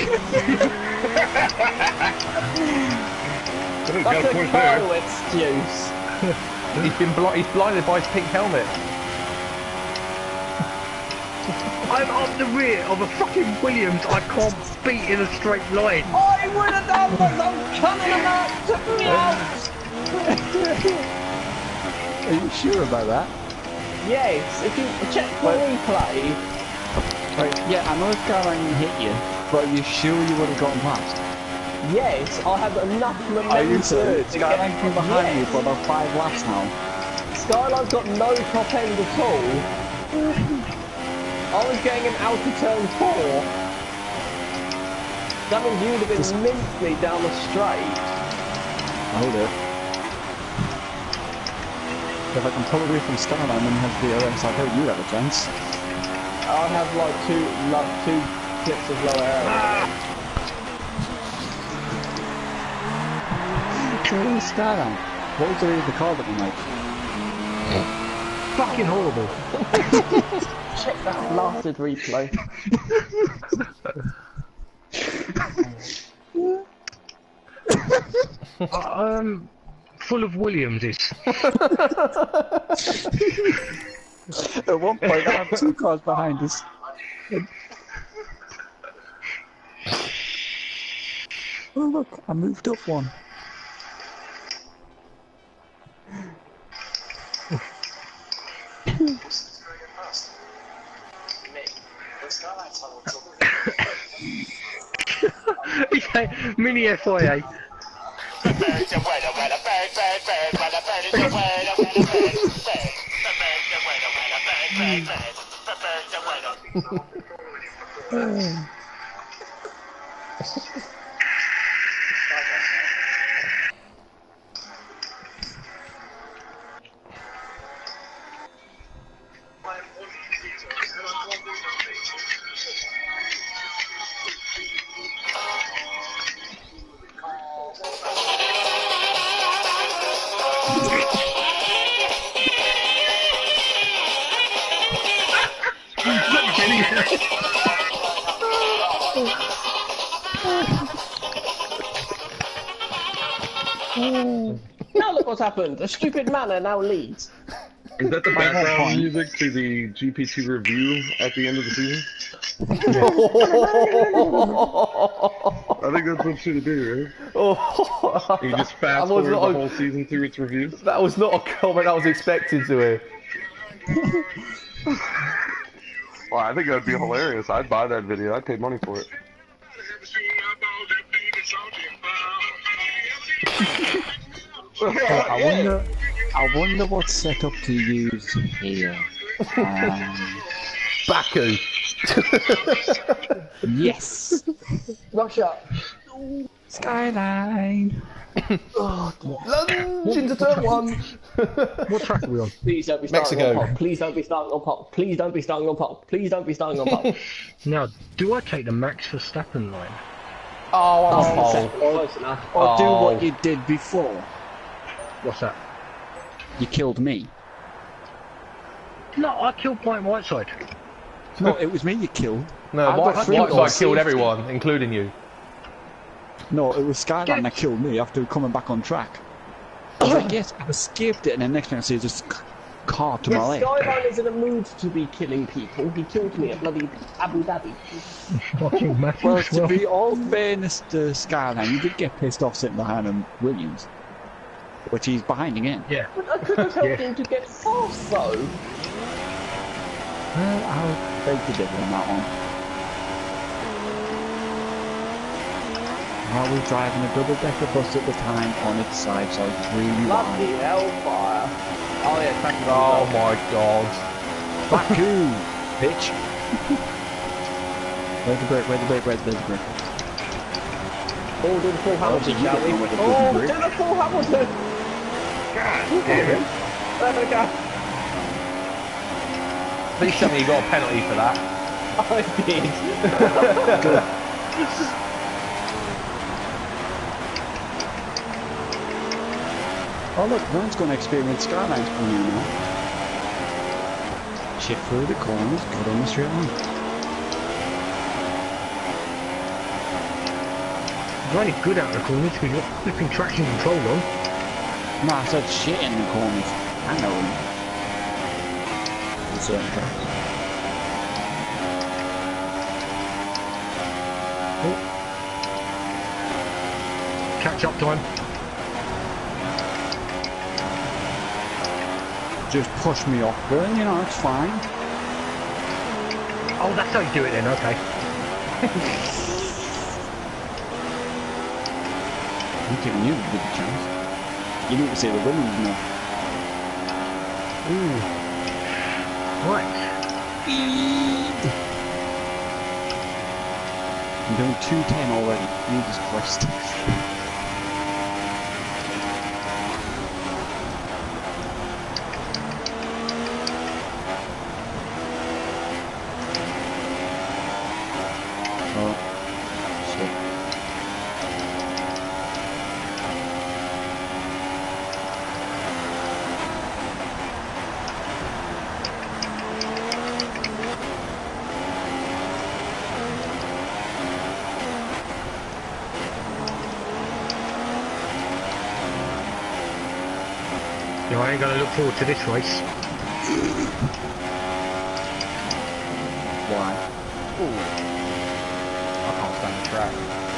S3: That's a Kyle excuse.
S1: He's blinded by his pink helmet.
S3: I'm
S4: up the rear of a fucking Williams I can't beat in a straight line.
S3: I would have done this, I'm coming about, took me out!
S2: Are you sure about that?
S3: Yes, if you check the replay.
S2: Right, yeah, I know Skyline hit you, but are you sure you would have gotten past?
S3: Yes, I had enough momentum.
S2: Are you sure?
S3: to
S2: Skyline's been behind you for about 5 laps now.
S3: Skyline's got no top end at all. I was getting him out of turn 4. That means you'd have been minced me down the straight.
S2: Hold it. If I can pull away from Skyline and have the OS, I hope you have a chance.
S3: I have like two clips of low air.
S2: Where's Skyline? What was the reason the car looking like?
S4: Fucking horrible.
S3: Check that blasted replay.
S4: Full of Williamses.
S2: At one point, I had 2 cars behind us. Oh look, I moved up one.
S4: Mini FIA.
S3: Now look what's happened. A stupid manor now leads.
S7: Is that the background music to the GP2 review at the end of the season? I think that's what it should do, right? You just fast forward the whole season through its reviews?
S1: That was not a comment I was expecting to hear.
S7: Well, I think that'd be hilarious. I'd buy that video. I'd pay money for it.
S2: I wonder what's set up to use here.
S1: Baku.
S2: Yes.
S3: Russia.
S2: Skyline.
S1: Lunge into turn 1.
S4: What track are we on?
S3: Please don't be starting
S1: Mexico.
S3: on pop. Please don't be starting on pop. Please don't be starting on pop. Please don't be starting on pop.
S4: Now, do I take the Max Verstappen line?
S1: Oh, I'm a
S3: Oh,
S1: pole.
S3: close enough.
S2: Or do
S1: Oh.
S2: what you did before.
S4: What's that?
S2: You killed me.
S4: No, I killed Point Whiteside.
S2: No, it was me you killed.
S1: No,
S2: I got three
S1: Whiteside
S2: goals.
S1: killed everyone, including you.
S2: No, it was Skyline that killed me after coming back on track. I was like, yes, I've escaped it, and then next thing I see is this car to my
S3: Yes,
S2: left.
S3: Skyline is in a mood to be killing people. He killed me at bloody Abu Dhabi.
S4: Fucking Matthew
S2: Well, to
S4: Swell.
S2: be all fairness to Skyline, you did get pissed off sitting behind him, Williams. Which he's behind again.
S4: Yeah.
S3: But I could have helped him to get past, though.
S2: Well, I'll beg the devil on that one. I was driving a double-decker bus at the time on its side, so I was really
S3: Bloody
S2: behind.
S3: hellfire. Oh yeah, cracking
S1: Oh my god.
S2: Baku, bitch. Where's the brake? Where's the brake? Where's the brake?
S3: Oh, do the full Hamilton,
S2: you
S3: shall
S2: don't
S3: we?
S2: know where the
S3: Oh,
S2: fucking
S3: do
S2: brake-
S3: the full Hamilton.
S7: God damn it.
S3: There we go.
S1: Please tell me you got a penalty for that.
S3: I did.
S2: Oh look, Ryan's going to experience Skylines for you now. Chip through the corners, go down the straight line.
S4: You're only good out of the corners because you've got flipping traction control on.
S2: No, I said shit in the corners. I know them. On certain tracks.
S4: Catch up time.
S2: Just push me off, but you know, it's fine.
S4: Oh, that's how you do it then, okay.
S2: I'm giving you a good chance. You need to say the Williams now.
S4: Ooh. Right.
S2: I'm doing 210 already. Jesus Christ. Oh, shit.
S4: Yeah, I ain't going to look forward to this race.
S2: Why?
S1: I can't stand the track.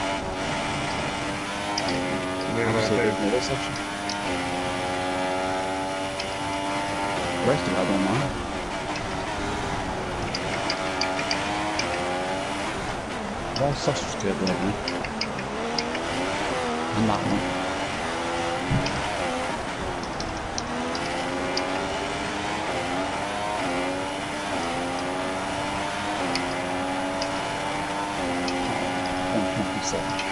S2: Obviously, there's another section. The rest of it, I don't mind. All sausage curd lately. And that one. Sausage.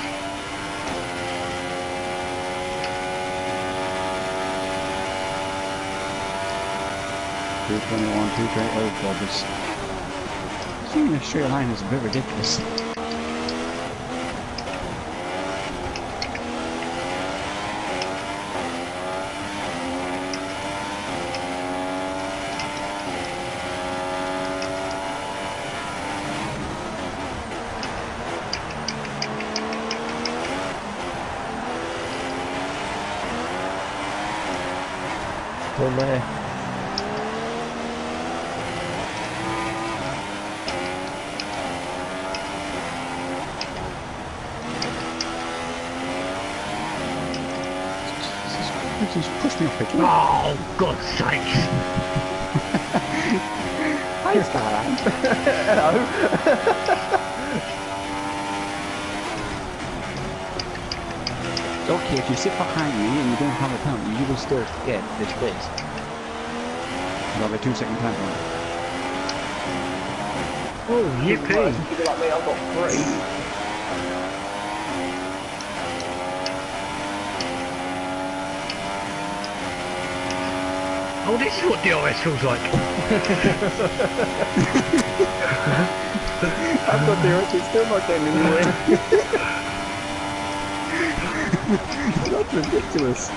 S2: 221, 228 clubbers. Seeing a straight line is a bit ridiculous.
S3: Still there.
S2: Just push me off again.
S4: Oh, God's sakes.
S2: Hi, Starline. Okay, if you sit behind me and you don't have a penalty, you will still get this place. You have a 2-second time on it.
S4: Oh, yippee.
S3: People like me, I've got 3.
S4: Oh, this is what DRS feels like.
S2: I've got the urge, it's still not getting anywhere. That's ridiculous.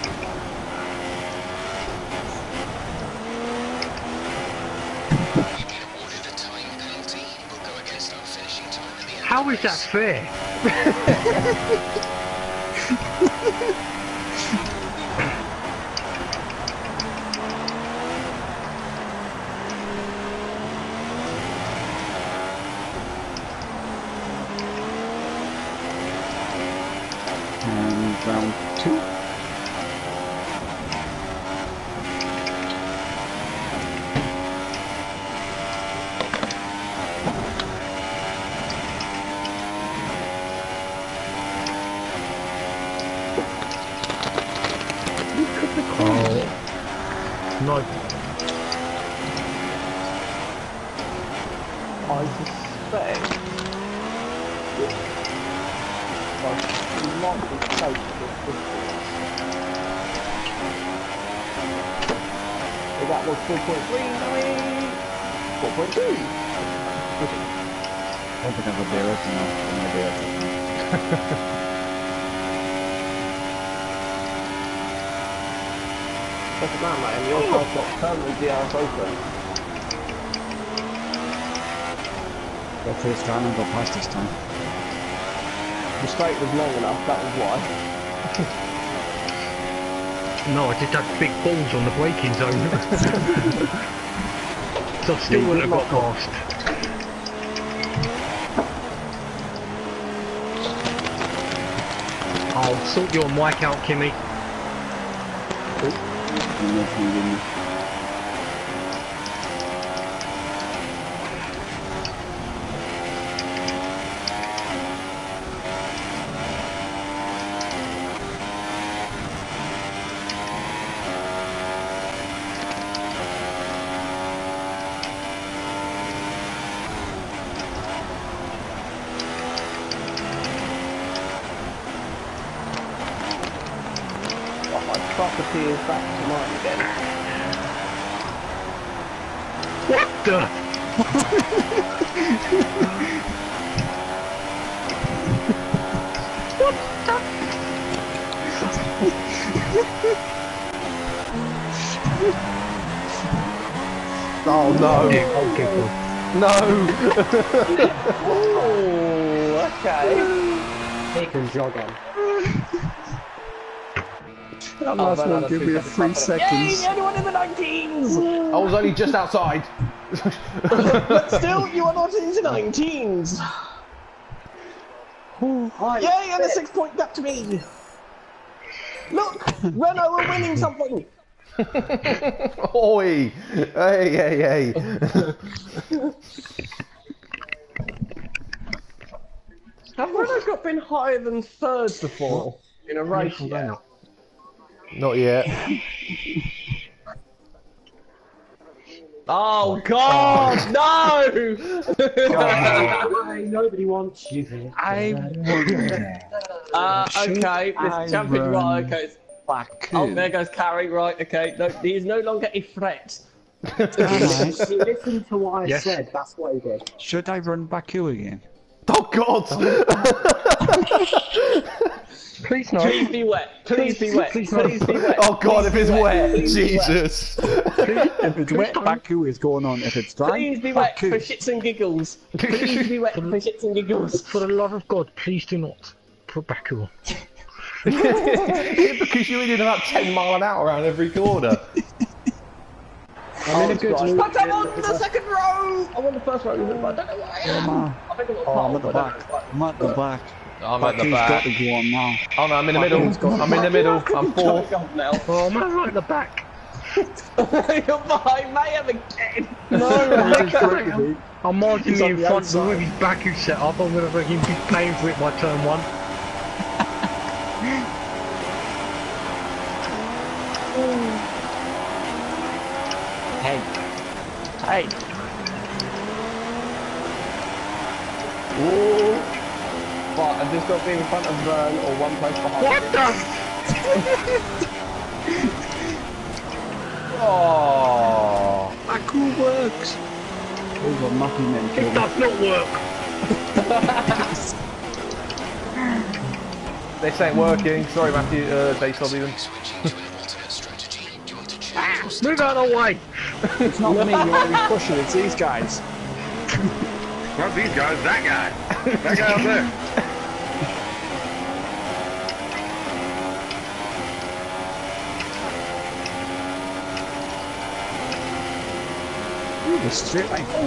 S6: Awarded a time penalty
S4: How is that fair?
S2: And round 2.
S4: No.
S3: I suspect. Well, might be close to this distance. So that was 4.3, 4.2.
S2: I don't think I have a beer open now.
S3: Look at that, man. Your car's got permanently DRS open.
S2: Go for this time and go past this time.
S3: The straight was long enough, that was why.
S4: No, I just had big balls on the braking zone. So I still wouldn't have got past. I'll sort your mic out, Kimmy.
S3: Property is back to mine again.
S4: What the?
S1: Oh no!
S4: Okay, cool.
S1: No!
S3: Oh, okay.
S5: He can jog on.
S2: That last one gave me a 3 seconds.
S3: Yay, anyone in the 19s!
S1: I was only just outside.
S3: But still, you are not into 19s! Yay, and a 6-point gap to me! Look! Renault are winning something!
S1: Oi! Hey, hey, hey!
S3: Have Renault got been higher than third before in a race yet?
S1: Not yet.
S3: Oh God, no!
S5: Nobody wants you here.
S2: I
S3: Okay, this champion, right, okay.
S2: Baku.
S3: Oh, there goes Carrie, right, okay. No, he is no longer a threat.
S5: He listened to what I
S4: Yes.
S5: said, that's what he did.
S2: Should I run Baku again?
S1: Oh God!
S4: Please no.
S3: Please be wet, please be wet, please be wet.
S1: Oh God! If
S3: Please
S1: it's
S3: be
S1: wet,
S3: please be wet.
S1: Jesus!
S2: If it's wet, Baku is going on. If it's dry,
S3: Please be wet
S2: Baku.
S3: for shits and giggles. Please be wet for shits and giggles.
S4: For the love of God, please do not put Baku on.
S1: Yeah, because you're in about 10 mile an hour around every corner.
S5: I'm in a good mood.
S3: But I'm on the second row! I'm on the first row, but I don't know why I am. I think I'm on
S2: Oh, I'm
S3: pole,
S2: at the
S3: but I
S2: back.
S3: don't know
S2: I'm at the back.
S1: I'm at the
S2: Baku's got
S1: back.
S2: to go on now.
S1: Oh no, I'm in the middle. I'm in the middle. I'm fourth.
S3: why. Now.
S4: Oh, man, right at the back.
S3: You're behind Mayhem again!
S4: I'm marching in front with his Baku set up. I'm going to make him be paying for it by turn 1.
S2: Hey. Hey.
S3: Ooh. But I've just got to be in front of Vern or one place behind
S4: What
S3: him.
S4: the?
S1: Oh.
S2: Baku works. Those are nothing men
S4: It
S2: killed.
S4: does not work.
S1: This ain't working. Sorry, Matthew. DaySW.
S4: Move out of the way.
S2: It's not me you're only pushing, it's these guys.
S7: Not these guys, that guy. That guy out there.
S2: The straight line. Oh,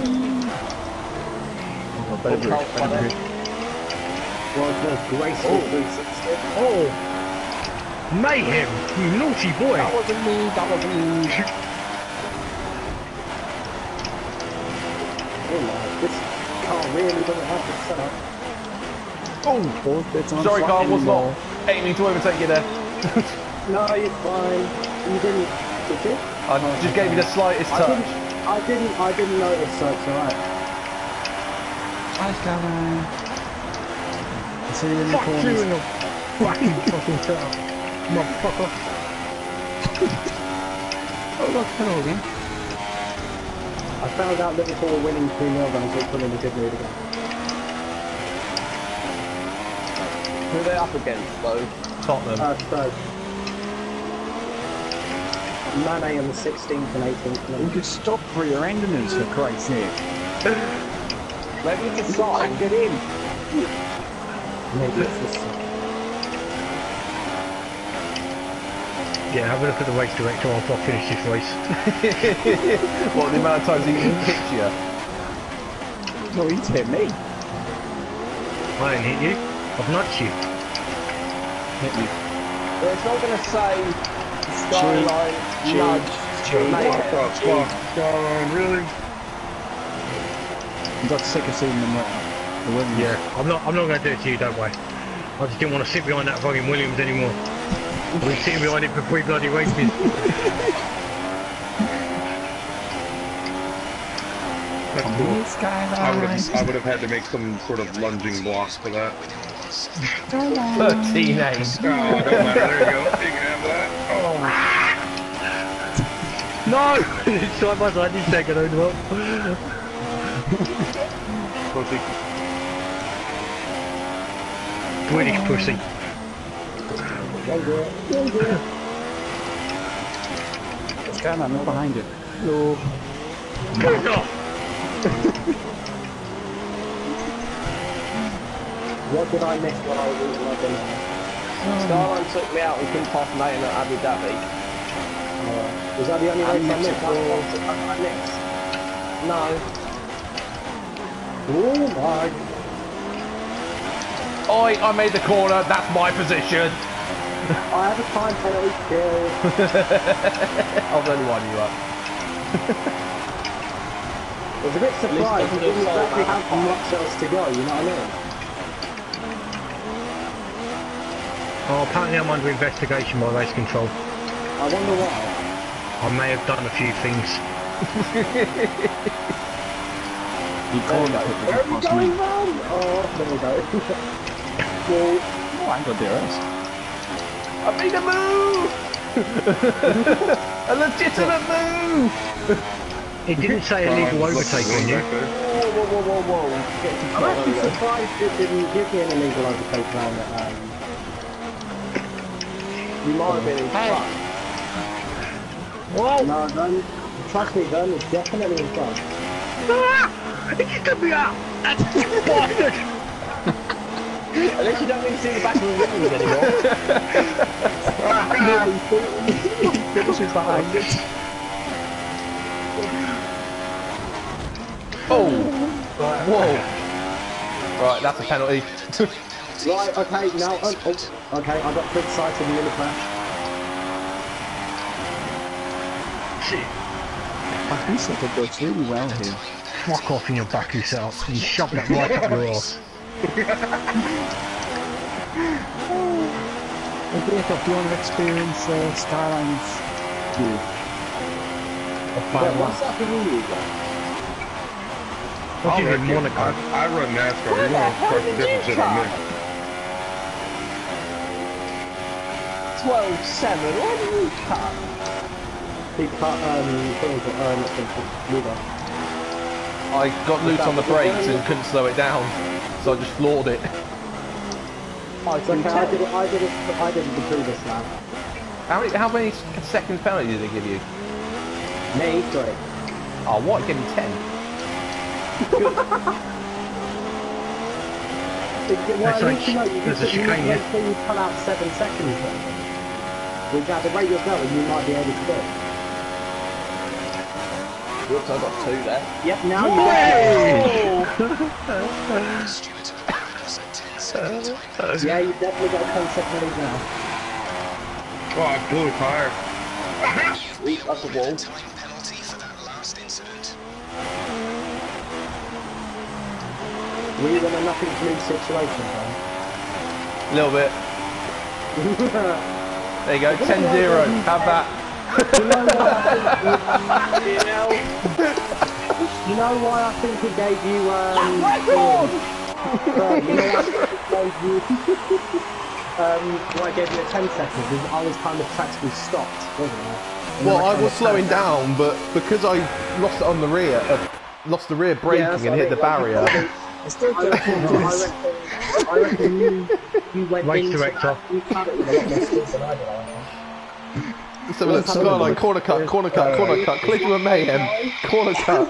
S2: better do it. Better do it.
S5: World's most graceful 360.
S4: Oh! Mayhem! You naughty boy!
S3: That wasn't me, that wasn't me.
S5: Oh my, this car really doesn't have the setup.
S2: Oh, both bits on
S1: Sorry,
S2: front
S1: Carl, was
S2: anymore.
S1: not aiming to overtake you there.
S5: No, you're fine. You didn't, did you?
S1: I just gave you the slightest
S5: I
S1: touch.
S5: didn't notice, so it's alright.
S2: Nice Caroline. I see you in the
S4: Fuck you in
S2: corners.
S4: the fucking setup, motherfucker.
S2: Oh, look, hello again.
S5: I found out Liverpool were winning 3-0 and I was put in a good mood again.
S3: Who are they up against, though?
S1: Tottenham.
S5: So, Mane on the 16th and 18th.
S2: You could stop rear-ending us, for Christ's sake.
S3: Maybe you can start and get in.
S5: Maybe it's this.
S4: Yeah, have a look at the race director after I finish this race.
S1: What, the amount of times he hit you?
S2: No, he's hit me.
S4: I didn't hit you. I've nudged you.
S2: Hit me.
S3: But it's not going to say Skyline, nudge, mate.
S7: What the fuck? Skyline, really?
S2: I got sick of seeing them right.
S4: Yeah, I'm not going to do it to you, don't worry. I just didn't want to sit behind that fucking Williams anymore. I've been sitting behind it for 3 bloody races.
S7: That's cool. I would have had to make some sort of lunging block for that.
S1: 13-8.
S7: Oh, don't matter. There you go. You can have that.
S4: No! Side by side, he's taking over.
S7: Pussy.
S4: British pussy.
S2: What's going on? I'm behind it.
S4: No. Fuck off!
S5: What did I miss when I was eating my dinner?
S3: Skyline took me out and couldn't pass Nathan at Abu Dhabi.
S5: Was that the only race I missed?
S2: Mexico.
S5: I missed.
S3: No.
S5: Oh my.
S1: Oi, I made the corner, that's my position.
S5: I have a time penalty kill.
S1: I was only winding you up.
S5: I was a bit surprised.
S3: doesn't
S5: It didn't
S3: look so
S5: exactly
S3: bad.
S5: have much else to go, you know what I mean?
S4: Oh, apparently I'm under investigation by race control.
S5: I wonder why.
S4: I may have done a few things.
S2: You called it
S5: Where are you going, man? Oh, there we go. Well,
S2: Oh, I got DRS.
S1: I made a move! A legitimate move!
S4: It didn't say illegal overtake on you.
S3: Whoa. Get
S5: I'm
S3: control
S5: actually
S3: over it.
S5: surprised it didn't give me an illegal overtake round at
S3: You might have been in front.
S4: Whoa!
S5: No, Vern, trust me, Vern is definitely in front.
S4: Ah! It just took me out! That's bastard!
S3: At least you don't need to see the back of the ribbons anymore.
S2: Finishes behind it.
S1: Oh! Whoa! Right, that's a penalty.
S5: Right, okay, now, okay, I got criticised in the mini crash.
S4: Shit.
S2: Baku setup works really well here.
S4: Fuck off in your Baku setup. You shove that right up your arse.
S2: Jacob, do you want to experience Skyline's view?
S5: What's that for you?
S4: What's even Monaco?
S7: I run NASCAR. You're going to start the different shit on me.
S3: 12-7, why did you cut?
S5: He cut, Ludo.
S1: I got loose on the brakes and couldn't slow it down, so I just floored it.
S5: It's okay, I did it the previous lap.
S1: How many seconds penalty did they give you?
S5: Me, 3.
S1: Oh, what? Give me 10.
S5: Well, at least you know,
S4: There's a chicane here.
S5: before you pull out 7 seconds though. Which at the rate you're going, you might be able to do.
S3: Whoops, I got 2 there.
S5: Yep, now yeah, you definitely got a 10-second lead now.
S7: Oh, I blew a tire.
S3: Sweet, that's a wall.
S5: Were you in a nothing to lose situation, man?
S1: A little bit. There you go, 10-0. Have that.
S5: You know why I think it gave you, why it gave you a 10 seconds is I was kind of practically stopped, wasn't I?
S1: Well, I was slowing down, but because I lost it on the rear, lost the rear braking and hit the barrier.
S5: I reckon you went
S4: Race
S5: into
S4: director.
S5: You cut it with a lot more speed than I did, I think.
S1: Let's have a look. Skyline, corner cut, clicking with mayhem, corner cut.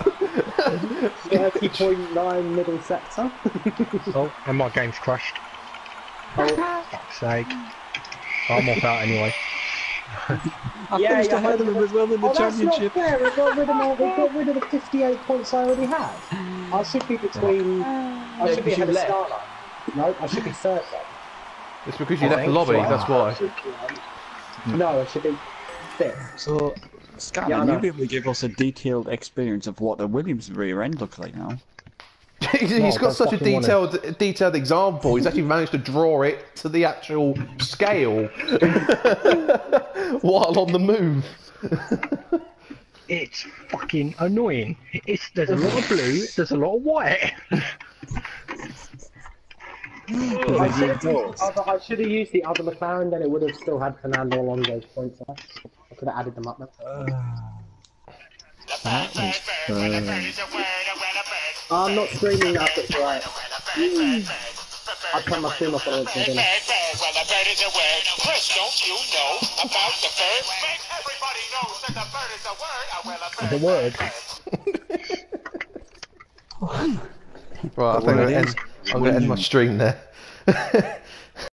S5: 30.9 middle sector.
S4: Oh, and my game's crashed.
S5: Oh.
S4: Fuck's sake. I'm off out anyway.
S2: I finished ahead of him as well in the championship.
S5: That's not fair. We got rid of the 58 points I already had. I should be between. I should be ahead of Starlight. No, I should be third then.
S1: It's because you left the lobby, that's why.
S5: No, I should be fifth.
S2: So, Scanlan,
S5: Yeah, I know.
S2: you'll be able to give us a detailed experience of what the Williams rear end looks like now.
S1: He's got such a detailed example. He's actually managed to draw it to the actual scale while on the move.
S4: It's fucking annoying. There's a lot of blue, there's a lot of white.
S5: I should have used the other McLaren, then it would have still had Fernando Alonso's points there. I could have added them up there. I'm not streaming that, but right. I turned my stream off on it.
S6: Well, a bird is a word. Chris, don't you know about the bird? Everybody knows that the bird is a word.
S4: The word.
S1: Right, I think I'm going to end my stream there.